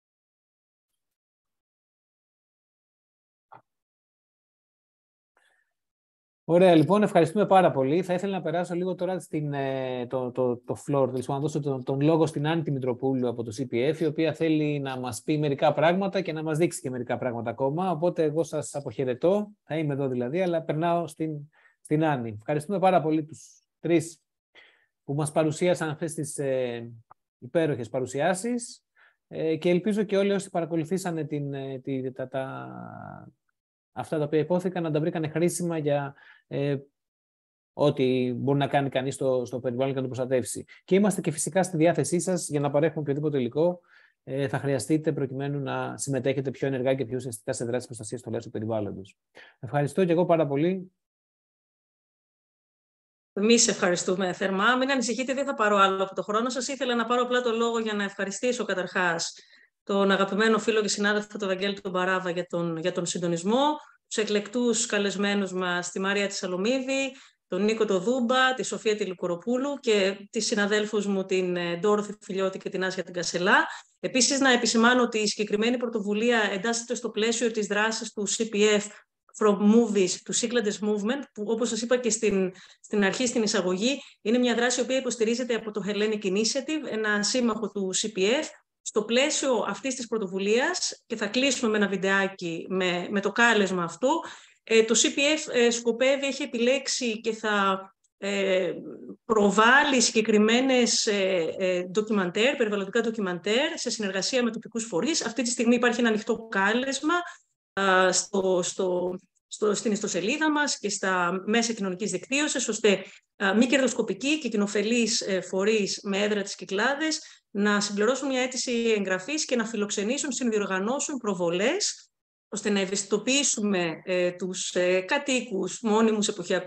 Ωραία, λοιπόν, ευχαριστούμε πάρα πολύ. Θα ήθελα να περάσω λίγο τώρα στην, το, το, το floor, δηλαδή να δώσω τον, τον λόγο στην Άννη Μητροπούλου από το σι πι εφ, η οποία θέλει να μας πει μερικά πράγματα και να μας δείξει και μερικά πράγματα ακόμα. Οπότε εγώ σας αποχαιρετώ, θα είμαι εδώ δηλαδή, αλλά περνάω στην, στην Άννη. Ευχαριστούμε πάρα πολύ τους τρεις που μας παρουσίασαν αυτές τις ε, υπέροχες παρουσιάσεις ε, και ελπίζω και όλοι όσοι παρακολουθήσανε την, την, τα, τα, αυτά τα οποία υπόθηκαν να τα βρήκανε χρήσιμα για ε, ό,τι μπορεί να κάνει κανείς στο, στο περιβάλλον και να το προστατεύσει. Και είμαστε και φυσικά στη διάθεσή σας για να παρέχουμε οποιοδήποτε υλικό ε, θα χρειαστείτε προκειμένου να συμμετέχετε πιο ενεργά και πιο ουσιαστικά σε δράσεις προστασίας στο λέσο περιβάλλοντος. Ευχαριστώ και εγώ πάρα πολύ. Εμείς ευχαριστούμε θερμά. Μην ανησυχείτε, δεν θα πάρω άλλο από το χρόνο σας. Ήθελα να πάρω απλά το λόγο για να ευχαριστήσω καταρχάς τον αγαπημένο φίλο και συνάδελφο τον Βαγγέλη τον Παράβα για τον, για τον συντονισμό, τους εκλεκτούς καλεσμένους μας, τη Μαρία τη Σαλομίδη, τον Νίκο το Δούμπα, τη Σοφία τη Λικοροπούλου και τις συναδέλφους μου την Ντόρθη Φιλιώτη και την Άσια την Κασελά. Επίσης, να επισημάνω ότι η συγκεκριμένη πρωτοβουλία εντάσσεται στο πλαίσιο της δράσης του σι πι εφ From Movies to Cyclades Movement, που όπως σας είπα και στην, στην αρχή, στην εισαγωγή, είναι μια δράση η οποία υποστηρίζεται από το Hellenic Initiative, ένα σύμμαχο του σι πι εφ. Στο πλαίσιο αυτής της πρωτοβουλίας, και θα κλείσουμε με ένα βιντεάκι με, με το κάλεσμα αυτό, ε, το σι πι εφ ε, σκοπεύει, έχει επιλέξει και θα ε, προβάλλει συγκεκριμένες ε, ε, ντοκιμαντέρ, περιβαλλοντικά ντοκιμαντέρ, σε συνεργασία με τοπικούς φορείς. Αυτή τη στιγμή υπάρχει ένα ανοιχτό κάλεσμα ε, στο, στο, στο, στην ιστοσελίδα μας και στα μέσα κοινωνικής δικτύωσης, ώστε ε, μη κερδοσκοπικοί και κοινοφελείς ε, φορείς με έδρα τις Κυκλάδες να συμπληρώσουν μια αίτηση εγγραφής και να φιλοξενήσουν, συνδιοργανώσουν προβολές, ώστε να ευαισθητοποιήσουμε ε, τους ε, κατοίκους, μόνιμους εποχιακούς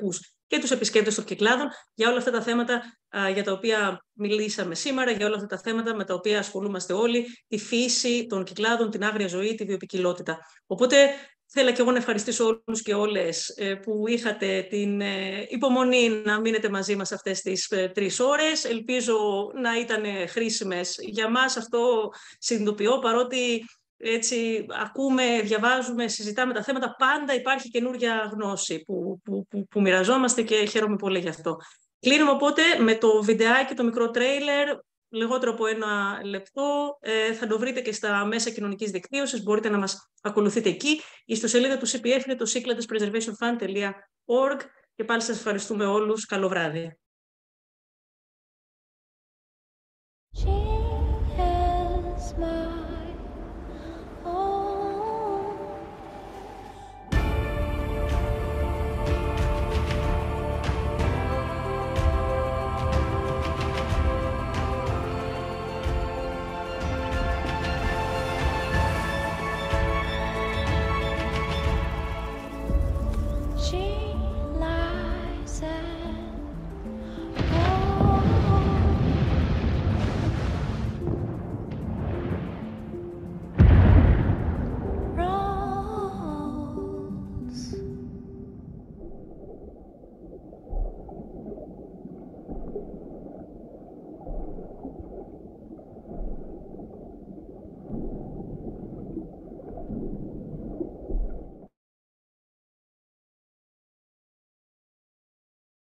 και τους επισκέπτες των Κυκλάδων για όλα αυτά τα θέματα α, για τα οποία μιλήσαμε σήμερα, για όλα αυτά τα θέματα με τα οποία ασχολούμαστε όλοι, τη φύση των Κυκλάδων, την άγρια ζωή, τη βιοποικιλότητα. Οπότε θέλω και εγώ να ευχαριστήσω όλους και όλες που είχατε την υπομονή να μείνετε μαζί μας αυτές τις τρεις ώρες. Ελπίζω να ήταν χρήσιμες για μας. Αυτό συνειδητοποιώ, παρότι έτσι ακούμε, διαβάζουμε, συζητάμε τα θέματα, πάντα υπάρχει καινούργια γνώση που, που, που, που μοιραζόμαστε και χαίρομαι πολύ γι' αυτό. Κλείνουμε οπότε με το βιντεάκι, το μικρό τρέιλερ, λιγότερο από ένα λεπτό. Ε, θα το βρείτε και στα μέσα κοινωνικής δικτύωσης, μπορείτε να μας ακολουθείτε εκεί. Η ιστοσελίδα του σι πι εφ είναι το cyclades preservation fund τελεία org και πάλι σας ευχαριστούμε όλους. Καλό βράδυ.